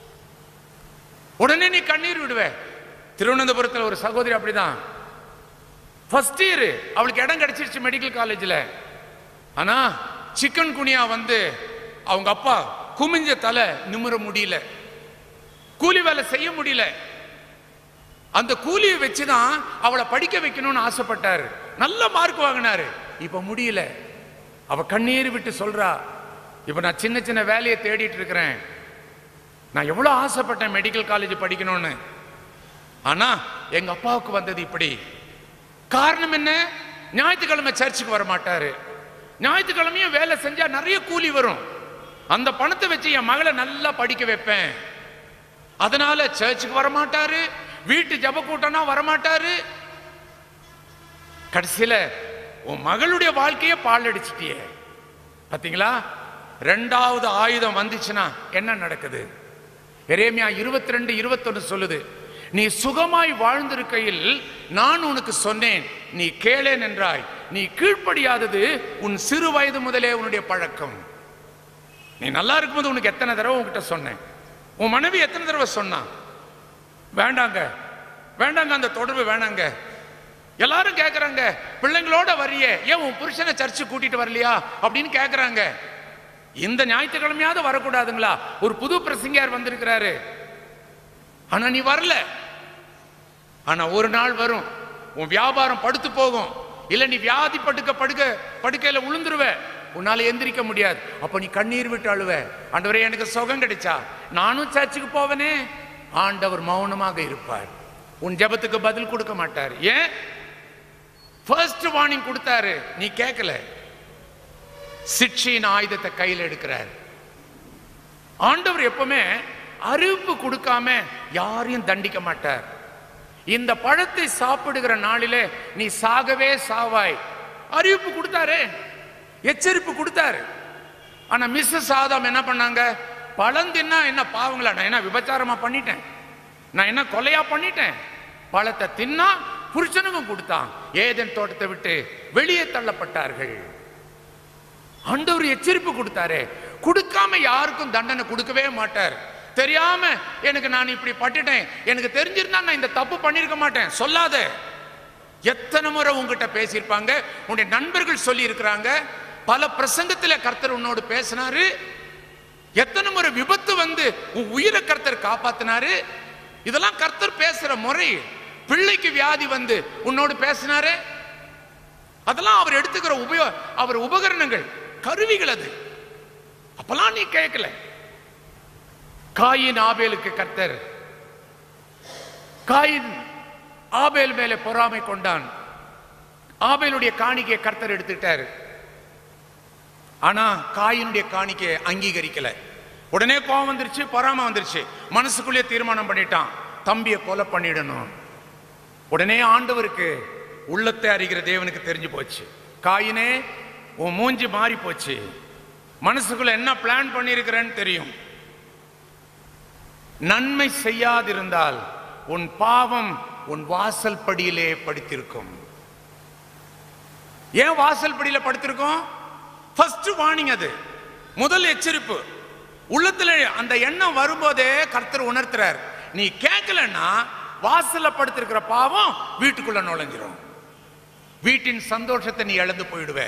உடனே நீ கண்ணீர் விடுவ. திருவனந்தபுரத்தில் ஒரு சகோதரி அப்படிதான். ஃபர்ஸ்ட் இயர் அவளுக்கு இடம் கிடைச்சிருச்சு மெடிக்கல் காலேஜில். ஆனா சிக்கன் குனியா வந்து அவங்க அப்பா குமிஞ்ச தலை நிமிர முடியல, கூலி வேலை செய்ய முடியல. அந்த கூலியை வச்சுதான் அவளை படிக்க வைக்கணும்னு ஆசைப்பட்டாரு. நல்ல மார்க் வாங்கினாரு. இப்ப முடியல. அவ கண்ணீர் விட்டு சொல்றா, இப்ப நான் சின்ன சின்ன வேலையை தேடிட்டு இருக்கிறேன். நான் எவ்வளவு ஆசைப்பட்டேன் மெடிக்கல் காலேஜ் படிக்கணும்னு, ஆனா எங்க அப்பாவுக்கு வந்தது இப்படி. காரணம் என்ன? ஞாயிற்றுக்கிழமை சர்ச்சுக்கு வர மாட்டாரு. ஞாயிற்றுக்கிழமையும் வேலை செஞ்சா நிறைய கூலி வரும். அந்த பணத்தை வச்சு என் மகளை நல்லா படிக்க வைப்பேன். அதனால சர்ச்சுக்கு வர மாட்டாரு, வீட்டு ஜப கூட்டம்னா வரமாட்டாரு. கடைசியில உன் மகளுடைய வாழ்க்கைய பால் அடிச்சிட்டியே. பாத்தீங்களா? ரெண்டாவது ஆயுதம் வந்துச்சுன்னா என்ன நடக்குது? எரேமியா இருபத்தி ரெண்டு இருபத்தி ஒன்னு சொல்லுது, நீ சுகமாய் வாழ்ந்திருக்கையில் நான் உனக்கு சொன்னேன், நீ கேளேன் என்றாய். நீ கீழ்ப்படியாதது உன் சிறு வயது முதலே உன்னுடைய பழக்கம். நீ நல்லா இருக்கும்போது உனக்கு எத்தனை தடவை உன்கிட்ட சொன்னேன்? உன் மனைவி எத்தனை தடவை சொன்னா வேண்டாங்க வேண்டாங்க அந்த தொடர்பு வேணாங்க? எல்லாரும் கேட்கறாங்க, பிள்ளைங்களோட வரியே, ஏன் உன் புருஷனை சர்ச்சு கூட்டிட்டு வரலையா அப்படின்னு கேட்கறாங்க. இந்த ஞாயிற்றுக்கிழமையாவது வரக்கூடாதுங்களா? ஒரு புது பிரசங்கியார் வந்திருக்கிறாரு, ஆனா நீ வரல. ஆனா ஒரு நாள் வரும், உன் வியாபாரம் படுத்து போகும், இல்ல நீ வியாதி படுக்க படுக்க படுக்கையில உளுந்துருவ, உன்னால எந்திரிக்க முடியாது. அப்ப நீ கண்ணீர் விட்டு அழுவ, ஆண்டவரே எனக்கு சுகம் கிடைச்சா நானும் சர்ச்சுக்கு போவனே. ஆண்டவர் மௌனமாக இருப்பார், உன் ஜெபத்துக்கு பதில் கொடுக்க மாட்டார். ஏன்? ஃபர்ஸ்ட் வார்னிங் கொடுத்தாரு, நீ கேட்கல. சிக்ஷையின் ஆயுதத்தை கையில் எடுக்கிறார். ஆண்டவர் எப்பவுமே அறிவிப்பு கொடுக்காம யாரையும் தண்டிக்க மாட்டார். இந்த பழத்தை சாப்பிடுகிற நாளிலே நீ சாகவே சாவாய் அறிவிப்பு கொடுத்தாரு, எச்சரிப்பு கொடுத்தாரு. ஆனா மிஸ்ஸஸ் ஆதாம் என்ன பண்ணாங்க? பழம் தின்னா என்ன பாவங்களா? நான் என்ன விபச்சாரமா பண்ணிட்டேன்? நான் என்ன கொலையா பண்ணிட்டேன்? பழத்தை தின்னா புருஷனுக்கும் கொடுத்தான். ஏதேன் தோட்டத்தை விட்டு வெளியே தள்ளப்பட்டார்கள். ஆண்டவர் எச்சரிப்பு கொடுத்தாரு. கொடுக்காம யாருக்கும் தண்டனை கொடுக்கவே மாட்டார். தெரியாம எனக்கு நான் இப்படி பட்டுட்டேன், எனக்கு தெரிஞ்சிருந்தா நான் இந்த தப்பு பண்ணிருக்க மாட்டேன் சொல்லாத. எத்தனை முறை உங்ககிட்ட பேசியிருப்பாங்க, உன்னுடைய நண்பர்கள் சொல்லி இருக்கிறாங்க, பல பிரசங்கத்தில் கர்த்தர் உன்னோடு பேசினாரு. எத்தனை முறை விபத்து வந்து உன் உயிரை கர்த்தர் காப்பாத்தினாரு. இதெல்லாம் கர்த்தர் பேசுற முறை. பிள்ளைக்கு வியாதி வந்து உன்னோடு பேசினாரு, அதெல்லாம் அவர் எடுத்துக்கிற உபயோ அவர் உபகரணங்கள், கருவிகள். அது அப்பெல்லாம் நீ கேட்கல. காயின் ஆபேலுக்கு கர்த்தர், காயின் ஆபேல் மேலே பொறாமை கொண்டான். ஆபேலுடைய காணிக்கையை கர்த்தர் எடுத்துட்டாரு. ஆனா காயினுடைய காணிக்கையை அங்கீகரிக்கல. உடனே கோபம் வந்துருச்சு, பொறாமை வந்துருச்சு. மனசுக்குள்ளே தீர்மானம் பண்ணிட்டான், தம்பியை கொலை பண்ணிடணும். உடனே ஆண்டவருக்கு, உள்ளத்தை அறிகிற தேவனுக்கு தெரிஞ்சு போச்சு, காயினே உன் மூஞ்சி மாறி போச்சு, மனசுக்குள்ள என்ன பிளான் பண்ணிருக்கிறேன்னு தெரியும். நன்மை செய்யாதிருந்தால் உன் பாவம் உன் வாசல் படியிலே படுத்திருக்கும். ஏன் வாசல் படியில படுத்திருக்கும்? ஃபர்ஸ்ட் வார்னிங், அது முதல் எச்சரிப்பு. உள்ளத்துல அந்த எண்ணம் வரும்போதே கர்த்தர் உணர்த்துறார். நீ கேட்கலன்னா வாசல்ல படுத்திருக்கிற பாவம் வீட்டுக்குள்ள நுழைஞ்சிரும். வீட்டின் சந்தோஷத்தை நீ இழந்து போயிடுவ.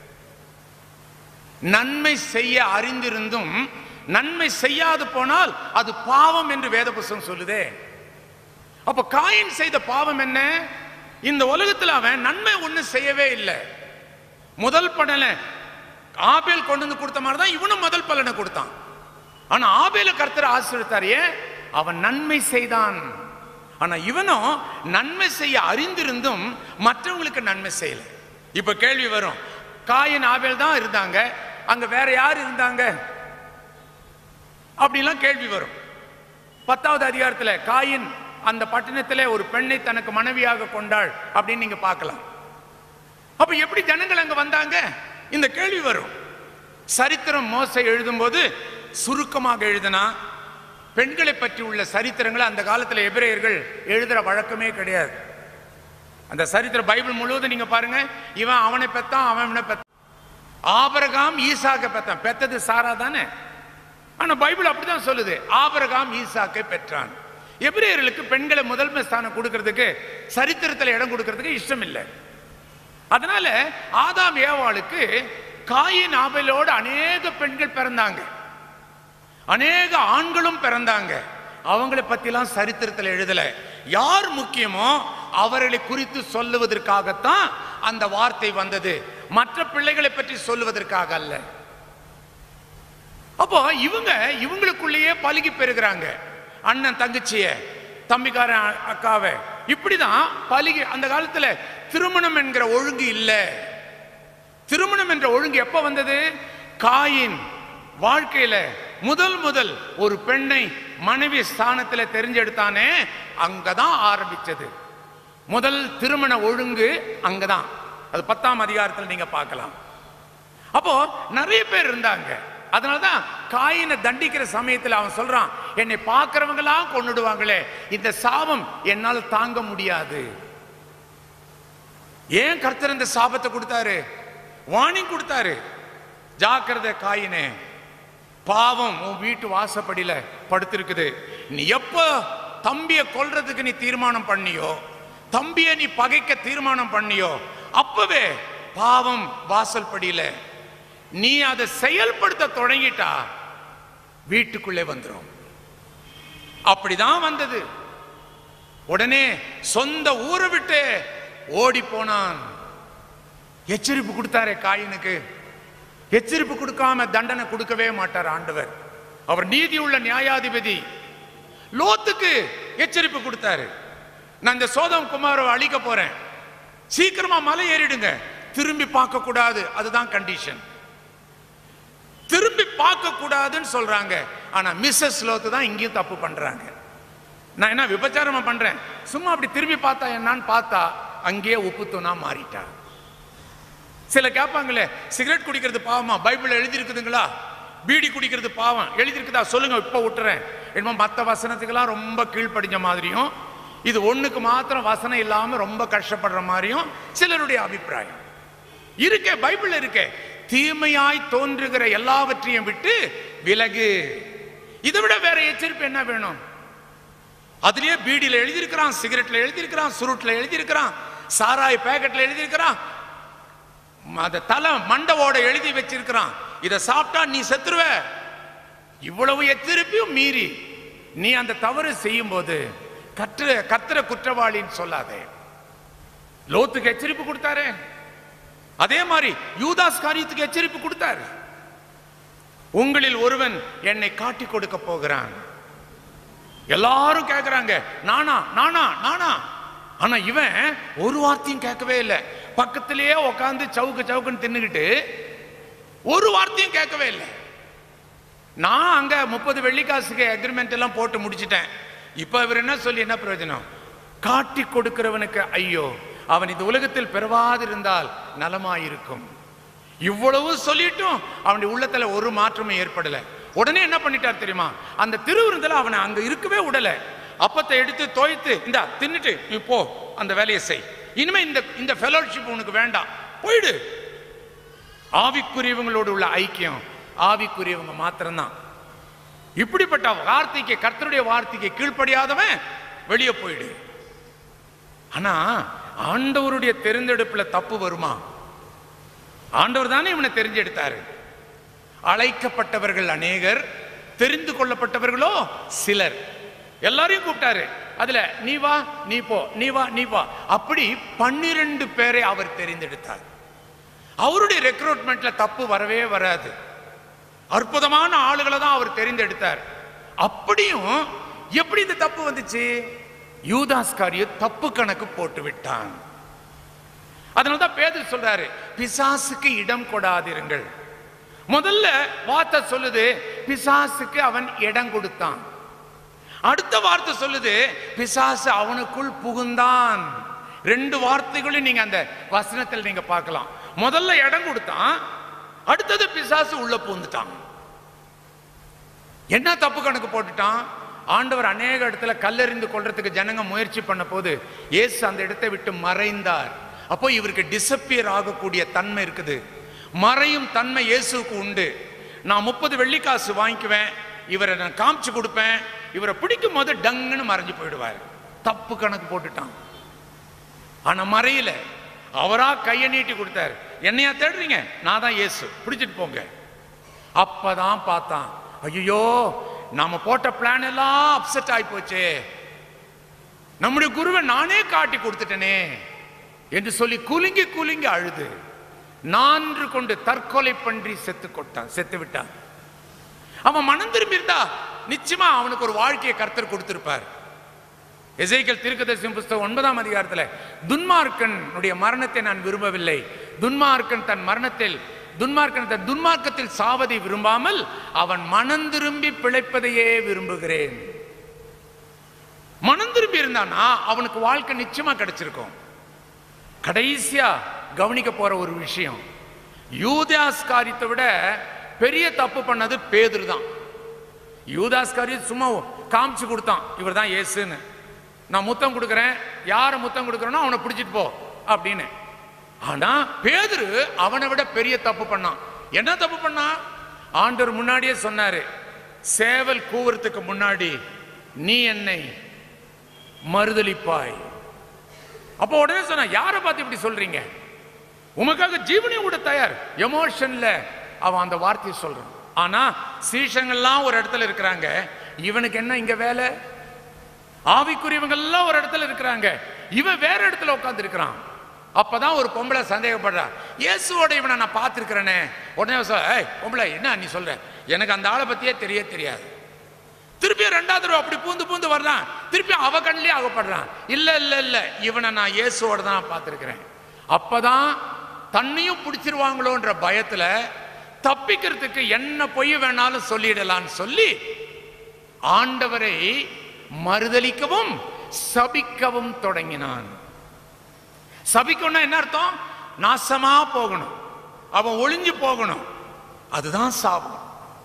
நன்மை செய்ய அறிந்திருந்தும் நன்மை செய்யாது போனால் அது பாவம் என்று வேத புத்தகம் சொல்லுதே. அப்ப காயின் செய்த பாவம் என்ன? இந்த உலகத்தில் அவன் நன்மை ஒண்ணு செய்யவே இல்லை. முதல் பலனை ஆபேல் கொண்டு வந்து கொடுத்த மாதிரி தான் இவனும் முதல் பலனை கொடுத்தான். ஆனா ஆபேல கர்த்தர் ஆசீர்வதித்தார். ஏன்? அவன் நன்மை செய்தான். ஆனா இவனும் நன்மை செய்ய அறிந்திருந்தும் மற்றவங்களுக்கு நன்மை செய்யல. இப்ப கேள்வி வரும், காயின் ஆபேல் தான் இருந்தாங்க, அங்க வேற யார் இருந்தாங்க அப்படிலாம் கேள்வி வரும். பத்தாவது அதிகாரத்துல காயின் அந்த பட்டணத்திலே ஒரு பெண்ணை தனக்கு மனைவியாக கொண்டாள் அப்படின்னு நீங்க பார்க்கலாம். அப்ப எப்படி ஜனங்கள் அங்க வந்தாங்க? இந்த கேள்வி வரும். சரித்திரம் மோசே எழுதும் போது சுருக்கமாக எழுதினா, பெண்களை பற்றி உள்ள சரித்திரங்களை அந்த காலத்தில் எபிரேயர்கள் எழுதுற வழக்கமே கிடையாது. அந்த சரித்திர பைபிள் முழுவதும் நீங்க பாருங்க, இவன் அவனை பெத்தான், அவன் இவனை பெத்தான். ஆபிரகாம் ஈசாக்கை பெத்தான், பெத்தது சாரா தானே. ஆனா பைபிள் அப்படிதான் சொல்லுது, ஆபிரகாம் ஈசாக்கை பெற்றான். எபிரேயர்களுக்கு பெண்களை முதன்மை ஸ்தானம் கொடுக்கிறதுக்கு, சரித்திரத்தில் இடம் கொடுக்கிறதுக்கு இஷ்டம் இல்லை. அதனால ஆதாம் ஏவாளுக்கு காயின் ஆபேலோடு அநேக பெண்கள் பிறந்தாங்க, அநேக ஆண்களும் பிறந்தாங்க. அவங்களை பத்திலாம் சரித்திரத்தில் எழுதல. யார் முக்கியமோ அவர்களை குறித்து சொல்லுவதற்காகத்தான் அந்த வார்த்தை வந்தது, மற்ற பிள்ளைகளை பற்றி சொல்லுவதற்காக அல்ல. அப்போ இவங்க இவங்களுக்குள்ளேயே பழகி பெறுகிறாங்க. அண்ணன் தங்கச்சிய, தம்பிக்காரன் அக்காவை, இப்படிதான் பழகி. அந்த காலத்துல திருமணம் என்கிற ஒழுங்கு இல்லை. திருமணம் என்ற ஒழுங்கு எப்ப வந்தது? காயின் வாழ்க்கையில முதல் முதல் ஒரு பெண்ணை மனைவி ஸ்தானத்தில் தெரிஞ்செடுத்தானே, அங்கதான் ஆரம்பிச்சது. முதல் திருமண ஒழுங்கு அங்கதான். அது பத்தாம் அதிகாரத்தில் நீங்க பார்க்கலாம். அப்போ நிறைய பேர் இருந்தாங்க. அதனாலதான் காயினை தண்டிக்கிற சமயத்தில் அவன் சொல்றான், என்னை பார்க்கிறவங்களாம் கொன்னுடுவாங்களே, இந்த சாபம் என்னால் தாங்க முடியாது. ஏன் கர்த்தர் இந்த சாபத்தை கொடுத்தாரு? வார்னிங் கொடுத்தாரு. ஜாக்கிரதை காயினே, பாவம் உன் வீட்டு வாசப்படியில படுத்திருக்குது. நீ எப்ப தம்பிய கொல்றதுக்கு நீ தீர்மானம் பண்ணியோ, தம்பிய நீ பகைக்க தீர்மானம் பண்ணியோ, அப்பவே பாவம் வாசல் படியில. நீ அதை செயல்படுத்த தொடங்கிட்டா வீட்டுக்குள்ளே வந்துடும். அப்படிதான் வந்தது. உடனே சொந்த ஊரை விட்டு ஓடி போனான். எச்சரிப்பு கொடுத்தாரே காயினுக்கு. எச்சரிப்பு கொடுக்காம தண்டனை கொடுக்கவே மாட்டார் ஆண்டவர். அவர் நீதி உள்ள நியாயாதிபதி. லோத்துக்கு எச்சரிப்பு கொடுத்தாரு. நான் இந்த சோதம் குமாரை அழிக்க போறேன், சீக்கிரமா மலை ஏறிடுங்க, திரும்பி பார்க்க கூடாது. அதுதான் கண்டிஷன். திரும்பி பார்க்க கூடாதுன்னு சொல்றாங்க. ஆனா மிஸ்ஸஸ் லோத்து தான் இங்கேயும் தப்பு பண்றாங்க. நான் என்ன விபச்சாரமா பண்றேன், சும்மா அப்படி திரும்பி பார்த்தா என்னன்னு பார்த்தா அங்கேயே உப்பு தூணா மாறிட்டா. சில கேட்பாங்களே, சிகரெட் குடிக்கிறது பாவமா? பைபிள் எழுதி இருக்குதுங்களா? பீடி குடிக்கிறது பாவம் எழுதிருக்குதா? சொல்லுங்க, இப்ப விட்டுறேன். என்னமோ மற்ற வசனத்துக்கெல்லாம் ரொம்ப கீழ்ப்படிஞ்ச மாதிரியும், இது ஒண்ணுக்கு மாத்திரம் வசனம் இல்லாம ரொம்ப கஷ்டப்படுற மாதிரியும் சிலருடைய அபிப்பிராயம் இருக்கே. பைபிள் இருக்கே, தீமையாய் தோன்றுகிற எல்லாவற்றையும் விட்டு விலகு. இதை விட வேற எச்சரிப்பு என்ன வேணும்? அதுலயே பீடியில எழுதியிருக்கிறான், சிகரெட்ல எழுதியிருக்கிறான், சுருட்ல எழுதியிருக்கிறான், சாராய் பேக்கெட்ல எழுதியிருக்கிறான், அத தலை மண்டவோட எழுதி வச்சிருக்கிறான். இதை சாப்பிட்டா நீ செத்துருவ. இவ்வளவு எச்சரிப்பையும் மீறி நீ அந்த தவறு செய்யும் போது கற்ற கத்திர குற்றவாளின்னு சொல்லாதே. லோத்துக்கு எச்சரிப்பு கொடுத்தாரு. அதே மாதிரி யூதாஸ் காரியத்துக்கு எச்சரிப்பு கொடுத்தாரு. உங்களில் ஒருவன் என்னை காட்டி கொடுக்க போகிறான். எல்லாரும் கேட்கிறாங்க, நானா நானா நானா. ஆனா இவன் ஒரு வார்த்தையும் கேட்கவே இல்லை. பக்கத்திலேயே உட்காந்து சவுக்கு சவுக்குன்னு தின்னுகிட்டு ஒரு வார்த்தையும் கேட்கவே இல்லை. நான் அங்க முப்பது வெள்ளிக்காசுக்கு அக்ரிமெண்ட் எல்லாம் போட்டு முடிச்சிட்டேன். இப்ப இவர் என்ன சொல்லி என்ன பிரயோஜனம்? காட்டி கொடுக்கிறவனுக்கு ஐயோ, அவன் இந்த உலகத்தில் பிறவாதிருந்தால் நலமாயிருக்கும். இவ்வளவு சொல்லிட்டும் அவனுடைய உள்ளத்துல ஒரு மாற்றமும் ஏற்படல. உடனே என்ன பண்ணிட்டார் தெரியுமா? அந்த திருவிருந்தில அவனை அங்க இருக்கவே விடல. அப்பத்தை எடுத்து தோய்த்து, இந்த தின்னுட்டு நீ போ, அந்த வேலையை செய். இனிமே இந்த இந்த ஃபெலோஷிப் உனக்கு வேண்டாம், போயிடு. ஆவிக்குரியவங்களோடு உள்ள ஐக்கியம் ஆவிக்குரியவங்க மாத்திரம்தான். இப்படிப்பட்ட வார்த்தைக்கு, கர்த்தருடைய வார்த்தைக்கு கீழ்ப்படியாதவன் வெளியே போயிடு. ஆனா ஆண்டவருடைய தெரிந்தெடுப்புல தப்பு வருமா? ஆண்டவர் தானே இவனை தெரிஞ்செடுத்தாரு. அழைக்கப்பட்டவர்கள் அநேகர், தெரிந்து கொள்ளப்பட்டவர்களோ சிலர். எல்லாரையும் கூப்பிட்டாரு. அதுல நீ வா நீ போ, நீ வா நீ வா, அப்படி பன்னிரண்டு பேரை அவர் தெரிந்தெடுத்தார். அவருடைய ரெக்ரூட்மெண்ட்ல தப்பு வரவே வராது. அற்புதமான ஆளுகளை தான் அவர் தெரிந்தெடுத்தார். அப்படியும் எப்படி இந்த தப்பு வந்துச்சு? யூதாஸ் காரியத் தப்பு கணக்கு போட்டு விட்டான். அதனால்தான் பேதுரு சொல்றாரு, பிசாசுக்கு இடம் கொடாதிருங்கள். முதல்ல வார்த்தை சொல்லுது, பிசாசுக்கு அவன் இடம் கொடுத்தான். அடுத்த வார்த்தை சொல்லுது, பிசாசு அவனுக்குள் புகுந்தான். ரெண்டு வார்த்தைகளையும் நீங்க அந்த வசனத்தில் நீங்க பார்க்கலாம். முதல்ல இடம் கொடுத்தான், அடுத்தது பிசாசு உள்ள புகுந்துட்டான். என்ன தப்பு கணக்கு போட்டுட்டான்? ஆண்டவர் அநேக இடத்துல கல்லெறிந்து கொள்றதுக்கு ஜனங்க முயற்சி பண்ண போது இயேசு அந்த இடத்தை விட்டு மறைந்தார். அப்போ இவருக்கு டிசப்பியர் ஆகக்கூடிய தன்மை இருக்குது. மறையும் தன்மை இயேசுக்கு உண்டு. நான் முப்பது வெள்ளிக்காசு வாங்கிக்குவேன், இவரை நான் காமிச்சு கொடுப்பேன், இவரை பிடிக்கும் போது டங்குன்னு மறைஞ்சு போயிடுவார். தப்பு கணக்கு போட்டுட்டான். ஆனா மறையில அவரா கையை நீட்டி கொடுத்தாரு. என்னையா தேடுறீங்க? நான் தான் இயேசு, பிடிச்சிட்டு போங்க. அப்பதான் பார்த்தான், ஐயோ நாம போட்ட பிளான் எல்லாம் அப்செட் ஆகி போச்சே, நம்முடைய குருவை நானே காட்டி கொடுத்துட்டேனே என்று சொல்லி குலுங்கி குலுங்கி அழுது நான்று கொண்டு தற்கொலை பண்ணி செத்து கொட்டான், செத்து விட்டான். அவன் மனம் திரும்பி இருந்தா நிச்சயமா அவனுக்கு ஒரு வாழ்க்கையை கர்த்தர் கொடுத்திருப்பார். எசேக்கியேல் தீர்க்கதரிசி புத்தகம் ஒன்பதாம் அதிகாரத்துல, துன்மார்க்கனுடைய மரணத்தை நான் விரும்பவில்லை, துன்மார்க்கன் தன் மரணத்தில் துன்மார்க்கன் தன் துன்மார்க்கத்தில் சாவதை விரும்பாமல் அவன் மனம் திரும்பி பிழைப்பதையே விரும்புகிறேன். மனம் திரும்பி இருந்தானா அவனுக்கு வாழ்க்கை நிச்சயமா கிடைச்சிருக்கும். கடைசியா கவனிக்க போற ஒரு விஷயம், யூதாஸ் காரியத்தை விட பெரிய தப்பு பண்ணது பேதுரு தான். யூதாஸ்காரியத் சும்மா காமிச்சு கொடுத்தான், இவர் தான் இயேசுன்னு. நான் முத்தம் கொடுக்குறேன், யாரை முத்தம் கொடுக்குறேனோ அவனை பிடிச்சிட்டு போ அப்படின்னு. ஆனா பேதுரு அவனை விட பெரிய தப்பு பண்ணான். என்ன தப்பு பண்ணான்? ஆண்டவர் முன்னாடியே சொன்னாரு, சேவல் கூவுறதுக்கு முன்னாடி நீ என்னை மறுதலிப்பாய். அப்போ உடனே சொன்ன, யாரை பார்த்து இப்படி சொல்றீங்க? உமக்காக ஜீவனையும் கூட தயார். எமோஷன்ல அவன் அந்த வார்த்தையை சொல்றான். ஆனா சீஷங்கள்லாம் ஒரு இடத்துல இருக்கிறாங்க, இவனுக்கு என்ன இங்க வேலை? ஆவிக்குரியவங்க எல்லாம் ஒரு இடத்துல இருக்கிறாங்க, இவன் வேற இடத்துல உட்கார்ந்து இருக்கிறான். அப்பதான் ஒரு பொம்பளை சந்தேகப்படுறா, இயேசுவோட இவனை நான் பார்த்திருக்கிறேனே. உடனே சொல்ல, ஏய் பொம்பளை, என்ன நீ சொல்ற? எனக்கு அந்த ஆளை பத்தியே தெரிய தெரியாது. திருப்பியும் ரெண்டாவது தடவை அப்படி பூந்து பூந்து வர்றான், திருப்பியும் அவ கண்ணிலே அகப்படுறான். இல்ல இல்ல இல்ல இவனை நான் இயேசுவோட தான் பார்த்திருக்கிறேன். அப்பதான் தன்னையும் பிடிச்சிருவாங்களோன்ற பயத்துல தப்பிக்கிறதுக்கு என்ன பொய் வேணாலும் சொல்லிடலான்னு சொல்லி ஆண்டவரை மறுதலிக்கவும் சபிக்கவும் தொடங்கினான். சபிக்கணும்னா என்ன அர்த்தம்? நாசமா போகணும், அவன் ஒளிஞ்சு போகணும், அதுதான் சாபம்.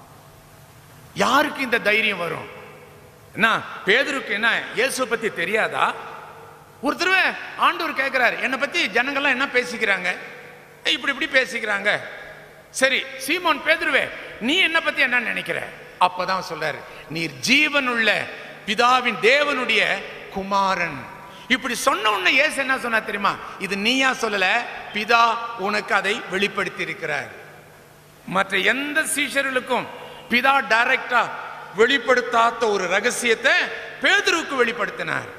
யாருக்கு இந்த தைரியம் வரும்? என்ன பேதுருக்கு என்ன இயேசு பத்தி தெரியாதா? ஒரு தடவை ஆண்டவர் கேட்கிறாரு, என்னை பத்தி ஜனங்கள்லாம் என்ன பேசிக்கிறாங்க? இப்படி இப்படி பேசிக்கிறாங்க. சரி சீமோன் பேதுருவே, நீ என்ன பத்தி என்ன நினைக்கிற? அப்பதான் சொல்றாரு, நீர் ஜீவனுள்ள பிதாவின் தேவனுடைய குமாரன். இப்படி சொன்ன உடனே இயேசு என்ன சொன்னா தெரியுமா? இது நீயா சொல்லல, பிதா உனக்கு அதை வெளிப்படுத்தி இருக்கிறார். மற்ற எந்த சீஷர்களுக்கும் பிதா டைரக்டா வெளிப்படுத்தாத ஒரு ரகசியத்தை பேதுருக்கு வெளிப்படுத்தினார்.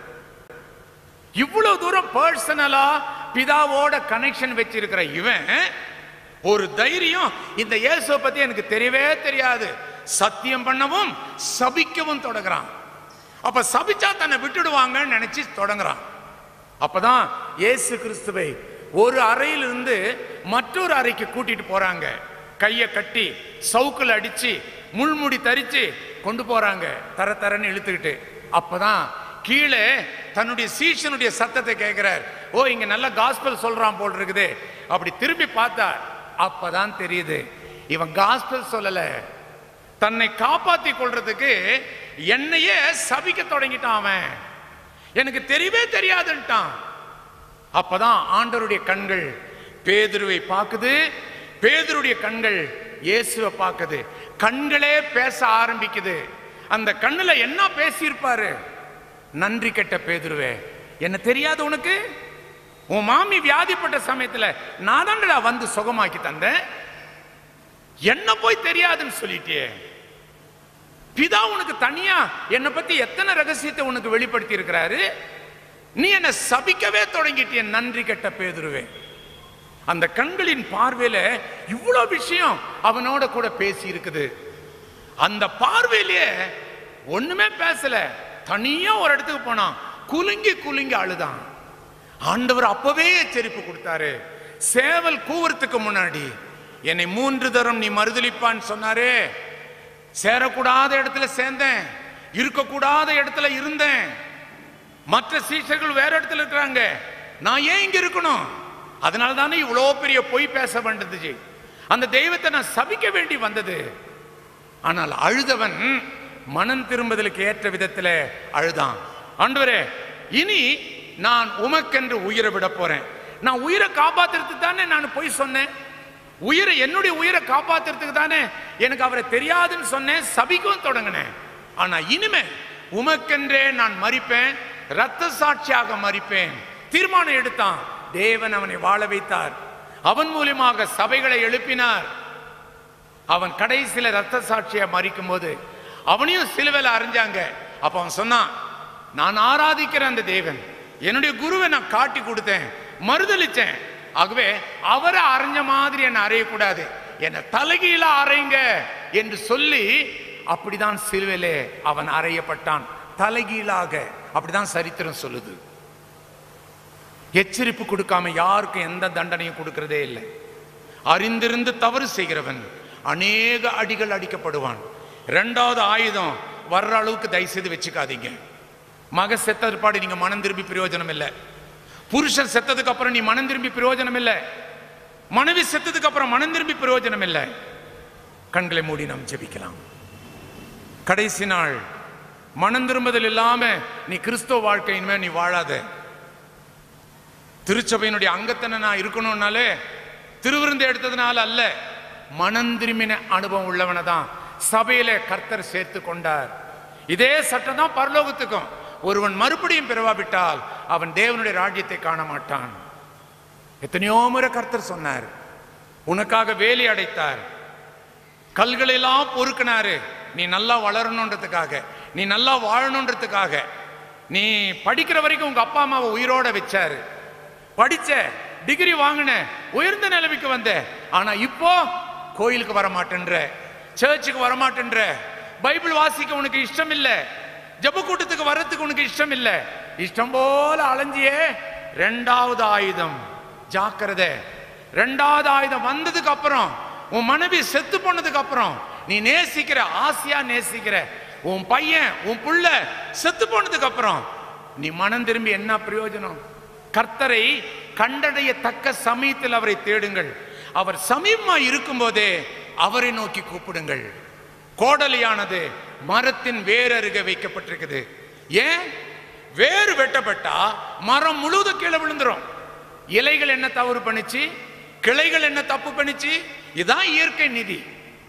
இவ்வளவு தூரம் பர்சனலா பிதாவோட கனெக்ஷன் வச்சிருக்கிற இவன் ஒரு தைரியம், இந்த இயேசுவை பத்தி எனக்கு தெரியவே தெரியாது, சத்தியம் பண்ணவும் சபிக்கவும் தொடங்குறான். அப்ப சபிச்சா தன்னை விட்டுடுவாங்கன்னு நினைச்சு தொடங்குறான். அப்பதான் இயேசு கிறிஸ்துவை ஒரு அறையிலிருந்து மற்றொரு அறைக்கு கூட்டிட்டு போறாங்க. கையை கட்டி சவுக்குல அடிச்சு முள்முடி தரிச்சு கொண்டு போறாங்க, தர தரன்னு இழுத்துக்கிட்டு. அப்பதான் கீழே தன்னுடைய சீஷனுடைய சத்தத்தை கேட்கிறார். ஓ, இங்க நல்ல காஸ்பல் சொல்றான் போல் இருக்குது. அப்படி திரும்பி பார்த்தா அப்பதான் தெரியுது, இவன் காஸ்பல் சொல்லல, தன்னை காப்பாத்தி கொள்றதுக்கு என்னையே சபிக்க தொடங்கிட்டான். அவன் எனக்கு தெரியவே தெரியாதுன்ட்டான். அப்பதான் ஆண்டவருடைய கண்கள் பேதுருவை பார்க்குது, பேதுருடைய கண்கள் இயேசுவை பார்க்குது. கண்களே பேச ஆரம்பிக்குது. அந்த கண்ணுல என்ன பேசியிருப்பாரு? நன்றி கெட்ட பேதுருவே, என்ன தெரியாது உனக்கு? உன் மாமி வியாதிப்பட்ட சமயத்துல நான் தான்டா வந்து சுகமாக்கி தந்தேன், என்ன போய் தெரியாதுன்னு சொல்லிட்டே. பிதா உனக்கு தனியா என்னை பத்தி எத்தனை ரகசியத்தை உனக்கு வெளிப்படுத்தி இருக்கிறாரு, நீ என்ன சபிக்கவே தொடங்கிட்டிய நன்றி கெட்ட பேதுருவே. அந்த கண்களின் பார்வையில இவ்வளவு விஷயம் அவனோட கூட பேசி இருக்குது. அந்த பார்வையிலேயே ஒண்ணுமே பேசல, தனியா ஒரு இடத்துக்கு போனான், குலுங்கி குலுங்கி அழுதான். ஆண்டவர் அப்பவே எச்சரிப்பு கொடுத்தாரு, சேவல் கூவறதுக்கு முன்னாடி என்னை மூன்று தரம் நீ மறுதலிப்பான்னு சொன்னாரே. சேரக்கூடாத இடத்துல சேர்ந்தேன், இருக்கக்கூடாத இடத்துல இருந்தேன், மற்ற சீஷர்கள் வேற இடத்துல இருக்கிறாங்க, நான் ஏன் இங்க இருக்கணும்? அதனால தானே இவ்வளோ பெரிய பொய் பேச வேண்டியது, அந்த தெய்வத்தை நான் சபிக்க வேண்டி வந்தது. ஆனால் அழுதவன் மனம் திரும்புதலுக்கு ஏற்ற விதத்தில் அழுதான். ஆண்டவரே, இனி நான் உமக்கென்று உயிரை விட போறேன். நான் உயிரை காப்பாத்துறதுக்கு தானே நான் பொய் சொன்னேன், உயிரை என்னுடைய உயிரை காப்பாத்துறதுக்கு தானே எனக்கு அவரை தெரியாதுன்னு சொன்னேன், சபிக்கவும் தொடங்கினேன். ஆனா இனிமே உமக்கென்றே நான் மரிப்பேன், இரத்த சாட்சியாக மரிப்பேன் தீர்மானம் எடுத்தான். தேவன் அவனை வாழ வைத்தார், அவன் மூலமாக சபைகளை எழுப்பினார். அவன் கடைசியில இரத்த சாட்சியா மரிக்கும் போது அவனையும் சிலுவையில அறைஞ்சாங்க. அப்ப அவன் சொன்னான், நான் ஆராதிக்கிற அந்த தேவன் என்னுடைய குருவை நான் காட்டி கொடுத்தேன், மறுதலிச்சேன், ஆகவே அவரை அரைஞ்ச மாதிரி என்ன அறையக்கூடாது, என்ன தலைகீழ அறைங்க என்று சொல்லி அப்படிதான் சிலுவையிலே அவன் அறையப்பட்டான், தலைகீழாக. அப்படிதான் சரித்திரம் சொல்லுது. எச்சரிப்பு கொடுக்காம யாருக்கும் எந்த தண்டனையும் கொடுக்கிறதே இல்லை. அறிந்திருந்து தவறு செய்கிறவன் அநேக அடிகள் அடிக்கப்படுவான். இரண்டாவது ஆயுதம் வர்ற அளவுக்கு தயவு செய்து வச்சுக்காதீங்க. மக செத்த பாடு நீங்க மனம் திரும்பி பிரயோஜனம் இல்லை, புருஷன் செத்ததுக்கு அப்புறம் நீ மனம் திரும்பி பிரயோஜனம் இல்லை, மனைவி செத்ததுக்கு அப்புறம் மனம் திரும்பி பிரயோஜனம் இல்லை. கண்களை மூடி நாம் ஜெபிக்கலாம். கடைசி நாள் மனம் திரும்புதல் இல்லாம நீ கிறிஸ்தவ வாழ்க்கை இனிமே நீ வாழாத. திருச்சபையினுடைய அங்கத்தனை நான் இருக்கணும்னாலே திருவிருந்து எடுத்ததுனால அல்ல, மனம் திரும்பின அனுபவம் உள்ளவனை தான் சபையில கர்த்தர் சேர்த்து கொண்டார். இதே சட்டம் தான் பரலோகத்துக்கும். ஒருவன் மறுபடியும் பிறவாவிட்டால் அவன் தேவனுடைய ராஜ்யத்தை காண மாட்டான். எத்தனையோ முறை கர்த்தர் சொன்னார், உனக்காக வேலி அடைத்தார், கல்களை எல்லாம் பொறுக்கினாரு, நீ நல்லா வளரணுன்றதுக்காக, நீ நல்லா வாழணுன்றதுக்காக. நீ படிக்கிற வரைக்கும் உங்க அப்பா அம்மாவை உயிரோட வச்சாரு, படிச்ச, டிகிரி வாங்கின, உயர்ந்த நிலைமைக்கு வந்த. ஆனா இப்போ கோயிலுக்கு வர மாட்டேன்ற, சர்ச்சுக்கு வர மாட்டேன்ற, பைபிள் வாசிக்க உனக்கு இஷ்டம் இல்ல, ஜெப கூட்டத்துக்கு வர்றதுக்கு உனக்கு இஷ்டம் இல்ல, இஷ்டம் போல அலைஞ்சியே. ரெண்டாவது ஆயுதம் ஜாக்கிரதை. ரெண்டாவது ஆயுதம் வந்ததுக்கு அப்புறம், உன் மனைவி செத்து போனதுக்கு அப்புறம், நீ நேசிக்கிற, ஆசையா நேசிக்கிற உன் பையன் உன் புள்ள செத்து போனதுக்கு அப்புறம் நீ மனம் திரும்பி என்ன பிரயோஜனம்? கர்த்தரை கண்டடைய தக்க சமயத்தில் அவரை தேடுங்கள். அவர் சமீபமா இருக்கும் போதே அவரை நோக்கி கூப்பிடுங்கள். கோடலியானது மரத்தின் வேர் அருகே வைக்கப்பட்டிருக்குது. ஏன்? வேறு வெட்டப்பட்டா மரம் முழுவதும் கீழே விழுந்துரும். இலைகள் என்ன தவறு பண்ணிச்சு, கிளைகள் என்ன தப்பு பண்ணிச்சு? இதான் இயற்கை நிதி.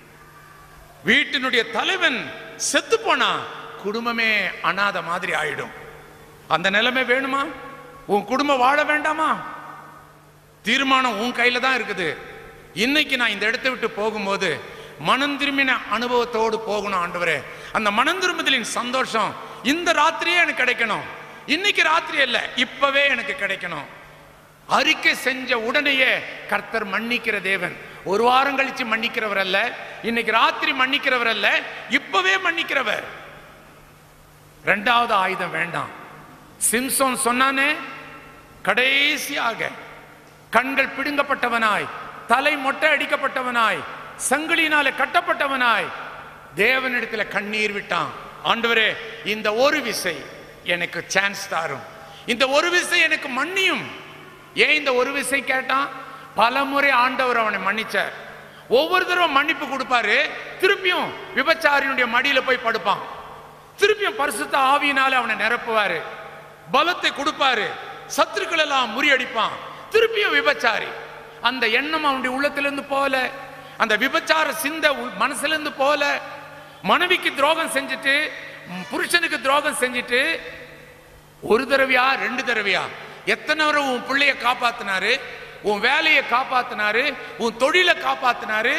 வீட்டினுடைய தலைவன் செத்து போனா குடும்பமே அனாத மாதிரி ஆயிடும். அந்த நிலைமை வேணுமா? உன் குடும்பம் வாழ வேண்டாமா? தீர்மானம் உன் கையில தான் இருக்குது. இன்னைக்கு நான் இந்த இடத்தை விட்டு போகும்போது மனம் திரும்பின அனுபவத்தோடு போகணும். ஆண்டவரே, அந்த மனம் திரும்புதலின் சந்தோஷம் இந்த ராத்திரியே எனக்கு கிடைக்கணும். இன்னைக்கு ராத்திரி இல்ல, இப்பவே எனக்கு கிடைக்கணும். அறிக்கை செஞ்ச உடனேயே கர்த்தர் மன்னிக்கிற தேவன். ஒரு வாரம் கழிச்சு மன்னிக்கிறவர் அல்ல, இன்னைக்கு ராத்திரி மன்னிக்கிறவர் அல்ல, இப்பவே மன்னிக்கிறவர். இரண்டாவது ஆயுதம் வேண்டாம். சிம்சோன் சொன்னானே, கடைசியாக கண்கள் பிடுங்கப்பட்டவனாய், தலை மொட்டை அடிக்கப்பட்டவனாய், சங்கிலினாலே கட்டப்பட்டவனாய் தேவனிடத்துல கண்ணீர் விட்டான். ஆண்டவரே, இந்த ஒரு விசை எனக்கு சான்ஸ் தாரும், இந்த ஒரு விசை எனக்கு மன்னியும். ஏன் இந்த ஒரு விசை கேட்டான்? பல முறை ஆண்டவர் அவனை மன்னிச்சார். ஒவ்வொரு தடவை மன்னிப்பு கொடுப்பாரு, திருப்பியும் விபச்சாரியினுடைய மடியில போய் படுப்பான். திருப்பியும் பரிசுத்த ஆவியினால அவனை நிரப்புவாரு, பலத்தை கொடுப்பாரு, சத்துருக்கள் எல்லாம் முறியடிப்பான். திருப்பியும் விபச்சாரி. அந்த எண்ணம் அவனுடைய உள்ளத்திலிருந்து போல, அந்த விபச்சார சிந்த மனசுல போல, மனைவிக்கு துரோகம் செஞ்சுட்டு, புருஷனுக்கு துரோகம் செஞ்சுட்டு, ஒரு தடவையா ரெண்டு தடவையா எத்தனை வரை உன் பிள்ளைய காப்பாத்தினாரு, உன் வேலையை காப்பாத்தினாரு, உன் தொழிலை காப்பாத்தினாரு.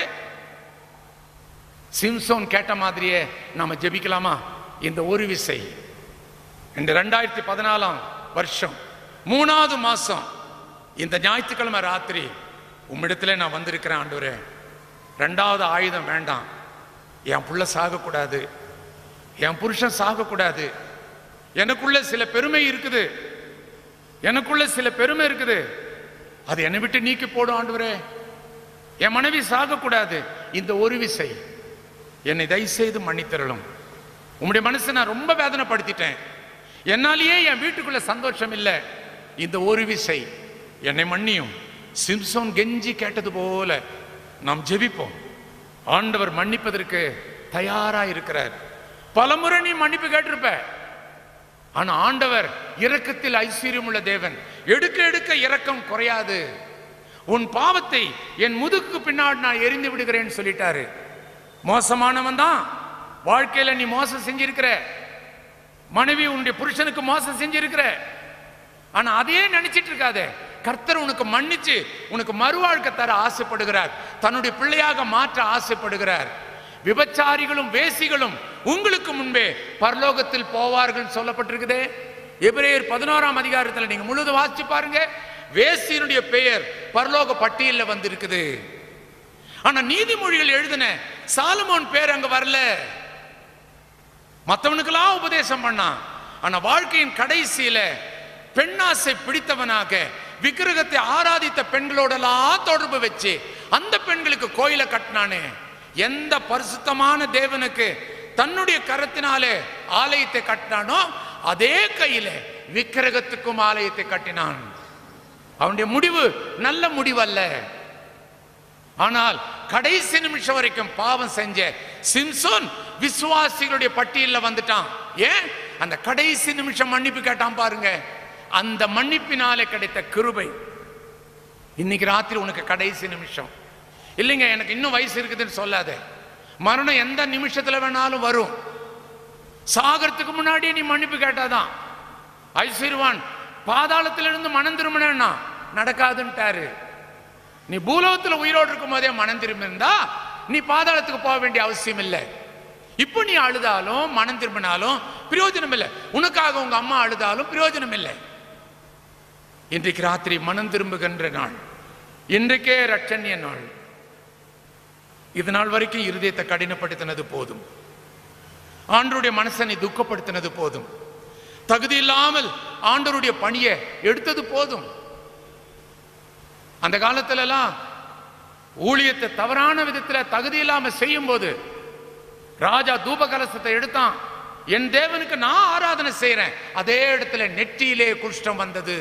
சிம்சோன் கேட்ட மாதிரியே நாம ஜெபிக்கலாமா? இந்த ஒரு விசை. இந்த ரெண்டாயிரத்தி பதினாலாம் வருஷம் மூணாவது மாசம் இந்த ஞாயிற்றுக்கிழமை ராத்திரி உம்மிடத்துல நான் வந்திருக்கிறேன். ஆண்டவரே, ரெண்டாவது ஆயுதம் வேண்டாம். என் புள்ள சாகக்கூடாது, என் புருஷன் சாகக்கூடாது. எனக்குள்ள சில பெருமை இருக்குது, எனக்குள்ள சில பெருமை இருக்குது, அது என்னை விட்டு நீக்கி போடும். ஆண்டவரே, என் மனைவி சாகக்கூடாது. இந்த ஒரு விசை என்னை தயவு செய்து மன்னித்தரலும். உம்முடைய மனசை நான் ரொம்ப வேதனைப்படுத்திட்டேன், என்னாலேயே என் வீட்டுக்குள்ள சந்தோஷம் இல்லை. இந்த ஒரு விசை என்னை மன்னியும். சிம்சோன் கெஞ்சி கேட்டது போல நாம் ஜெபிப்போம். ஆண்டவர் மன்னிப்பதற்கு தயாரா இருக்கிறார். பலமுறை நீ மன்னிப்பு கேட்டிருப்ப, ஆனா ஆண்டவர் இரக்கத்தில் ஐஸ்வர்யம் உள்ள தேவன். எடுக்க எடுக்க இரக்கம் குறையாது. உன் பாவத்தை என் முதுகுக்கு பின்னாடி நான் எரிந்து விடுகிறேன்னு சொல்லிட்டாரு. மோசமானவன் தான் வாழ்க்கையில நீ மோசம் செஞ்சிருக்கிற, மனைவி உன்னுடைய புருஷனுக்கு மோசம் செஞ்சிருக்கிற, ஆனா அதையே நினைச்சிட்டு இருக்காதே. கர்த்தர் உனக்கு மன்னிச்சு உனக்கு மறுவாழ்க்கை தர ஆசைப்படுகிறார், தன்னுடைய பிள்ளையாக மாற்ற ஆசைப்படுகிறார். விபச்சாரிகளும் வேசிகளும் உங்களுக்கு முன்பே பரலோகத்தில் போவார்கள் சொல்லப்பட்டிருக்குதே. எபிரேயர் பதினோராம் அதிகாரத்தில் நீங்க முழுதும் வாசிச்சு பாருங்க. வேசியினுடைய பெயர் பரலோக பட்டியலில் வந்து இருக்குது. ஆனா நீதிமொழிகள் எழுதின சாலமோன் பேர் அங்க வரல. மற்றவனுக்கெல்லாம் உபதேசம் பண்ணான், ஆனா வாழ்க்கையின் கடைசியில பெண்ணாசை பிடித்தவனாக விக்கிரகத்தை ஆராதித்த பெண்களோடெல்லாம் தொடர்பு வச்சு அந்த பெண்களுக்கு கோயிலை கட்டினானே. எந்த பரிசுத்தமான தேவனுக்கு தன்னுடைய கரத்தினாலே ஆலயத்தை கட்டினானோ அதே கையில விக்கிரகத்துக்கும் ஆலயத்தை கட்டினான். அவனுடைய முடிவு நல்ல முடிவல்ல. ஆனால் கடைசி நிமிஷம் வரைக்கும் பாவம் செஞ்ச சிம்சோன் விசுவாசிகளுடைய பட்டியலில் வந்துட்டான். ஏன்? அந்த கடைசி நிமிஷம் மன்னிப்பு கேட்டான் பாருங்க. அந்த மன்னிப்பினாலே கிடைத்த கிருபை. இன்னைக்கு ராத்திரி உனக்கு கடைசி நிமிஷம் இல்லைங்க, எனக்கு இன்னும் வயசு இருக்குதுன்னு சொல்லாத. மரணம் எந்த நிமிஷத்துல வேணாலும் வரும். சாகரத்துக்கு முன்னாடியே நீ மன்னிப்பு கேட்டாதான். ஐஸ்வர்வான் பாதாளத்திலிருந்து மனம் திரும்பினா நடக்காதுன்ட்டாரு. நீ பூலோகத்தில் உயிரோடு இருக்கும் போதே மனம் திரும்பி இருந்தா நீ பாதாளத்துக்கு போக வேண்டிய அவசியம் இல்லை. இப்போ நீ அழுதாலும் மனம் திரும்பினாலும் பிரயோஜனம் இல்லை. உனக்காக உங்க அம்மா அழுதாலும் பிரயோஜனம் இல்லை. இன்றைக்கு ராத்திரி மனம் திரும்புகின்ற நாள், இன்றைக்கே ரட்சணிய நாள். இது நாள் வரைக்கும் இருதயத்தை கடினப்படுத்தினது போதும். ஆண்டவருடைய மனசனை துக்கப்படுத்தினது போதும். தகுதி இல்லாமல் ஆண்டவருடைய பணியை எடுத்தது போதும். அந்த காலத்துல எல்லாம் ஊழியத்தை தவறான விதத்துல தகுதி இல்லாம செய்யும் போது ராஜா தூப கலசத்தை எடுத்தான். என் தேவனுக்கு நான் ஆராதனை செய்யறேன், அதே இடத்துல நெற்றியிலே குஷ்டம் வந்தது.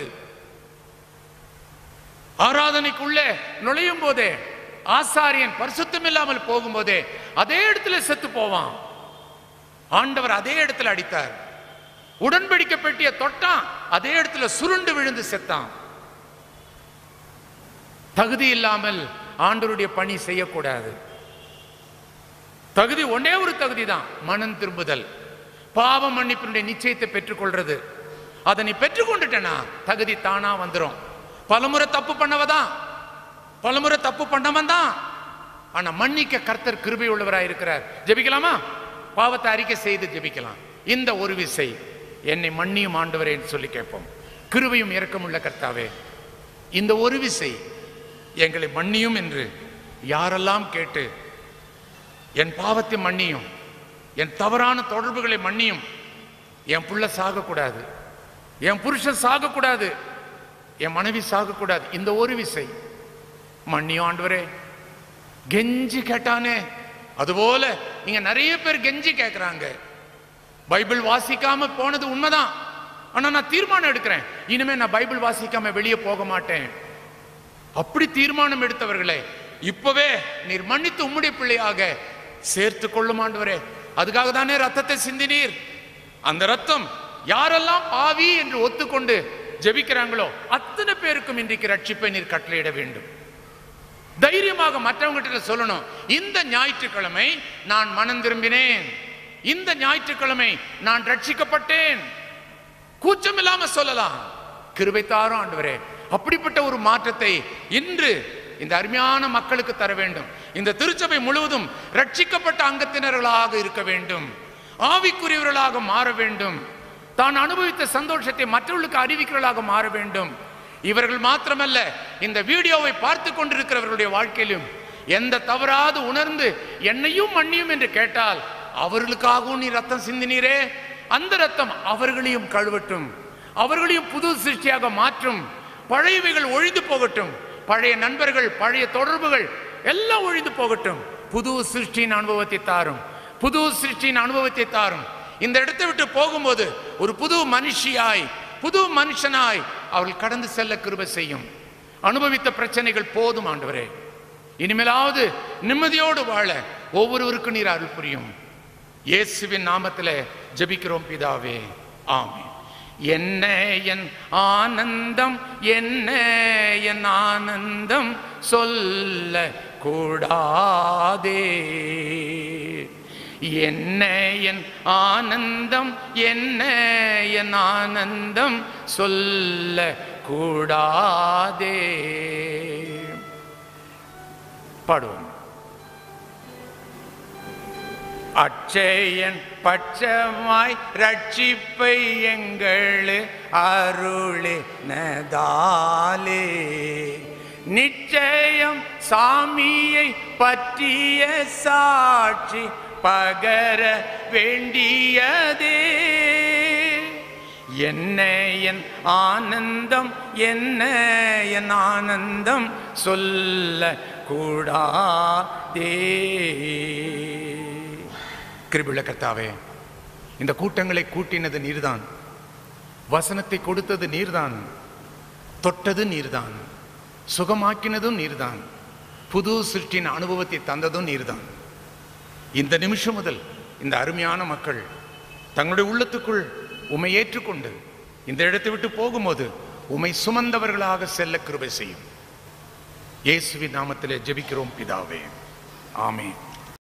ஆராதனைக்குள்ளே நுழையும் போதே ஆசாரியன் பரிசுத்தம் இல்லாமல் போகும்போதே அதே இடத்துல செத்து போவான். ஆண்டவர் அதே இடத்துல அடித்தார். உடன்படிக்கை பெட்டிய தொட்டான், அதே இடத்துல சுருண்டு விழுந்து செத்தான். தகுதி இல்லாமல் ஆண்டவருடைய பணி செய்யக்கூடாது. தகுதி ஒன்னே ஒரு தகுதி தான், மனம் திரும்புதல், பாவ மன்னிப்பினுடைய நிச்சயத்தை பெற்றுக்கொள்றது. அதை நீ பெற்றுக்கொண்டுட்டனா தகுதி தானா வந்துடும். பலமுறை தப்பு பண்ணவதான், பலமுறை தப்பு பண்ணவன் தான். ஆனா மன்னிக்க கர்த்தர் கிருபை உள்ளவராய் இருக்கிறார். ஜெபிக்கலாமா? பாவத்தை அறிக்கை செய்து ஜெபிக்கலாம். இந்த ஒரு விசை என்னை மன்னியும் ஆண்டவரே என்று சொல்லி கேட்போம். கிருபையும் இரக்கமுள்ள கர்த்தாவே, இந்த ஒரு விசை எங்களை மன்னியும் என்று யாரெல்லாம் கேட்டு என் பாவத்தை மன்னியும், என் தவறான தொடர்புகளை மன்னியும், என் புள்ள சாகக்கூடாது, என் புருஷன் சாகக்கூடாது, என் மனைவி சாகக்கூடாது, இந்த ஒரு விசை மன்னியும் ஆண்டவரே. கெஞ்சி கேட்டானே, அதுபோல நீங்க நிறைய பேர் கெஞ்சி கேட்கிறாங்க. பைபிள் வாசிக்காம போனது உண்மைதான். ஆனா நான் தீர்மானம் எடுக்கிறேன், இனிமே நான் பைபிள் வாசிக்காம வெளியே போக மாட்டேன். அப்படி தீர்மானம் எடுத்தவர்களே இப்பவே நீர் மன்னித்து உம்முடைய பிள்ளையாக சேர்த்து கொள்ளும் ஆண்டவரே. அதுக்காக தானே ரத்தத்தை சிந்தினீர். அந்த ரத்தம் யாரெல்லாம் பாவி என்று ஒத்துக்கொண்டு ஜெபிக்கிறாங்களோ அத்தனை பேருக்கும் இன்றைக்கு ரட்சிப்பை நீர் கட்டளையிட வேண்டும். தைரியமாக மற்றவங்கிட்ட சொல்லணும், இந்த ஞாயிற்றுக்கிழமை நான் மனம் திரும்பினேன், இந்த ஞாயிற்றுக்கிழமை நான் ரட்சிக்கப்பட்டேன். கூச்சம் இல்லாம சொல்லலாம். கிருபை தாரும் ஆண்டவரே. அப்படிப்பட்ட ஒரு மாற்றத்தை இன்று இந்த அருமையான மக்களுக்கு தர வேண்டும். இந்த திருச்சபை முழுவதும் ரட்சிக்கப்பட்ட அங்கத்தினர்களாக இருக்க வேண்டும், ஆவிக்குரியவர்களாக மாற வேண்டும், தான் அனுபவித்த சந்தோஷத்தை மற்றவர்களுக்கு அறிவிக்கிறவர்களாக மாற வேண்டும். இவர்கள் மாத்திரமல்ல, இந்த வீடியோவை பார்த்து கொண்டிருக்கிறவர்களுடைய வாழ்க்கையிலும் எந்த தவறாது உணர்ந்து என்னையும் மன்னியும் என்று கேட்டால் அவர்களுக்காகவும் நீ ரத்தம் சிந்தினீரே, அந்த ரத்தம் அவர்களையும் கழுவட்டும், அவர்களையும் புது சிருஷ்டியாக மாற்றும். பழையவைகள் ஒழிந்து போகட்டும், பழைய நண்பர்கள், பழைய தொடர்புகள் எல்லாம் ஒழிந்து போகட்டும். புது சிருஷ்டியின் அனுபவத்தை தாரும், புது சிருஷ்டியின் அனுபவத்தை தாரும். இந்த இடத்தை விட்டு போகும்போது ஒரு புது மனுஷியாய், புது மனுஷனாய் அவர்கள் கடந்து செல்ல கிருபை செய்யும். அனுபவித்த பிரச்சனைகள் போதும் ஆண்டவரே. இனிமேலாவது நிம்மதியோடு வாழ ஒவ்வொருவருக்கும் நீர் அருள் புரியும். இயேசுவின் நாமத்தில் ஜெபிக்கிறோம் பிதாவே, ஆமென். என்ன என் ஆனந்தம், என்ன என் ஆனந்தம் சொல்ல கூடாதே. என்ன என் ஆனந்தம், என்ன என் ஆனந்தம் சொல்ல கூடாதே. பாடுவோம். அட்சயன் பட்சமாய் ரட்சிப்பை எங்கள் அருளினதாலே நிச்சயம் சாமியை பற்றிய சாட்சி பகர வேண்டியதே. என்ன என் ஆனந்தம், என்ன என் ஆனந்தம் சொல்ல கூடாதே. கிருபையுள்ள கர்த்தாவே, இந்த கூட்டங்களை கூட்டினது நீர்தான், வசனத்தை கொடுத்தது நீர்தான், தொட்டது நீர்தான், சுகமாக்கினதும் நீர்தான், புது சிருஷ்டின் அனுபவத்தை தந்ததும் நீர்தான். இந்த நிமிஷம் முதல் இந்த அருமையான மக்கள் தங்களுடைய உள்ளத்துக்குள் உம்மை ஏற்றுக்கொண்டு இந்த இடத்தை விட்டு போகும்போது உம்மை சுமந்தவர்களாக செல்ல கிருபை செய்யும். இயேசுவின் நாமத்திலே ஜெபிக்கிறோம் பிதாவே, ஆமென்.